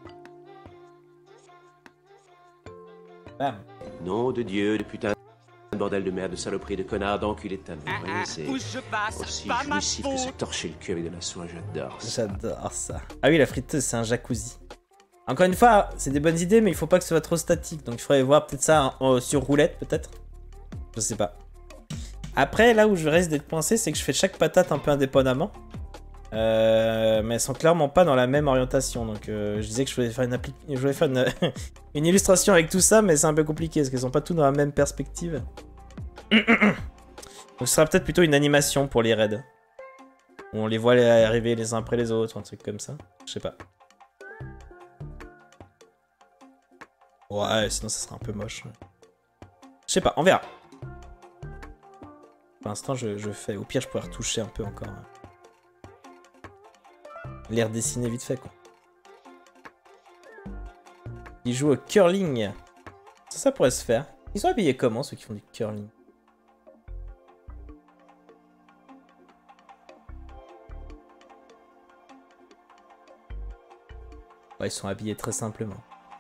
Bam. Nom de Dieu, de putain de bordel de merde, de saloperie, de connard, d'enculé de ta mère. Ah, ah, c'est où je passe, aussi pas ma jouissif que se faute. torcher le cul avec de la soie, j'adore ça. J'adore ça. Ah oui, la friteuse, c'est un jacuzzi. Encore une fois, c'est des bonnes idées, mais il faut pas que ce soit trop statique. Donc il faudrait voir peut-être ça en, sur roulette, peut-être. Je sais pas. Après, là où je reste d'être coincé, c'est que je fais chaque patate un peu indépendamment. Euh, mais elles sont clairement pas dans la même orientation. Donc euh, je disais que je voulais faire une, appli je voulais faire une, une illustration avec tout ça, mais c'est un peu compliqué parce qu'elles sont pas toutes dans la même perspective. Donc ce sera peut-être plutôt une animation pour les raids. Où on les voit arriver les uns après les autres, un truc comme ça. Je sais pas. Ouais, sinon ça sera un peu moche. Je sais pas, on verra. Pour l'instant, je, je fais. Au pire, je pourrais retoucher un peu encore. Hein. Les redessiner vite fait, quoi. Ils jouent au curling. Ça, ça pourrait se faire. Ils sont habillés comment, ceux qui font du curling? Ouais, ils sont habillés très simplement.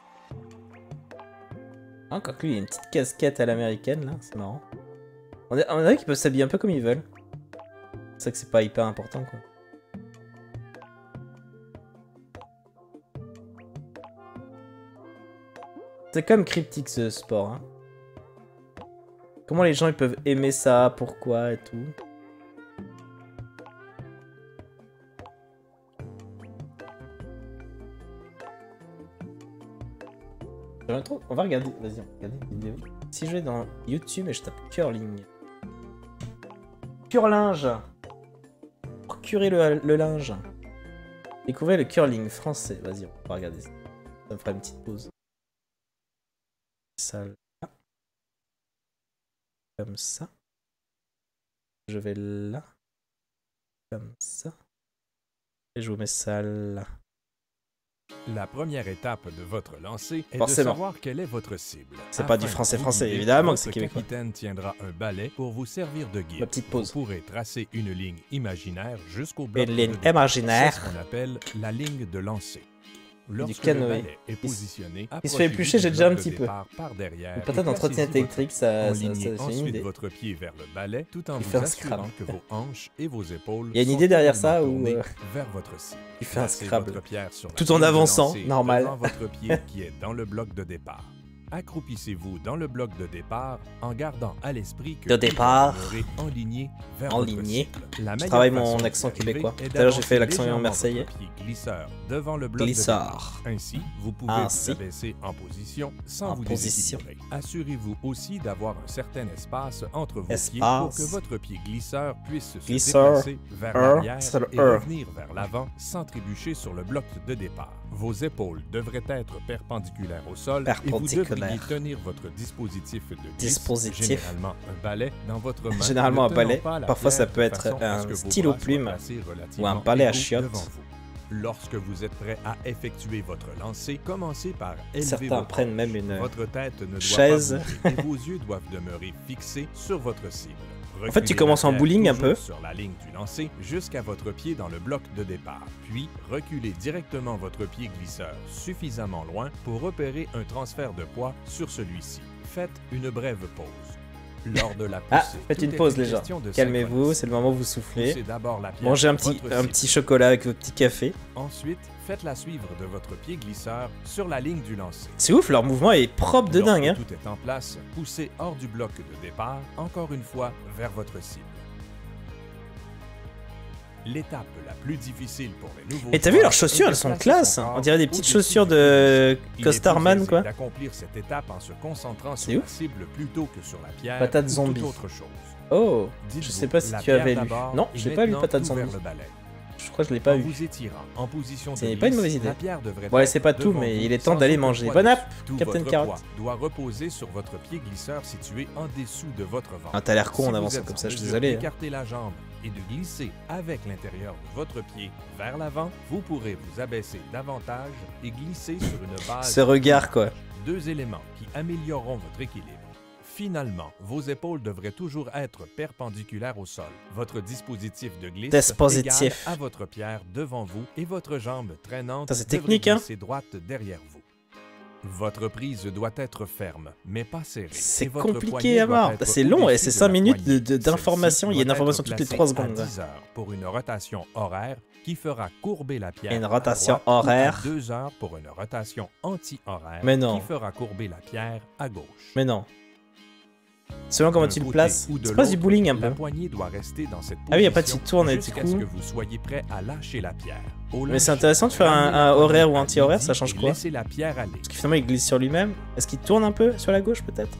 Encore que lui, il a une petite casquette à l'américaine, là. C'est marrant. On dirait qu'ils peuvent s'habiller un peu comme ils veulent. C'est ça que c'est pas hyper important, quoi. C'est quand même cryptique ce sport. Hein. Comment les gens ils peuvent aimer ça, pourquoi et tout. On va regarder, vas-y, on va regarder une vidéo. Si je vais dans YouTube et je tape curling. Curlinge. Pour curer le, le linge. Découvrez le curling français. Vas-y, on va regarder ça. Ça me fera une petite pause. Ça là. Comme ça. Je vais là. Comme ça. Et je vous mets ça là. La première étape de votre lancer est Forcément. de savoir quelle est votre cible. C'est pas du français-français, évidemment que c'est québécois. Le capitaine tiendra un balai pour vous servir de guide. Ma petite pause. Vous pourrez tracer une ligne imaginaire jusqu'au bloc Une ligne de départ. imaginaire. C'est ce qu'on appelle la ligne de lancer. Lorsque canoë. le balai est positionné, il se fait éplucher, j'ai déjà un petit peu. Par derrière, Une patate en trottinette électrique, ça, ça, ça c'est une ensuite idée. votre pied vers le balai, tout en Il vous fait un assurant Scrabble. que vos hanches et vos épaules Il y a une sont idée derrière ça totalement ou tournées euh, vers votre cible. il fait un Placez Scrabble. votre pierre sur la Tout en ligne de avançant, lancer normal. devant votre pied qui est dans le bloc de départ. Accroupissez-vous dans le bloc de départ en gardant à l'esprit que De départ. vous demeurez enligné vers Enligné. votre cible. La Je meilleure travaille mon façon accent d'y arriver québécois. est Tout à l'heure, j'ai fait d'avancer l'accent légèrement marseillais. votre pied glisseur devant le bloc de Glisseur. départ. Ainsi, vous pouvez Ainsi. vous abaisser en position sans En vous position. déséquilibrer. Assurez-vous aussi d'avoir un certain espace entre vos Espace. pieds pour que votre pied glisseur puisse se Glisseur. déplacer vers Er, l'arrière c'est le et er. revenir vers l'avant sans trébucher sur le bloc de départ. Vos épaules devraient être perpendiculaires au sol et vous Perpendiculaires. devriez tenir votre dispositif de glisse, Dispositif. généralement un balai, dans votre main. Généralement ne un balai. tenant pas la Parfois, ça pierre peut de être façon à un ce que vos stylo bras soient plume placés ou relativement un balai à égaux chiottes. devant vous. Lorsque vous êtes prêt à effectuer votre lancer, commencez par élever Certains vos prennent hanches. même une Votre tête ne doit chaise. pas bouger et vos yeux doivent demeurer fixés sur votre cible. En fait, tu Reculez commences la en pierre bowling un toujours peu. sur la ligne du lancer jusqu'à votre pied dans le bloc de départ. Puis, reculez directement votre pied glisseur suffisamment loin pour opérer un transfert de poids sur celui-ci. Faites une brève pause. Lors de la poussée, Ah, faites tout une est pause les gens. question de Calmez-vous, synchroniser. c'est le moment où vous soufflez. Poussez d'abord la pierre Mangez un vers petit, votre un cible. petit chocolat avec votre petit café. Ensuite, faites-la suivre de votre pied glisseur sur la ligne du lancer. C'est ouf, leur mouvement est propre de Lorsque dingue. Hein. tout est en place, poussez hors du bloc de départ, encore une fois, vers votre cible. L'étape la plus difficile pour les nouveaux Et t'as vu joueurs leurs chaussures, est elles de sont placer classe. son corps On dirait des petites au-dessus chaussures du de public. Il est Costarman, plus quoi. aisé d'accomplir cette étape en se concentrant C'est sur la ouf. cible plutôt que sur la pierre Patate ou zombie. toute autre chose. Oh, je Dites-vous, sais pas si la tu pierre avais lu. d'abord Non, et j'ai pas lu maintenant Patate tout vers zombie. le balai. Je crois que je l'ai pas En eu. vous étirant en position de C'est pas une glisse, mauvaise idée. la pierre devrait Ouais, être c'est pas tout, devant mais vous il est temps sans d'aller aucun manger. poids Bonne app, dessus. Tout Captain votre Carrot. poids doit reposer sur votre pied glisseur situé en dessous de votre ventre. Ah, t'as l'air con Si en vous avançant êtes comme en ça, je suis mesure désolé. hein. d'écarter la jambe et de glisser avec l'intérieur de votre pied vers l'avant, vous pourrez vous abaisser davantage et glisser sur une base. Ce regard, quoi. Deux éléments qui amélioreront votre équilibre. Finalement, vos épaules devraient toujours être perpendiculaires au sol. Votre dispositif de glisse Dispositif. égal à votre pierre devant vous et votre jambe traînante Ça, c'est devrait technique, hein. glisser droite derrière vous. Votre prise doit être ferme, mais pas serrée. C'est Et votre compliqué poignet à doit mort. être C'est long et au-dessus c'est de cinq la minutes de- poignée. de- d'information. Celle-ci Il y a une doit information être toutes les placée trois à secondes. dix heures pour une rotation horaire qui fera courber la pierre. Une à rotation droite ou à horaire. deux heures pour une rotation anti-horaire Mais non. qui fera courber la pierre à gauche. Mais non. Selon comment D'un tu le côté places. ou de C'est pas du l'autre, bowling un La peu. poignée doit rester dans cette position Ah oui, y a pas de petite tourne et du jusqu'à coup. ce que vous soyez prêt à lâcher la pierre. Au Mais c'est lâcher, intéressant de faire un- ramenez un la horaire poignée ou à anti-horaire, midi ça change et quoi? Laissez la pierre aller. Parce que finalement, il glisse sur lui-même. Est-ce qu'il tourne un peu sur la gauche, peut-être?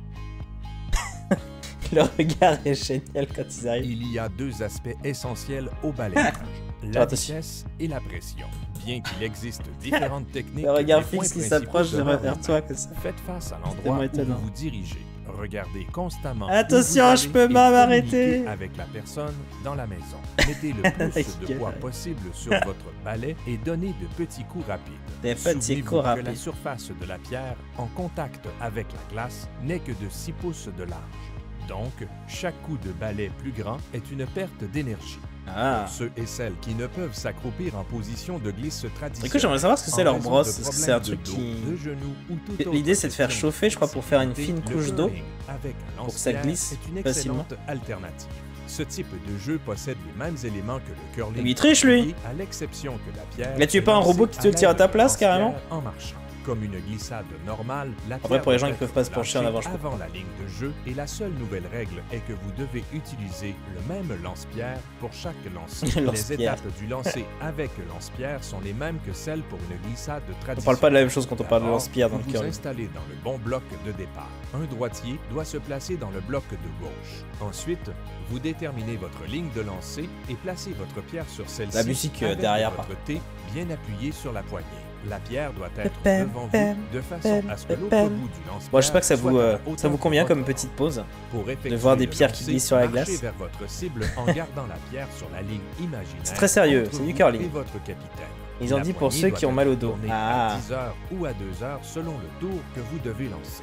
Le regard est génial quand ils arrivent. Il y a deux aspects essentiels au balayage, la Attention. vitesse et la pression. Bien qu'il existe différentes techniques, Le regard les points fixe qui principaux s'approche demeurent vers les toi mêmes. comme ça. Faites face à tellement l'endroit où étonnant. vous vous dirigez. Regardez constamment. Attention, où vous je allez peux et pas m'arrêter. communiquez avec la personne dans la maison. Mettez le plus de poids possible sur votre balai et donnez de petits coups rapides. Des petits Souvenez-vous coups que rapides. la surface de la pierre en contact avec la glace n'est que de six pouces de large. Donc, chaque coup de balai plus grand est une perte d'énergie. Ah. Pour ceux et celles qui ne peuvent s'accroupir en position de glisse traditionnelle. Écoute, j'aimerais savoir ce que c'est en leur raison brosse. de Est-ce que c'est un problèmes truc de dos, qui... de genoux ou toute autre L'idée, c'est de faire question chauffer, je crois, pour faire une flexibilité, fine le couche d'eau. curling avec un Pour que ça lance-pierre glisse est une facilement. excellente alternative. Ce type de jeu possède les mêmes éléments que le curling. Mais il triche, lui. À l'exception que la pierre. Là, tu es est pas un lancée robot qui te le à tire à ta l'aide d'un place, carrément? lance-pierre en marchant. Comme une glissade normale, la Après, pierre pour les gens doit qui peuvent être pas se pencher en lâchée avant, je comprends. avant la ligne de jeu, et la seule nouvelle règle est que vous devez utiliser le même lance-pierre pour chaque lancer. Le Les lance-pierre. étapes du lancer avec le lance-pierre sont les mêmes que celles pour une glissade traditionnelle. On parle pas de la même chose quand on parle de D'abord, lance-pierre dans vous le vous curling. installez dans le bon bloc de départ. Un droitier doit se placer dans le bloc de gauche. Ensuite, vous déterminez votre ligne de lancer et placez votre pierre sur celle-ci. La musique, euh, avec derrière, votre par thé bien appuyé sur la poignée. La pierre doit être Pam, devant pam, vous de façon à ce que l'autre pam. bout du lance-pierre Bon, je sais pas que ça soit vous, à euh, la hauteur ça vous de convient votre comme bras. petite pause Pour effectuer voir des le pierres qui lancer, glissent sur la marchez glace. vers votre cible en gardant la pierre sur la ligne imaginaire. C'est très sérieux, entre c'est du vous curling. et votre capitaine. Ils ont La dit pour poignée ceux doit qui ont être mal au dos. tournée Ah. à dix heures ou à deux heures selon le tour que vous devez lancer.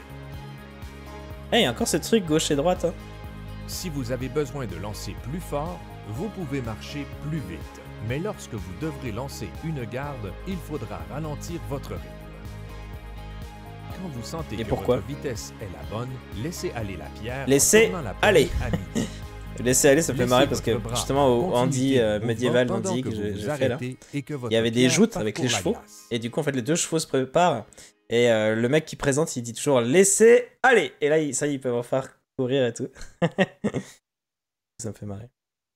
Eh, y a encore ce truc gauche et droite. Hein. Si vous avez besoin de lancer plus fort, vous pouvez marcher plus vite. Mais lorsque vous devrez lancer une garde, il faudra ralentir votre rythme. Quand vous sentez Et que pourquoi? votre vitesse est la bonne, laissez aller la pierre. en Laissez tournant la aller. poignée à midi. Laissez aller, ça me fait Laissez marrer parce que votre bras justement au en handi continuité euh, mouvement médiéval pendant d'handi que que vous j'ai vous j'ai fait là, arrêtez et que votre il y avait des pierre joutes avec les parcourt la chevaux. glace. Et du coup, en fait, les deux chevaux se préparent. Et euh, le mec qui présente, il dit toujours laissez aller. Et là, il, ça, ils peuvent en faire courir et tout. Ça me fait marrer.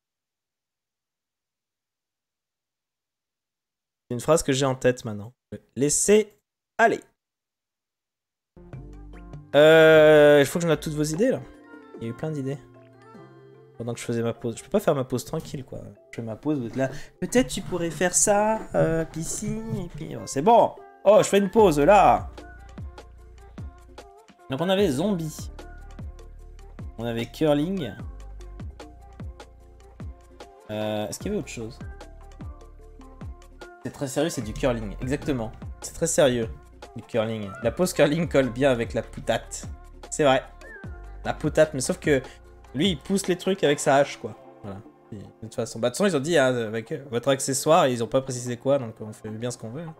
C'est une phrase que j'ai en tête maintenant. Laissez aller. Euh, il faut que je note toutes vos idées là. Il y a eu plein d'idées. Pendant que je faisais ma pause. Je peux pas faire ma pause tranquille quoi. Je fais ma pause, vous êtes là. Peut-être tu pourrais faire ça, euh, puis ici, et puis... Oh, c'est bon. Oh, je fais une pause là. Donc on avait zombie. On avait curling. Euh, Est-ce qu'il y avait autre chose? C'est très sérieux, c'est du curling. Exactement. C'est très sérieux. Du curling. La pause curling colle bien avec la poutate. C'est vrai. La poutate, mais sauf que lui, il pousse les trucs avec sa hache, quoi. Voilà. Et de toute façon, bah, de toute façon, ils ont dit hein, avec euh, votre accessoire, ils ont pas précisé quoi, donc on fait bien ce qu'on veut. Hein.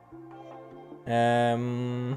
Euh...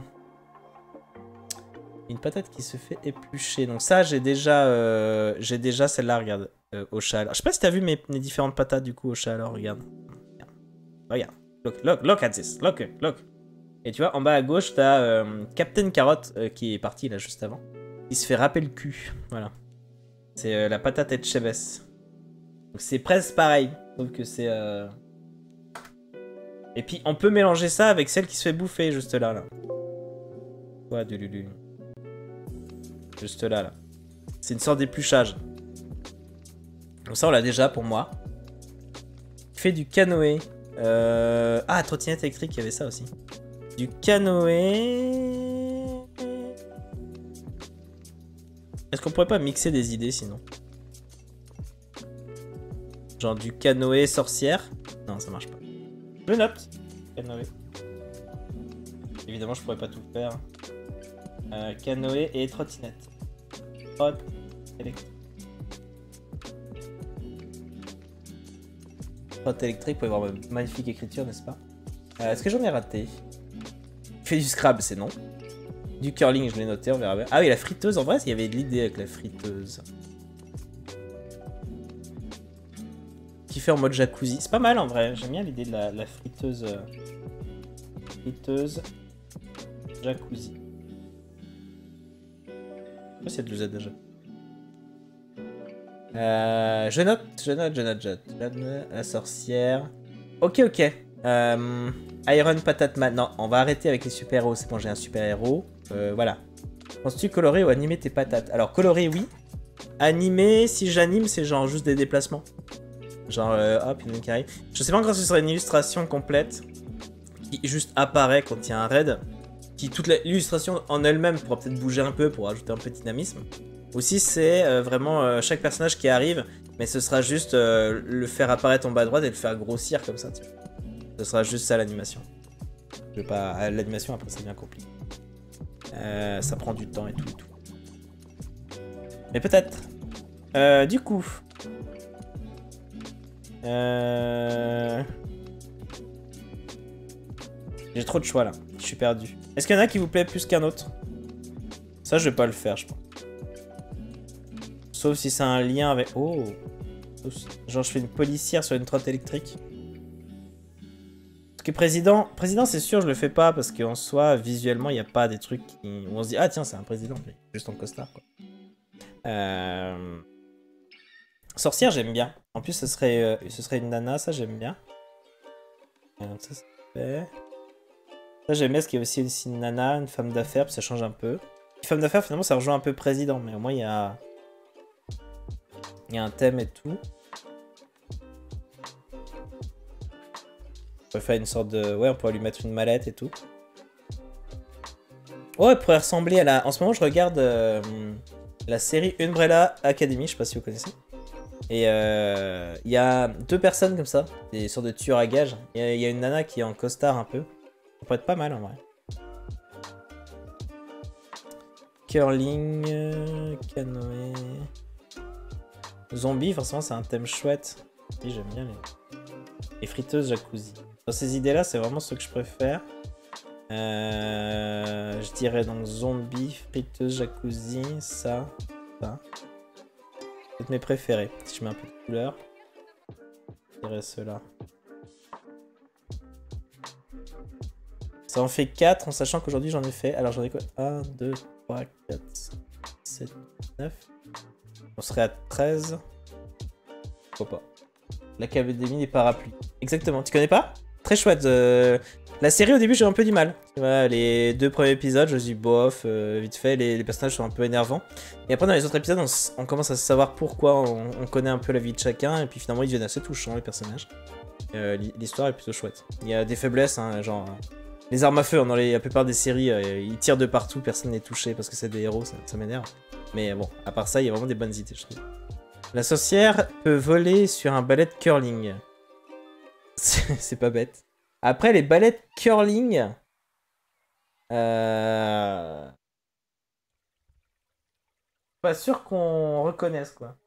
Une patate qui se fait éplucher. Donc ça, j'ai déjà, euh, j'ai déjà celle-là, regarde, euh, au chat. Alors, je sais pas si t'as vu mes, mes différentes patates du coup au chat. Alors regarde, regarde, look, look, look at this, look, look. Et tu vois, en bas à gauche, t'as euh, Captain Carotte euh, qui est parti là juste avant. Il se fait râper le cul, voilà. C'est euh, la patate Etchebest. Donc c'est presque pareil, sauf que c'est. Euh... Et puis on peut mélanger ça avec celle qui se fait bouffer juste là, là. Quoi, du lulu. Juste là, là. C'est une sorte d'épluchage. Donc ça, on l'a déjà pour moi. Fait du canoë. Euh... Ah, trottinette électrique, il y avait ça aussi. Du canoë... Est-ce qu'on pourrait pas mixer des idées, sinon? Genre du canoë sorcière? Non, ça marche pas. Je note. Canoë. Évidemment, je pourrais pas tout faire. Euh, canoë et trottinette. Trot électrique. Trot électrique, vous pouvez voir ma magnifique écriture, n'est-ce pas? euh, Est-ce que j'en ai raté? Fait du Scrabble, c'est non. Du curling, je l'ai noté, on verra bien. Ah oui, la friteuse, en vrai, il y avait de l'idée avec la friteuse. Qui fait en mode jacuzzi. C'est pas mal en vrai, j'aime bien l'idée de la, la friteuse. Euh... Friteuse. Jacuzzi. Je sais pas s'il y a de l'U Z déjà. Euh, je note, je note, je note, je note. La sorcière. Ok, ok. Euh, Iron Patate Man. Non, on va arrêter avec les super-héros. C'est bon, j'ai un super-héros. Euh, voilà. Penses-tu colorer ou animer tes patates? Alors, colorer, oui. Animer, si j'anime, c'est genre juste des déplacements. Genre, euh, hop, une ligne qui arrive. Je sais pas encore si ce serait une illustration complète qui juste apparaît quand il y a un raid. qui toute l'illustration en elle-même pourra peut-être bouger un peu pour ajouter un peu de dynamisme. Ou si c'est euh, vraiment euh, chaque personnage qui arrive, mais ce sera juste euh, le faire apparaître en bas à droite et le faire grossir comme ça. Tu vois. Ce sera juste ça l'animation. Je vais pas. L'animation après c'est bien compliqué. Euh, ça prend du temps et tout et tout. Mais peut-être. Euh, du coup. Euh... J'ai trop de choix là. Je suis perdu. Est-ce qu'il y en a qui vous plaît plus qu'un autre? Ça, je vais pas le faire, je pense. Sauf si c'est un lien avec... Oh. Genre, je fais une policière sur une trotte électrique. Parce que président... Président, c'est sûr, je le fais pas parce qu'en soi, visuellement, il n'y a pas des trucs qui... où on se dit, ah tiens, c'est un président, mais juste en costard, quoi. Euh... Sorcière, j'aime bien. En plus, ce serait, euh, ce serait une nana, ça, j'aime bien. Donc ça, c'est fait. Ça, j'aime bien parce qu'il y a aussi, aussi une nana, une femme d'affaires, puis ça change un peu. Une femme d'affaires, finalement, ça rejoint un peu président, mais au moins, il y a... Il y a un thème et tout. On peut faire une sorte de... Ouais, on pourrait lui mettre une mallette et tout. Oh, elle pourrait ressembler à la... En ce moment, je regarde euh, la série Umbrella Academy, je sais pas si vous connaissez. Et il euh, y a deux personnes comme ça, des sortes de tueurs à gages. Il y, y a une nana qui est en costard un peu. Ça pourrait être pas mal en vrai. Curling, euh, canoë... Zombie, forcément c'est un thème chouette. Oui, j'aime bien les... les friteuses jacuzzi. Dans ces idées là, c'est vraiment ce que je préfère. Euh, je dirais donc zombie, friteuse jacuzzi, ça, ça. C'est mes préférés. Si je mets un peu de couleur, je dirais ceux-là. Ça en fait quatre en sachant qu'aujourd'hui j'en ai fait. Alors j'en ai quoi? un, deux, trois, quatre, cinq, sept, neuf. On serait à treize. Pourquoi pas? L'Académie des parapluies. Exactement. Tu connais pas? Très chouette. Euh... La série au début j'ai un peu du mal. Voilà, les deux premiers épisodes, je dis bof, euh, vite fait, les, les personnages sont un peu énervants. Et après dans les autres épisodes, on, on commence à savoir pourquoi, on, on connaît un peu la vie de chacun, et puis finalement ils deviennent assez touchants les personnages. Euh, L'histoire est plutôt chouette. Il y a des faiblesses, hein, genre les armes à feu, hein, dans les, la plupart des séries, euh, ils tirent de partout, personne n'est touché parce que c'est des héros, ça, ça m'énerve. Mais bon, à part ça, il y a vraiment des bonnes idées, je trouve. La sorcière peut voler sur un balai de curling. C'est pas bête. Après, les balais de curling... Euh... Pas sûr qu'on reconnaisse, quoi.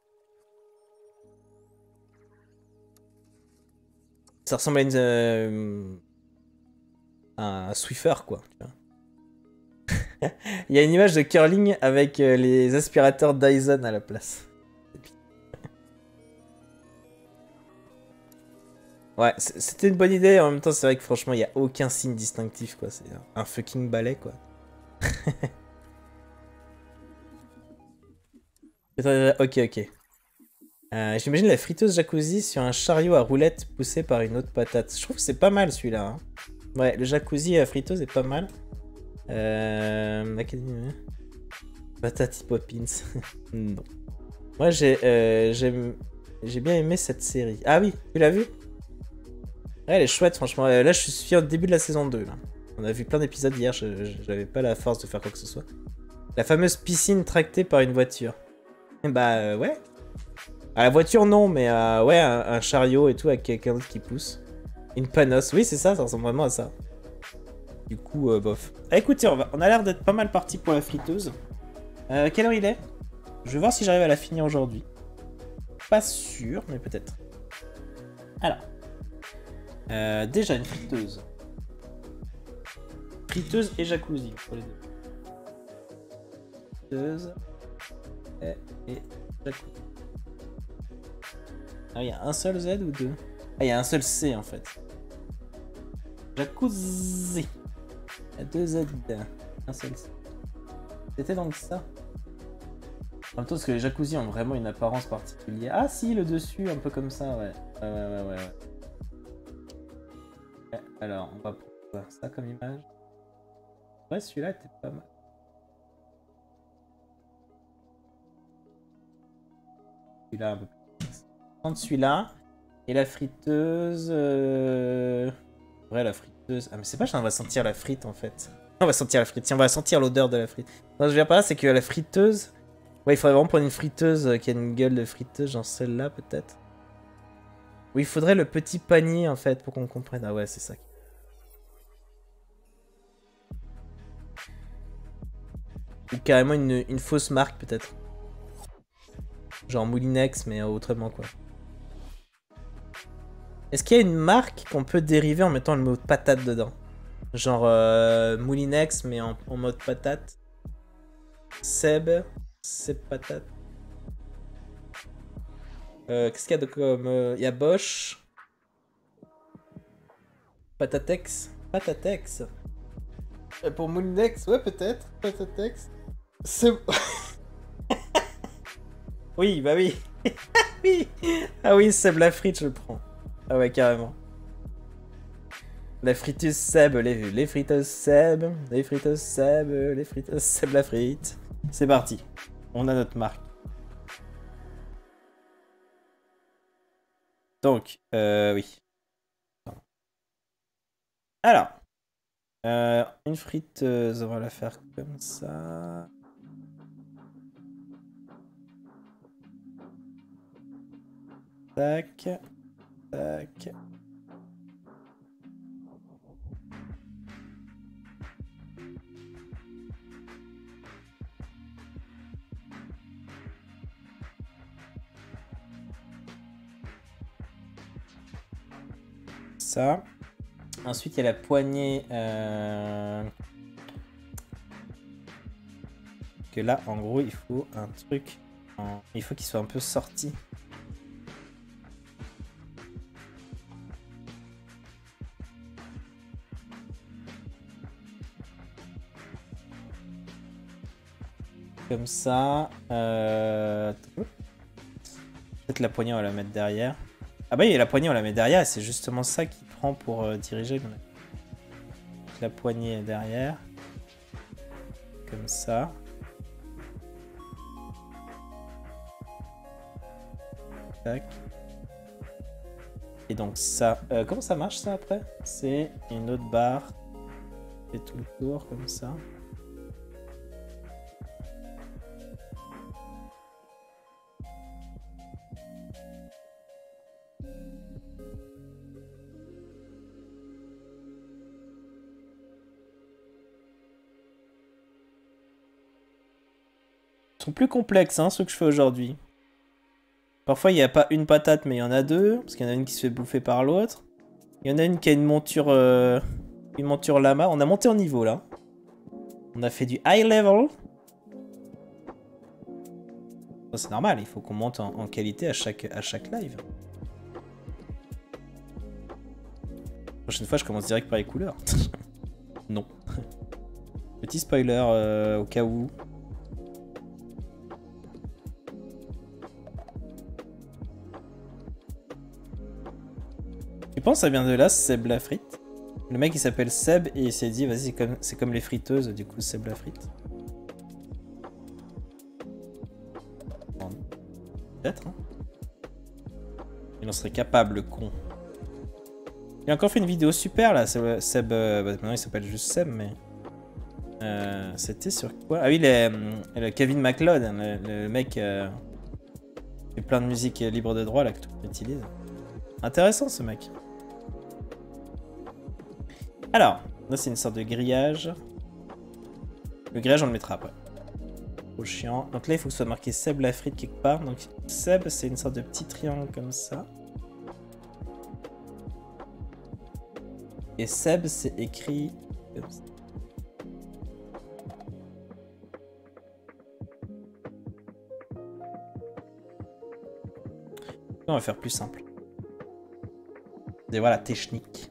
Ça ressemble à une... Euh... un Swiffer, quoi. Il y a une image de curling avec euh, les aspirateurs Dyson à la place. Ouais, c'était une bonne idée, en même temps c'est vrai que franchement il n'y a aucun signe distinctif quoi, c'est un fucking balai quoi. Ok ok. Euh, J'imagine la friteuse jacuzzi sur un chariot à roulettes poussé par une autre patate. Je trouve que c'est pas mal celui-là. Hein. Ouais, le jacuzzi à friteuse est pas mal. Euh... Patati Poppins. Non. Moi j'ai euh, j'ai bien aimé cette série. Ah oui, tu l'as vu? Ouais, elle est chouette, franchement. Là, je suis au début de la saison deux. Là. On a vu plein d'épisodes hier, j'avais pas la force de faire quoi que ce soit. La fameuse piscine tractée par une voiture. Bah, euh, ouais. À la voiture, non, mais euh, ouais, un, un chariot et tout avec quelqu'un d'autre qui pousse. Une panosse. Oui, c'est ça, ça ressemble vraiment à ça. Du coup, euh, bof. Ah, écoutez, on, va, on a l'air d'être pas mal parti pour la friteuse. Euh, quelle heure il est? Je vais voir si j'arrive à la finir aujourd'hui. Pas sûr, mais peut-être. Alors. Euh, déjà une friteuse. Friteuse et jacuzzi pour les deux. Friteuse et, et jacuzzi. Ah, il y a un seul Z ou deux? Ah, il y a un seul C en fait. Jacuzzi. Il y a deux Z. Un seul C. C'était donc ça. En même temps, parce que les jacuzzis ont vraiment une apparence particulière. Ah si, le dessus, un peu comme ça, ouais. Ouais, ouais, ouais, ouais. ouais. Alors, on va voir ça comme image. Ouais, celui-là était pas mal. Celui-là un peu plus. Prendre celui-là. Et la friteuse... Euh... Ouais, la friteuse... Ah, mais c'est pas, j'en va sentir la frite, en fait. On va sentir la frite. Tiens, on va sentir l'odeur de la frite. Non, je viens pas là, c'est que la friteuse... Ouais, il faudrait vraiment prendre une friteuse qui a une gueule de friteuse, genre celle-là, peut-être. Oui, il faudrait le petit panier, en fait, pour qu'on comprenne. Ah ouais, c'est ça. Ou carrément une, une fausse marque, peut-être. Genre Moulinex, mais autrement, quoi. Est-ce qu'il y a une marque qu'on peut dériver en mettant le mot patate dedans? Genre euh, Moulinex, mais en, en mode patate. Seb, c'est patate. Euh, Qu'est-ce qu'il y a de comme... Il euh, y a Bosch. Patatex. Patatex. Et pour Moulinex, ouais, peut-être. Patatex. C'est... oui, bah oui. Oui. Ah oui, Seb la frite, je le prends. Ah ouais, carrément. La friteuse Seb, les, les friteuses Seb, les friteuses Seb, les friteuses Seb la frite. C'est parti. On a notre marque. Donc, euh, oui. Alors. Euh, une friteuse, on va la faire comme ça. Tac. Tac. Ça. Ensuite, il y a la poignée. Euh... Que là, en gros, il faut un truc. En... Il faut qu'il soit un peu sorti. Comme ça. Euh... Peut-être la poignée, on va la mettre derrière. Ah bah oui, la poignée, on la met derrière et c'est justement ça qui prend pour euh, diriger. La poignée est derrière. Comme ça. Tac. Et donc ça... Euh, comment ça marche ça après? C'est une autre barre. Et tout le tour comme ça. Sont plus complexes, hein, ceux que je fais aujourd'hui. Parfois, il n'y a pas une patate, mais il y en a deux. Parce qu'il y en a une qui se fait bouffer par l'autre. Il y en a une qui a une monture... Euh, une monture lama. On a monté en niveau, là. On a fait du high level. C'est normal, il faut qu'on monte en, en qualité à chaque, à chaque live. La prochaine fois, je commence direct par les couleurs. Non. Petit spoiler euh, au cas où. Je pense que ça vient de là, Seb la frite. Le mec il s'appelle Seb et il s'est dit vas-y c'est comme, c'est comme les friteuses, du coup Seb la frite. Peut-être hein. Il en serait capable, le con. Il a encore fait une vidéo super là, Seb, euh, bah, maintenant il s'appelle juste Seb mais... Euh, C'était sur quoi? Ah oui, les, le Kevin MacLeod, le, le mec euh, fait plein de musique libre de droit là que tout le monde utilise. Intéressant ce mec. Alors, là c'est une sorte de grillage. Le grillage on le mettra après. Trop chiant. Donc là il faut que ce soit marqué Seb la frite quelque part. Donc Seb c'est une sorte de petit triangle comme ça. Et Seb c'est écrit comme ça. On va faire plus simple. Et voilà, technique.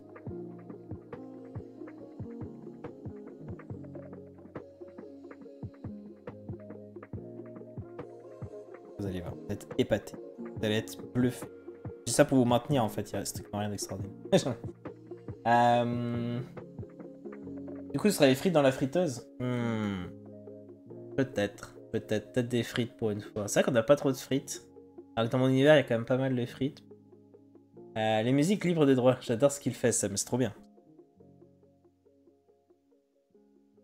Vous allez voir, vous allez être épaté. Vous allez être bluffé. Je dis ça pour vous maintenir en fait, il reste strictement rien d'extraordinaire. euh... Du coup, ce sera les frites dans la friteuse hmm. Peut-être, peut-être, peut-être des frites pour une fois. C'est vrai qu'on n'a pas trop de frites. Alors que dans mon univers, il y a quand même pas mal de frites. Euh, les musiques libres de droit, j'adore ce qu'il fait, ça, mais c'est trop bien.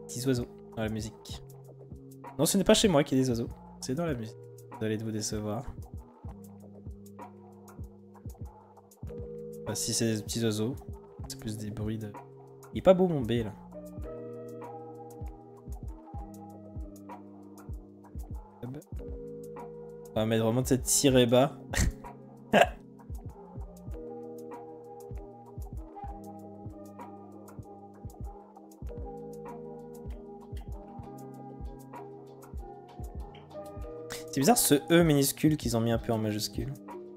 petits oiseaux dans la musique. Non, ce n'est pas chez moi qu'il y a des oiseaux. C'est dans la musique. Vous allez vous décevoir. Enfin, si c'est des petits oiseaux, c'est plus des bruits de... Il est pas beau mon B là. On va mettre vraiment de cette tirée bas. C'est bizarre ce E minuscule qu'ils ont mis un peu en majuscule.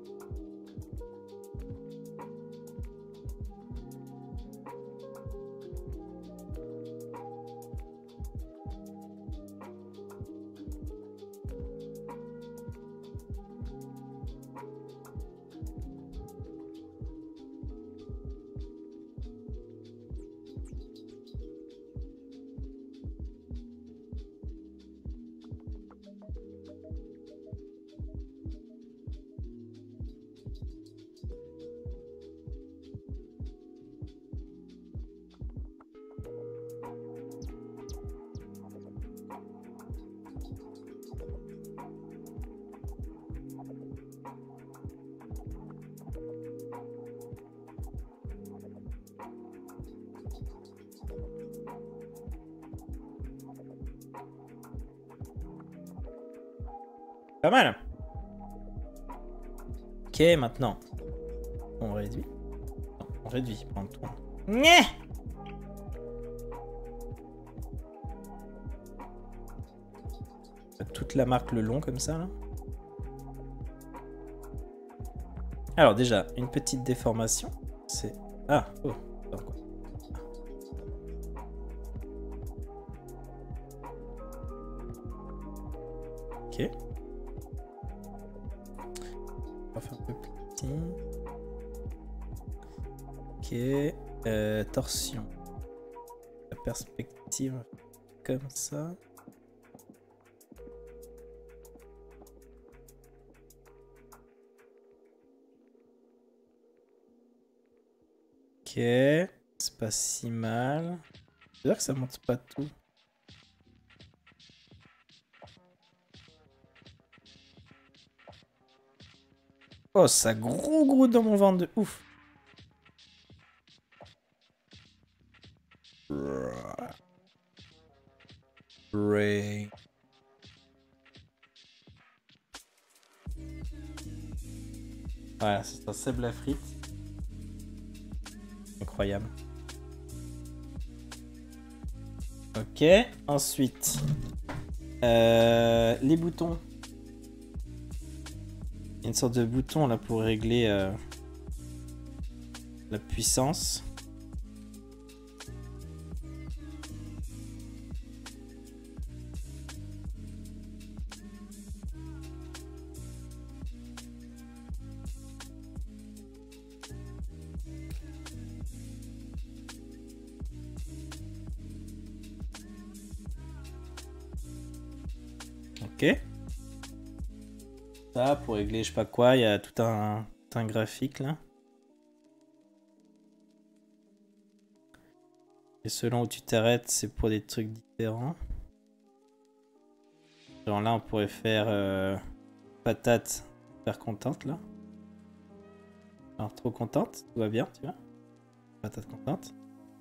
Pas mal. Ok, maintenant. On réduit. Non, on réduit. On tourne. Nyeh. Toute la marque le long comme ça là. Alors déjà, une petite déformation. C'est... Ah, oh. Ok. On va faire un peu plus petit. Ok. Euh, torsion. La perspective comme ça. Ok. C'est pas si mal. C'est dire que ça monte pas tout. Oh, ça gros gros dans mon ventre de ouf. Ray. Voilà, c'est un Seb la frite. Incroyable. Ok, ensuite. Euh, les boutons. Il y a une sorte de bouton là pour régler euh, la puissance. Ok. Ça, pour régler je sais pas quoi, il y a tout un, tout un graphique là. Et selon où tu t'arrêtes, c'est pour des trucs différents. Genre là, on pourrait faire euh, patate, super contente là. Alors, trop contente, tout va bien, tu vois. Patate contente.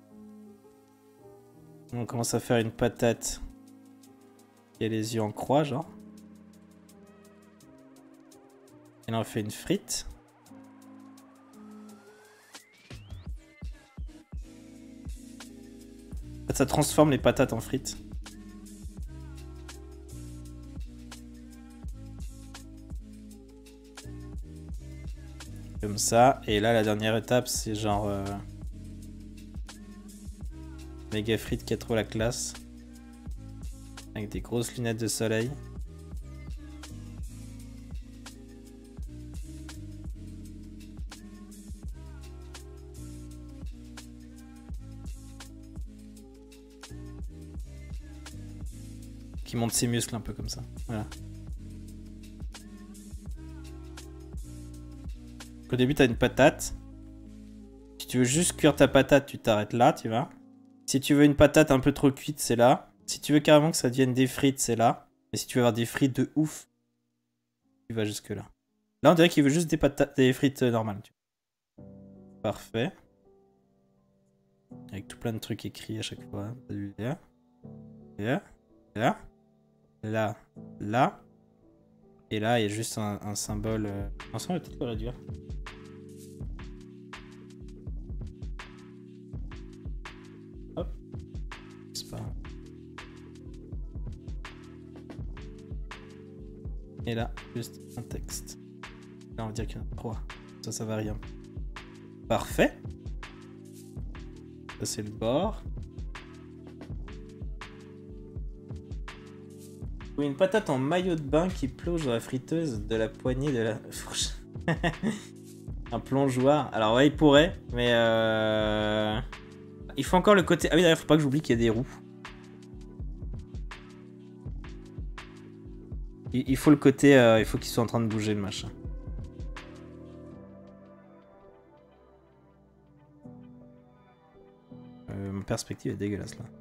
On commence à faire une patate qui a les yeux en croix, genre. Et là, on fait une frite. En fait, ça transforme les patates en frites. Comme ça. Et là, la dernière étape, c'est genre... Euh... méga frite qui a trop la classe. Avec des grosses lunettes de soleil. Qui monte ses muscles un peu comme ça. Voilà. Au début, tu as une patate. Si tu veux juste cuire ta patate, tu t'arrêtes là, tu vois. Si tu veux une patate un peu trop cuite, c'est là. Si tu veux carrément que ça devienne des frites, c'est là. Et si tu veux avoir des frites de ouf, tu vas jusque là. Là, on dirait qu'il veut juste des patates, des frites normales. Parfait. Avec tout plein de trucs écrits à chaque fois. Là, là, là, là, là. Et là, il y a juste un, un symbole. Euh... Ensemble, on va peut-être le réduire. Hop. C'est pas. Et là, juste un texte. Là, on va dire qu'il y en a trois. Ça, ça va rien. Parfait. Ça, c'est le bord. Oui, une patate en maillot de bain qui plonge dans la friteuse de la poignée de la fourche. Un plongeoir. Alors ouais, il pourrait, mais euh... il faut encore le côté... Ah oui, d'ailleurs, faut pas que j'oublie qu'il y a des roues. Il, il faut le côté... Euh... Il faut qu'il soit en train de bouger, le machin. Euh, ma perspective est dégueulasse, là.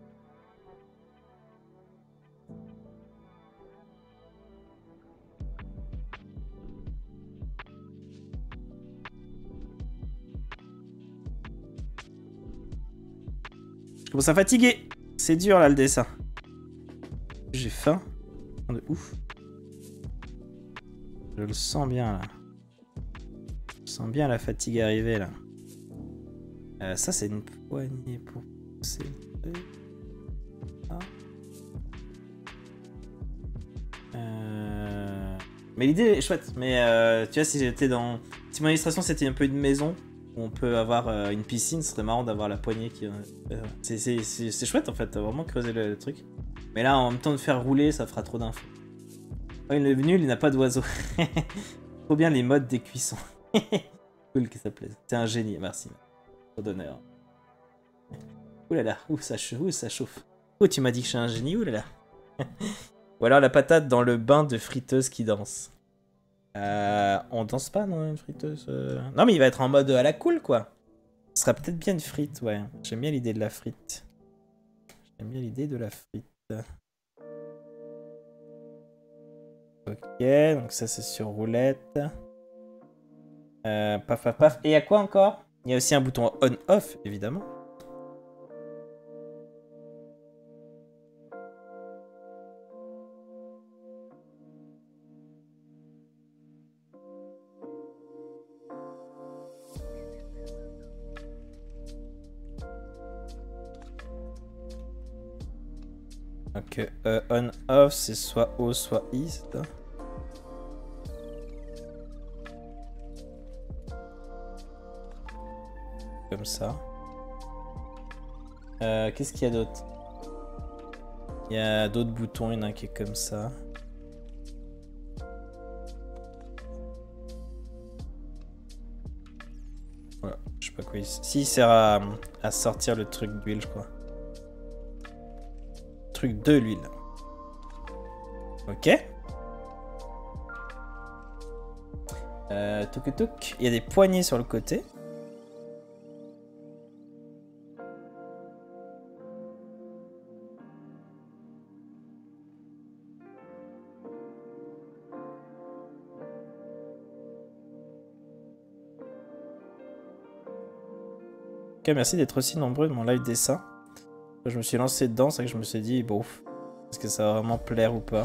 Je commence à fatiguer. C'est dur là le dessin. J'ai faim. De ouf. Je le sens bien là. Je sens bien la fatigue arriver là. Euh, ça c'est une poignée pour pousser. Ah. Euh... Mais l'idée est chouette. Mais euh, tu vois, si j'étais dans... Si mon illustration c'était un peu une maison, on peut avoir euh, une piscine, ce serait marrant d'avoir la poignée qui... Euh, c'est chouette en fait, vraiment creuser le, le truc. Mais là, en même temps de faire rouler, ça fera trop d'infos. Oh, il est venu, il n'a pas d'oiseau. Trop bien les modes des cuissons. Cool que ça plaise. C'est un génie, merci. Trop d'honneur. Ouh là là, ouh ça, ouh ça chauffe. Oh, tu m'as dit que je suis un génie, ouh là là. Ou alors la patate dans le bain de friteuse qui danse. Euh, on danse pas, non, une friteuse euh... Non, mais il va être en mode à la cool, quoi. Ce sera peut-être bien une frite, ouais. J'aime bien l'idée de la frite. J'aime bien l'idée de la frite. Ok, donc ça, c'est sur roulette. Euh, paf, paf, paf. Et il y a quoi encore? Il y a aussi un bouton on-off, évidemment. Donc euh, on-off c'est soit O soit east. Comme ça. Euh, Qu'est-ce qu'il y a d'autre? Il y a d'autres boutons, il y en a un qui est comme ça. Voilà, je sais pas quoi il... Si, il sert à, à sortir le truc d'huile, je crois. Truc de l'huile. Ok. Euh, touk touk. Il y a des poignées sur le côté. Ok, merci d'être aussi nombreux de mon live dessin. Je me suis lancé dedans, c'est que je me suis dit, bon, est-ce que ça va vraiment plaire ou pas?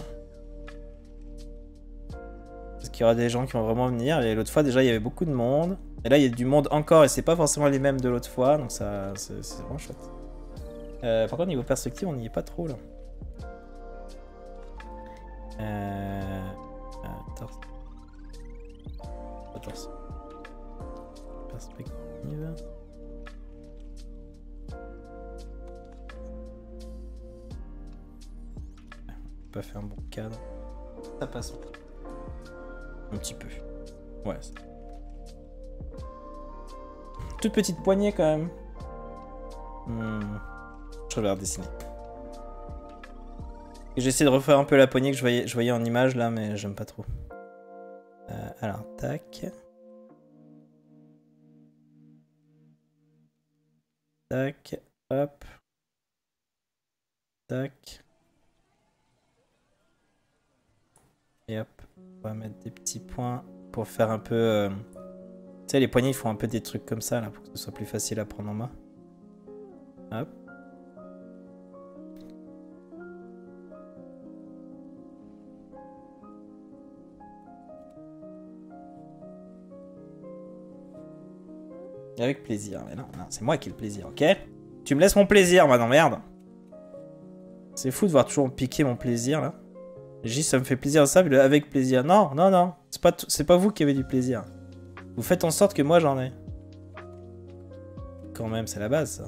Est-ce qu'il y aura des gens qui vont vraiment venir? Et l'autre fois, déjà, il y avait beaucoup de monde. Et là, il y a du monde encore, et c'est pas forcément les mêmes de l'autre fois, donc ça, c'est vraiment chouette. Euh, par contre, niveau perspective, on n'y est pas trop, là. Euh... euh torse. Pas torse. Perspective... Pas fait un bon cadre. Ça passe. Un petit peu. Ouais. Toute petite poignée quand même. Hmm. Je vais la redessiner. J'essaie de refaire un peu la poignée que je voyais, je voyais en image là, mais j'aime pas trop. Euh, alors, tac. Tac. Hop. tac. Et hop, on va mettre des petits points pour faire un peu... Euh... Tu sais, les poignées, ils font un peu des trucs comme ça, là, pour que ce soit plus facile à prendre en main. Hop. Avec plaisir. Mais non, non, c'est moi qui ai le plaisir, ok? Tu me laisses mon plaisir, maintenant, merde. C'est fou de voir toujours piquer mon plaisir, là. J, ça me fait plaisir ça, mais le avec plaisir. Non, non, non. C'est pas, c'est pas vous qui avez du plaisir. Vous faites en sorte que moi, j'en ai. Quand même, c'est la base, ça.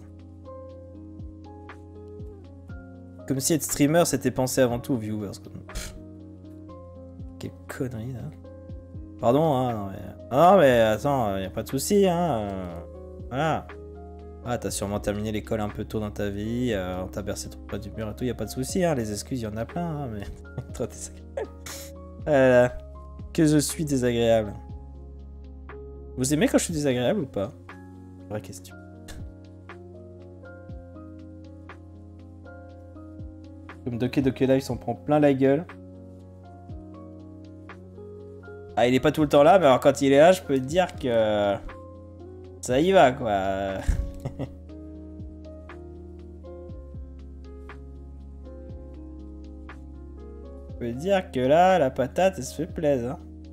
Comme si être streamer, c'était pensé avant tout aux viewers. Pff. Quelle connerie, là. Pardon, hein, non mais... Non mais attends, y a pas de souci, hein. Euh... Voilà. Ah, t'as sûrement terminé l'école un peu tôt dans ta vie, euh, on t'a bercé trop près du mur et tout, y a pas de souci, hein. Les excuses, y en a plein, hein, mais... Toi, t'es désagréable. Voilà. Que je suis désagréable. Vous aimez quand je suis désagréable ou pas? Vraie question. Comme Doke Doke Live s'en prend plein la gueule. Ah, il est pas tout le temps là, mais alors quand il est là, je peux te dire que ça y va, quoi. Je peux te dire que là, la patate, elle se fait plaisir.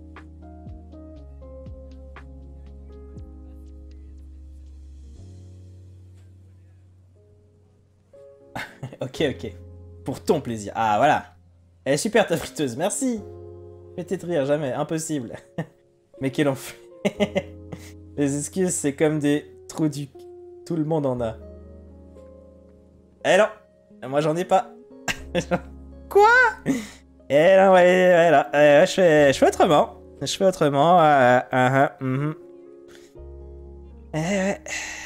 Hein. Ok, ok. Pour ton plaisir. Ah, voilà. Elle est super, ta friteuse. Merci. Fais-toi de rire, jamais, impossible. Mais quel enfer. Les excuses, c'est comme des trous du... Tout le monde en a. Eh non, moi j'en ai pas. Quoi? Eh non, ouais, ouais, là. Euh, je, fais, je fais autrement. Je fais autrement. Euh, uh, uh, mm -hmm. Eh ouais.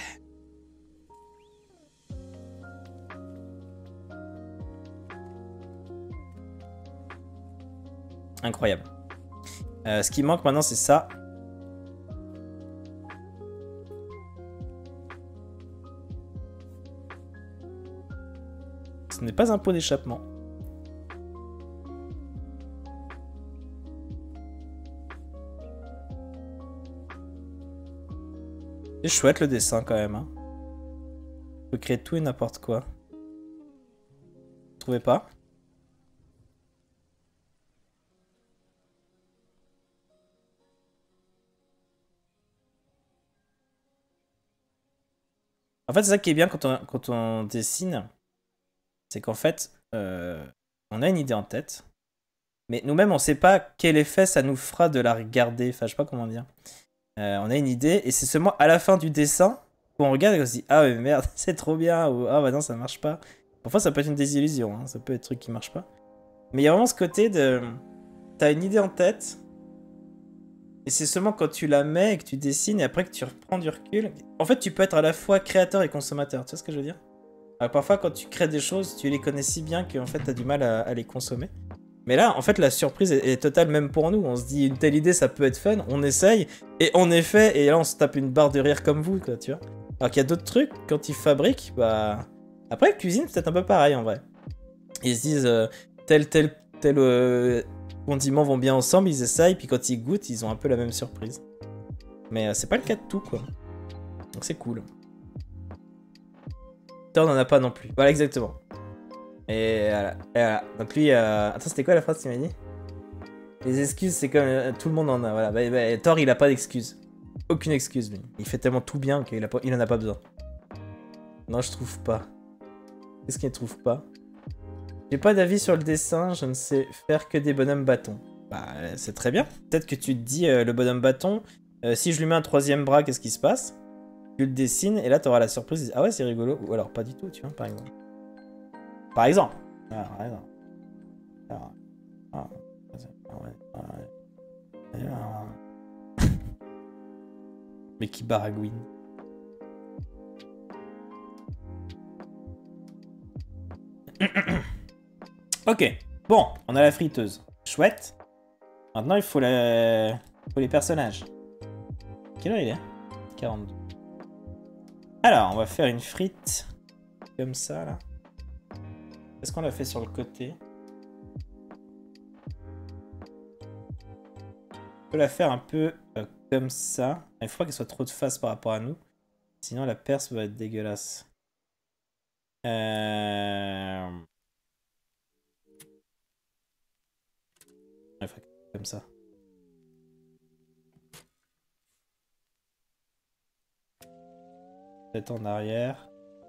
Incroyable. Euh, ce qui manque maintenant, c'est ça. Ce n'est pas un pot d'échappement. C'est chouette le dessin quand même. Hein. On peut créer tout et n'importe quoi. Vous trouvez pas? En fait, c'est ça qui est bien quand on, quand on dessine. C'est qu'en fait, euh, on a une idée en tête. Mais nous-mêmes, on sait pas quel effet ça nous fera de la regarder. Enfin, je sais pas comment dire. Euh, on a une idée et c'est seulement à la fin du dessin qu'on regarde et qu'on se dit « Ah mais merde, c'est trop bien » ou « Ah bah non, ça marche pas ». Parfois, ça peut être une désillusion. Hein. Ça peut être un truc qui marche pas. Mais il y a vraiment ce côté de... T'as une idée en tête. Et c'est seulement quand tu la mets et que tu dessines et après que tu reprends du recul. En fait, tu peux être à la fois créateur et consommateur. Tu vois ce que je veux dire? Alors, parfois, quand tu crées des choses, tu les connais si bien qu'en fait, tu as du mal à, à les consommer. Mais là, en fait, la surprise est, est totale même pour nous. On se dit, une telle idée, ça peut être fun. On essaye. Et on est fait. Et là, on se tape une barre de rire comme vous, quoi, tu vois. Alors qu'il y a d'autres trucs, quand ils fabriquent, bah... Après, cuisine, c'est peut-être un peu pareil, en vrai. Ils se disent, euh, tel, tel, tel... Euh... condiments vont bien ensemble, ils essayent, puis quand ils goûtent, ils ont un peu la même surprise. Mais euh, c'est pas le cas de tout, quoi. Donc c'est cool. Toi, on en a pas non plus. Voilà, exactement. Et voilà. Et voilà. Donc lui, euh... attends, c'était quoi la phrase que tu m'as dit? Les excuses, c'est comme... Euh, tout le monde en a, voilà. Bah, bah, Thor, il a pas d'excuses. Aucune excuse, lui. Il fait tellement tout bien qu'il a pas... il en a pas besoin. Non, je trouve pas. Qu'est-ce qu'il ne trouve pas? J'ai pas d'avis sur le dessin, je ne sais faire que des bonhommes bâtons. Bah, c'est très bien. Peut-être que tu te dis, euh, le bonhomme bâton, euh, si je lui mets un troisième bras, qu'est-ce qui se passe? Tu le dessines, et là, tu auras la surprise. Ah ouais, c'est rigolo. Ou alors, pas du tout, tu vois, par exemple. Par exemple. Ah, par exemple. Ah, ah, ah, ouais, ah, ouais. Ah. Mais qui baragouine. Ok, bon, on a la friteuse. Chouette. Maintenant, il faut, la... il faut les personnages. Quelle heure il est? quarante-deux. Alors, on va faire une frite. Comme ça, là. Est-ce qu'on l'a fait sur le côté? On peut la faire un peu euh, comme ça. Il faut pas qu'elle soit trop de face par rapport à nous. Sinon la perce va être dégueulasse. Euh... Il faut qu'elle soit comme ça. Peut-être en arrière.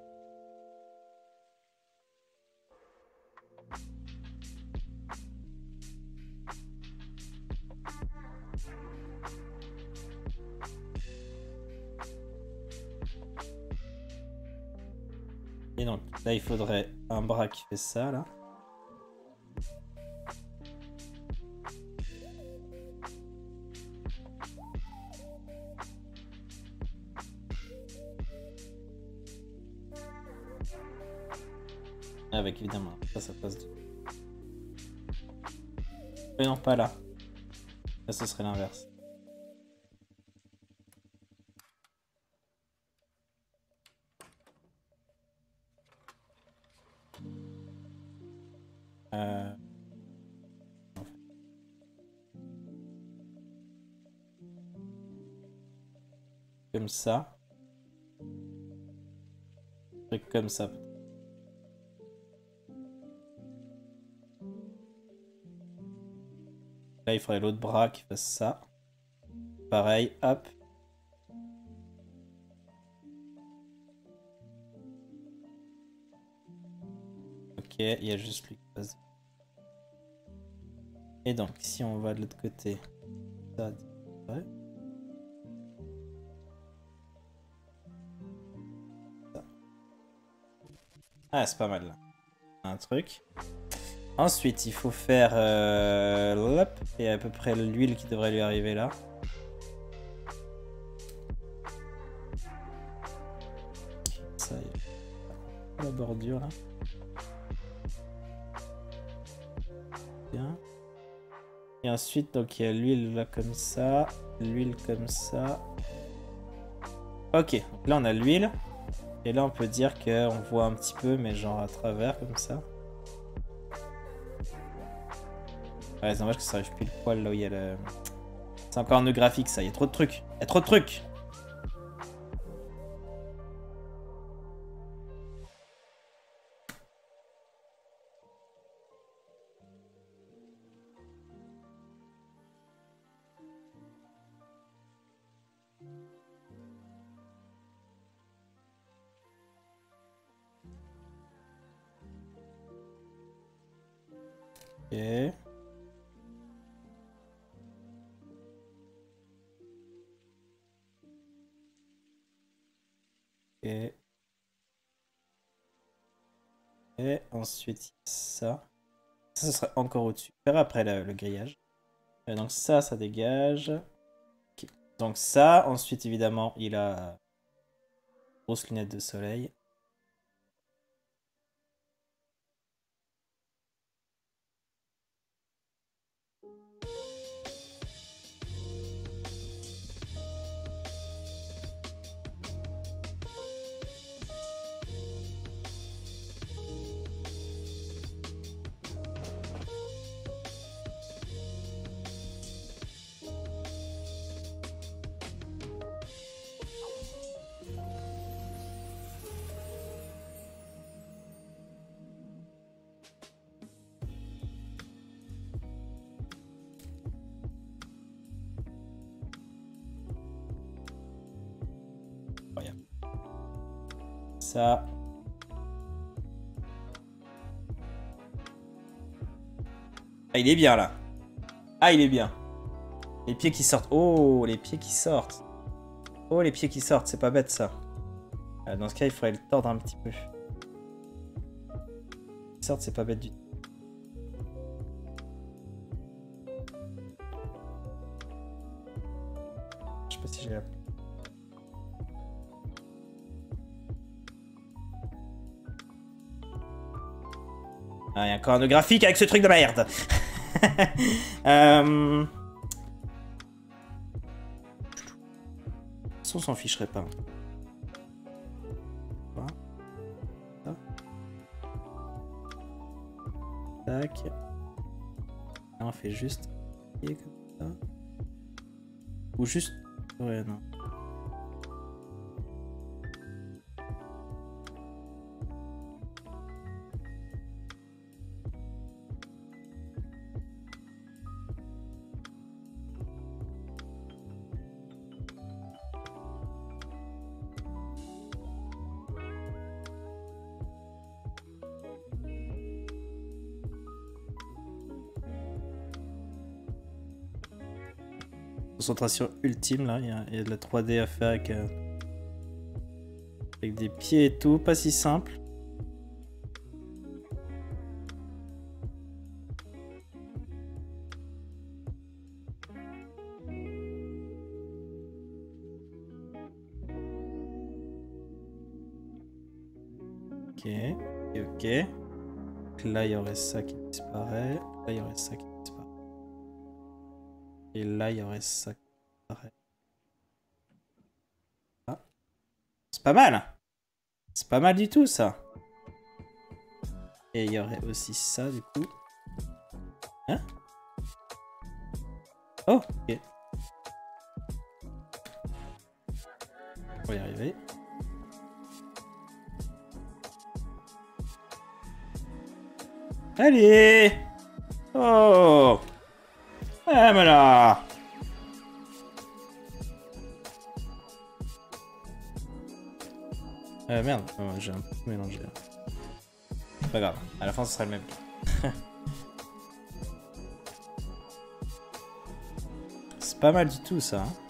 Et donc là il faudrait un bras qui fait ça là. Avec évidemment ça ça passe de... Mais non pas là. Là ce serait l'inverse. Euh... Comme ça. Truc comme ça. Là, il faudrait l'autre bras qui fasse ça. Pareil, hop. Ok, il y a juste lui qui passe. Et donc, si on va de l'autre côté, ça disparaît. Ça. Ah, c'est pas mal là. Un truc. Ensuite, il faut faire euh, hop, et à peu près l'huile qui devrait lui arriver là. Ça y est. La bordure là. Bien. Et ensuite, donc il y a l'huile là comme ça, l'huile comme ça. Ok, donc là on a l'huile. Et là on peut dire qu'on voit un petit peu, mais genre à travers comme ça. Ouais, c'est dommage que ça arrive plus le poil là où il y a le... C'est encore un nœud graphique ça, il y a trop de trucs. Il y a trop de trucs. Ok. Et... Et ensuite ça. Ça, ce serait encore au-dessus. Faire après le, le grillage. Et donc ça, ça dégage. Okay. Donc ça, ensuite évidemment, il a grosse lunette de soleil. Ça. Ah, il est bien là. Ah, il est bien. Les pieds qui sortent. Oh, les pieds qui sortent. Oh, les pieds qui sortent. C'est pas bête ça. Dans ce cas, il faudrait le tordre un petit peu. Qui sortent, c'est pas bête du tout. Je sais pas si j'ai la... Ah, il y a encore un graphique avec ce truc de merde. euh... On s'en ficherait pas. tac. Là, on fait juste comme ça. Ou juste... Ouais, non. Concentration ultime là, il y, a, il y a de la trois D à faire avec, euh, avec des pieds et tout, pas si simple. Ok, ok, ok. Donc là il y aurait ça qui disparaît, là il y aurait ça qui disparaît. Et là, il y aurait ça. Ah. C'est pas mal. C'est pas mal du tout, ça. Et il y aurait aussi ça, du coup. Hein? Oh, ok. On va y arriver. Allez! Oh! Ah, voilà. Euh, merde, oh, j'ai un peu mélangé là. C'est pas grave, à la fin ce sera le même. C'est pas mal du tout ça. Hein.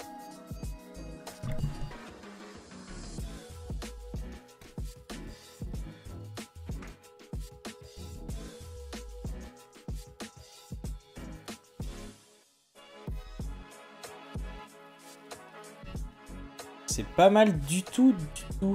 C'est pas mal du tout, du tout.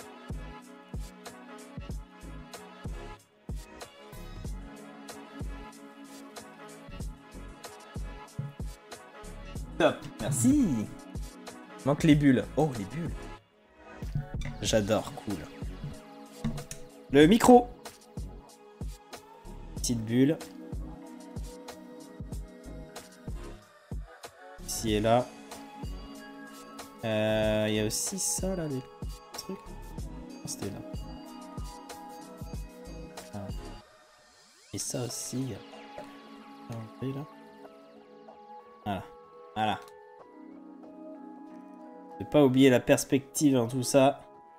Top, merci. Manque les bulles. Oh, les bulles. J'adore, cool. Le micro. Petite bulle. Ici et là. Il euh, y a aussi ça là, des trucs. Oh, c'était là. Ah. Et ça aussi. Là. Voilà. Voilà. Ne pas oublier la perspective dans tout ça.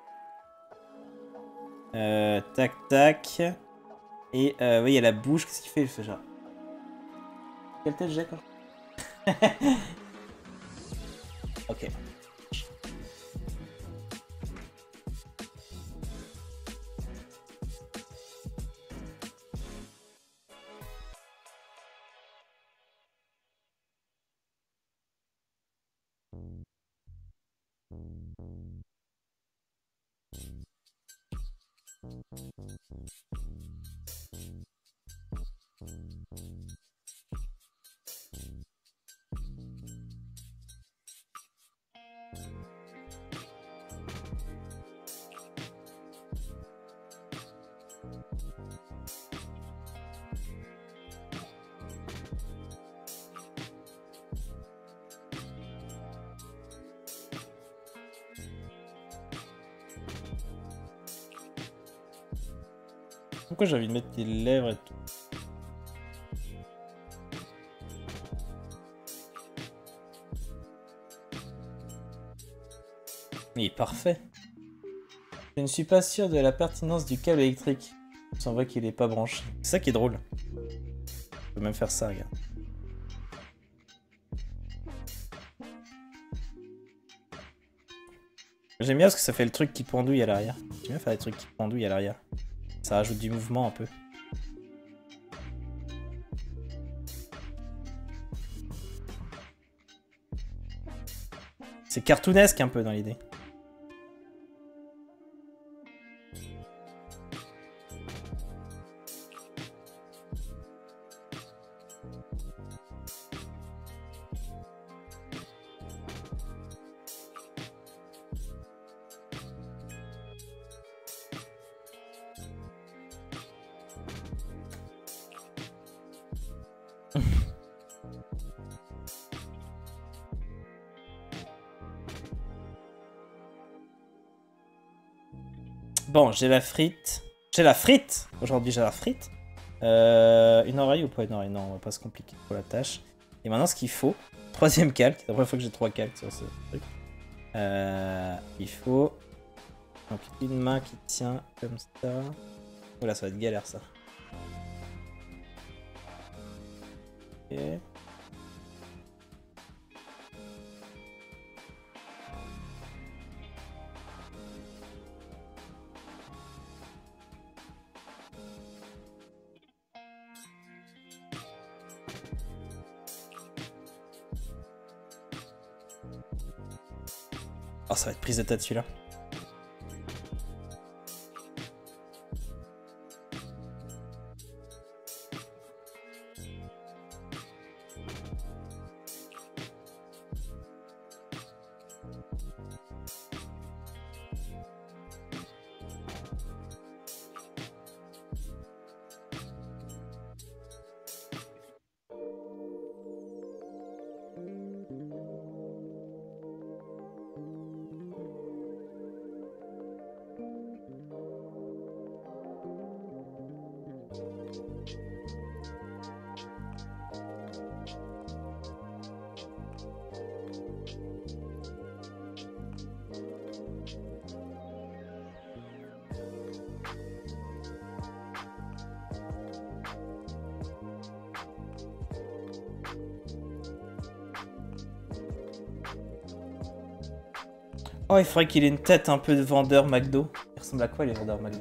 Euh, tac tac. Et euh, oui, il y a la bouche. Qu'est-ce qu'il fait? Il fait genre. Quelle tête j'ai quoi? Ok. Pourquoi j'ai envie de mettre des lèvres et tout? Il est parfait. Je ne suis pas sûr de la pertinence du câble électrique. On voit qu'il est pas branché. C'est ça qui est drôle. Je peux même faire ça, regarde. J'aime bien parce que ça fait le truc qui pendouille à l'arrière. J'aime bien faire des trucs qui pendouillent à l'arrière. Ça rajoute du mouvement un peu. C'est cartoonesque un peu dans l'idée. Bon, j'ai la frite. J'ai la frite. Aujourd'hui, j'ai la frite. Euh, une oreille ou pas une oreille? Non, on va pas se compliquer pour la tâche. Et maintenant, ce qu'il faut, troisième calque. C'est la première fois que j'ai trois calques sur ce truc. Euh, il faut donc une main qui tient comme ça. Oula, ça va être galère ça. Ok. Oh, ça va être prise de tête celui-là. Oh, il faudrait qu'il ait une tête un peu de vendeur McDo. Il ressemble à quoi les vendeurs McDo?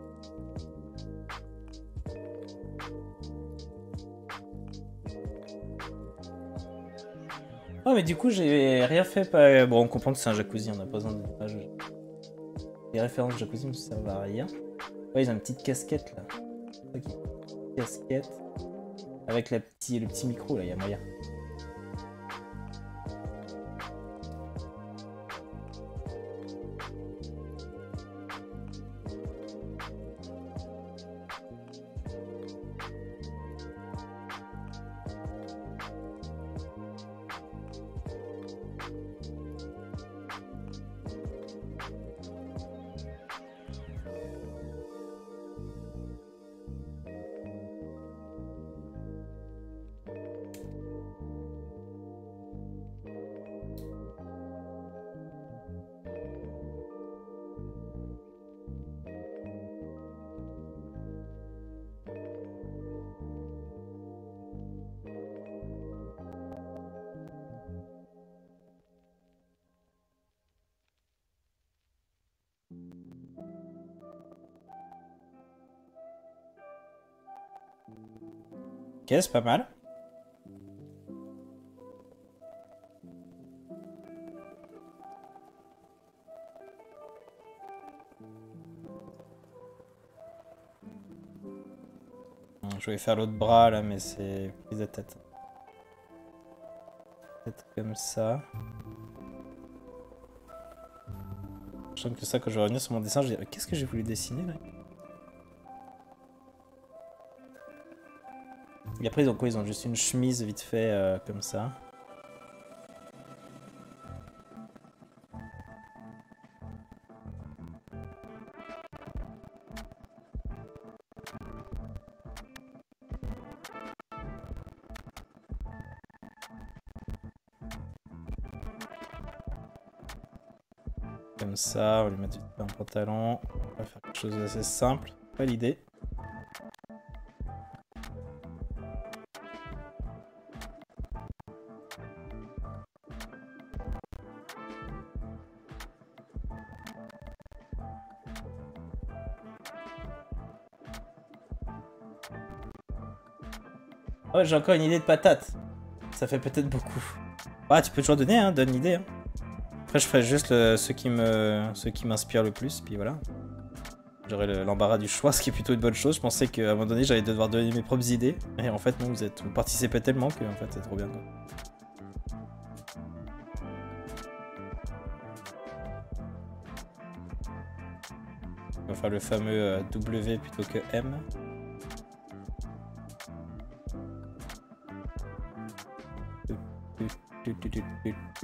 Oh, mais du coup, j'ai rien fait. Pas... Bon, on comprend que c'est un jacuzzi, on n'a pas besoin de. Ah, je... Les références de jacuzzi ne servent à rien. Ouais, ils ont une petite casquette là. Okay. Casquette. Avec la petit... le petit micro là, il y a moyen. Ok, c'est pas mal. Je vais faire l'autre bras là, mais c'est prise de tête. Peut-être comme ça. Je sens que ça, quand je vais revenir sur mon dessin, je vais dire qu'est-ce que j'ai voulu dessiner là? Et après, ils ont quoi? Ils ont juste une chemise vite fait euh, comme ça. Comme ça, on va lui mettre un pantalon. On va faire quelque chose d'assez simple. Pas l'idée. Oh, j'ai encore une idée de patate. Ça fait peut-être beaucoup. Ah, tu peux toujours donner, hein, donne l'idée. Hein. Après, je ferai juste le, ceux qui me, ceux qui m'inspirent le plus, puis voilà. J'aurai l'embarras du choix, ce qui est plutôt une bonne chose. Je pensais qu'à un moment donné, j'allais devoir donner mes propres idées. Et en fait, non, vous, êtes, vous participez tellement que en fait, c'est trop bien. Quoi. On va faire le fameux euh, W plutôt que M. Tu, tu, tu, tu, tu.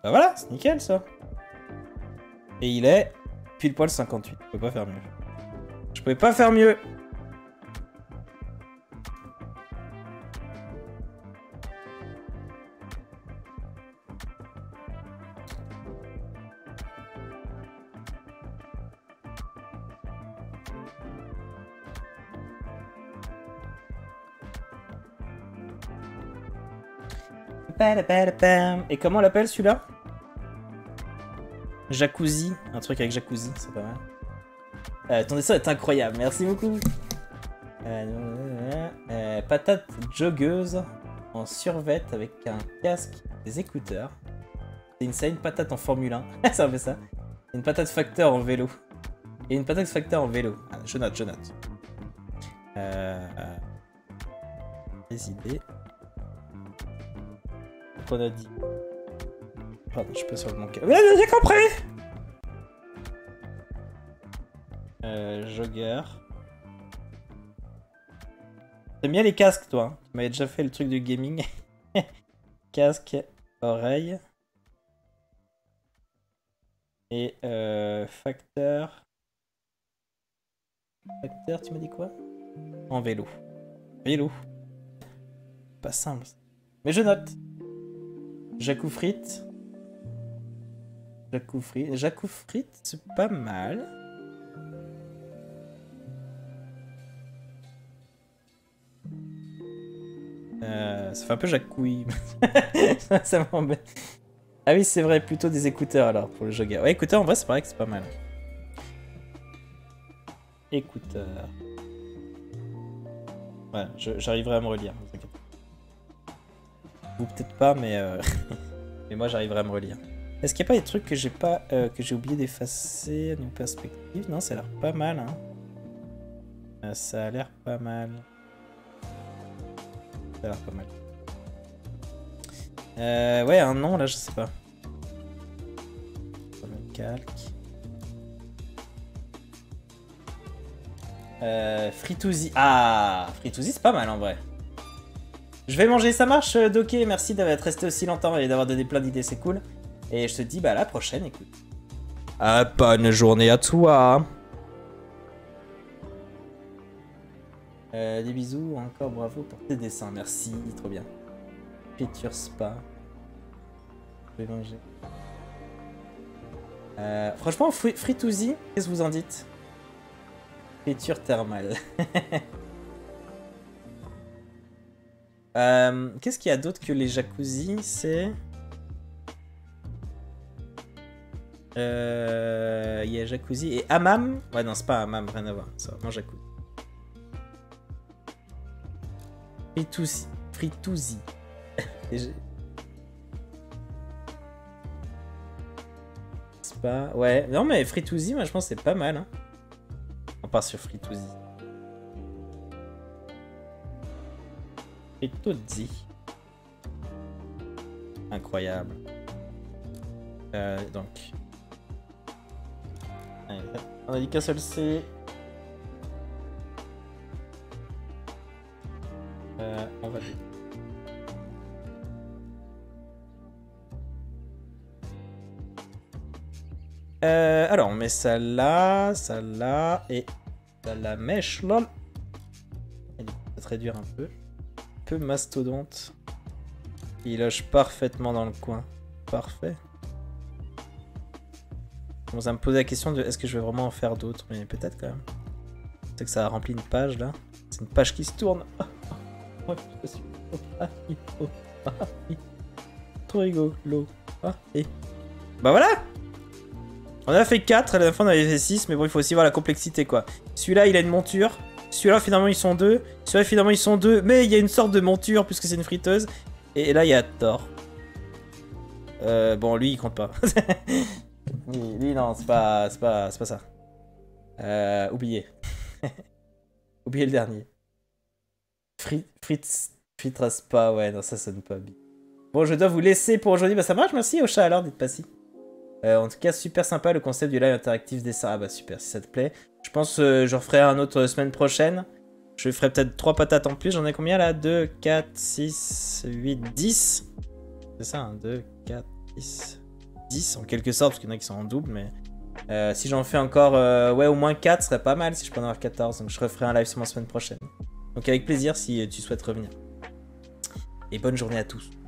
Bah voilà, c'est nickel ça. Et il est pile poil cinquante-huit. Je peux pas faire mieux. Je pouvais pas faire mieux. Et comment on l'appelle celui-là? Jacuzzi, un truc avec jacuzzi, c'est pas mal. Euh, ton dessin est incroyable, merci beaucoup. Euh, euh, patate joggeuse en survette avec un casque, des écouteurs. C'est une, une patate en Formule un, ça fait ça. Une patate facteur en vélo. Et une patate facteur en vélo. Ah, je note, je note. Euh, euh, des idées. Qu'on a dit. Pardon, je suis pas sur le bon cas. Ouais, j'ai compris. Euh, jogger. T'aimes bien les casques, toi? Tu m'avais déjà fait le truc de gaming. Casque, oreille. Et euh, facteur. Facteur, tu m'as dit quoi? En vélo. Vélo. Pas simple. Mais je note. Jacou frites. Jacou frites. Jacou frites, c'est pas mal. Euh, ça fait un peu jacouille. ça ça m'embête. Ah oui, c'est vrai, plutôt des écouteurs alors pour le jogger. Ouais, écouteurs, en vrai, c'est pareil que c'est pas mal. Écouteurs. Ouais, j'arriverai à me relire, vous inquiétez. Ou peut-être pas, mais, euh... mais moi j'arriverai à me relire. Est-ce qu'il n'y a pas des trucs que j'ai pas euh, que j'ai oublié d'effacer à une perspective? Non, ça a l'air pas mal. Hein. Euh, ça a l'air pas mal. Ça a l'air pas mal. Euh, ouais, un nom là, je sais pas. Sur le calque. Euh, Fritouzi. Ah, Fritouzi, c'est pas mal en vrai. Je vais manger, ça marche, Doké. Merci d'avoir resté aussi longtemps et d'avoir donné plein d'idées, c'est cool. Et je te dis, bah à la prochaine, écoute. Ah, bonne journée à toi. Euh, des bisous, encore bravo pour tes dessins, merci, trop bien. Friture spa. Je vais manger. Euh, franchement, Fritouzi, qu'est-ce que vous en dites? Friture thermale. Euh, Qu'est-ce qu'il y a d'autre que les jacuzzi? C'est... Euh... Il y a jacuzzi et hammam. Ouais, non, c'est pas hammam, rien à voir. C'est vraiment jacuzzi. Fritouzi. Fritouzi. C'est pas... Ouais, non mais Fritouzi, moi je pense que c'est pas mal. Hein. On part sur Fritouzi. Fritouzi. Incroyable. Euh, donc. Allez, on a dit qu'un seul C. Euh, on va... Euh, alors, on met ça là, ça là, et ça la mèche, lol. Il va peut-être réduire un peu. Un peu mastodonte. Il loge parfaitement dans le coin. Parfait. On commence à me poser la question de est-ce que je vais vraiment en faire d'autres, mais peut-être quand même. C'est que ça a rempli une page là. C'est une page qui se tourne. Oh, je suis... oh, ah, oh, ah, trop rigolo. Ah, et... Bah voilà. On a fait quatre, à la fin on avait fait six, mais bon, il faut aussi voir la complexité quoi. Celui-là, il a une monture. Celui-là, finalement, ils sont deux. Celui-là, finalement, ils sont deux. Mais il y a une sorte de monture, puisque c'est une friteuse. Et là, il y a Thor. Euh, bon, lui, il compte pas. lui, lui, non, c'est pas, c'est pas, c'est pas ça. Euh, oubliez. oubliez le dernier. Frit, Fritz, Fritras pas, ouais, non, ça sonne pas bien. Bon, je dois vous laisser pour aujourd'hui. Bah, ça marche, merci au chat alors d'être passé. Euh, en tout cas, super sympa le concept du live interactif dessin. Ah bah super, si ça te plaît. Je pense que euh, je referai un autre semaine prochaine. Je ferai peut-être trois patates en plus. J'en ai combien là? deux, quatre, six, huit, dix. C'est ça, hein, deux, quatre, six, dix en quelque sorte, parce qu'il y en a qui sont en double, mais euh, si j'en fais encore euh, ouais, au moins quatre, ce serait pas mal si je peux en avoir quatorze, donc je referai un live sur la semaine prochaine. Donc avec plaisir si tu souhaites revenir. Et bonne journée à tous.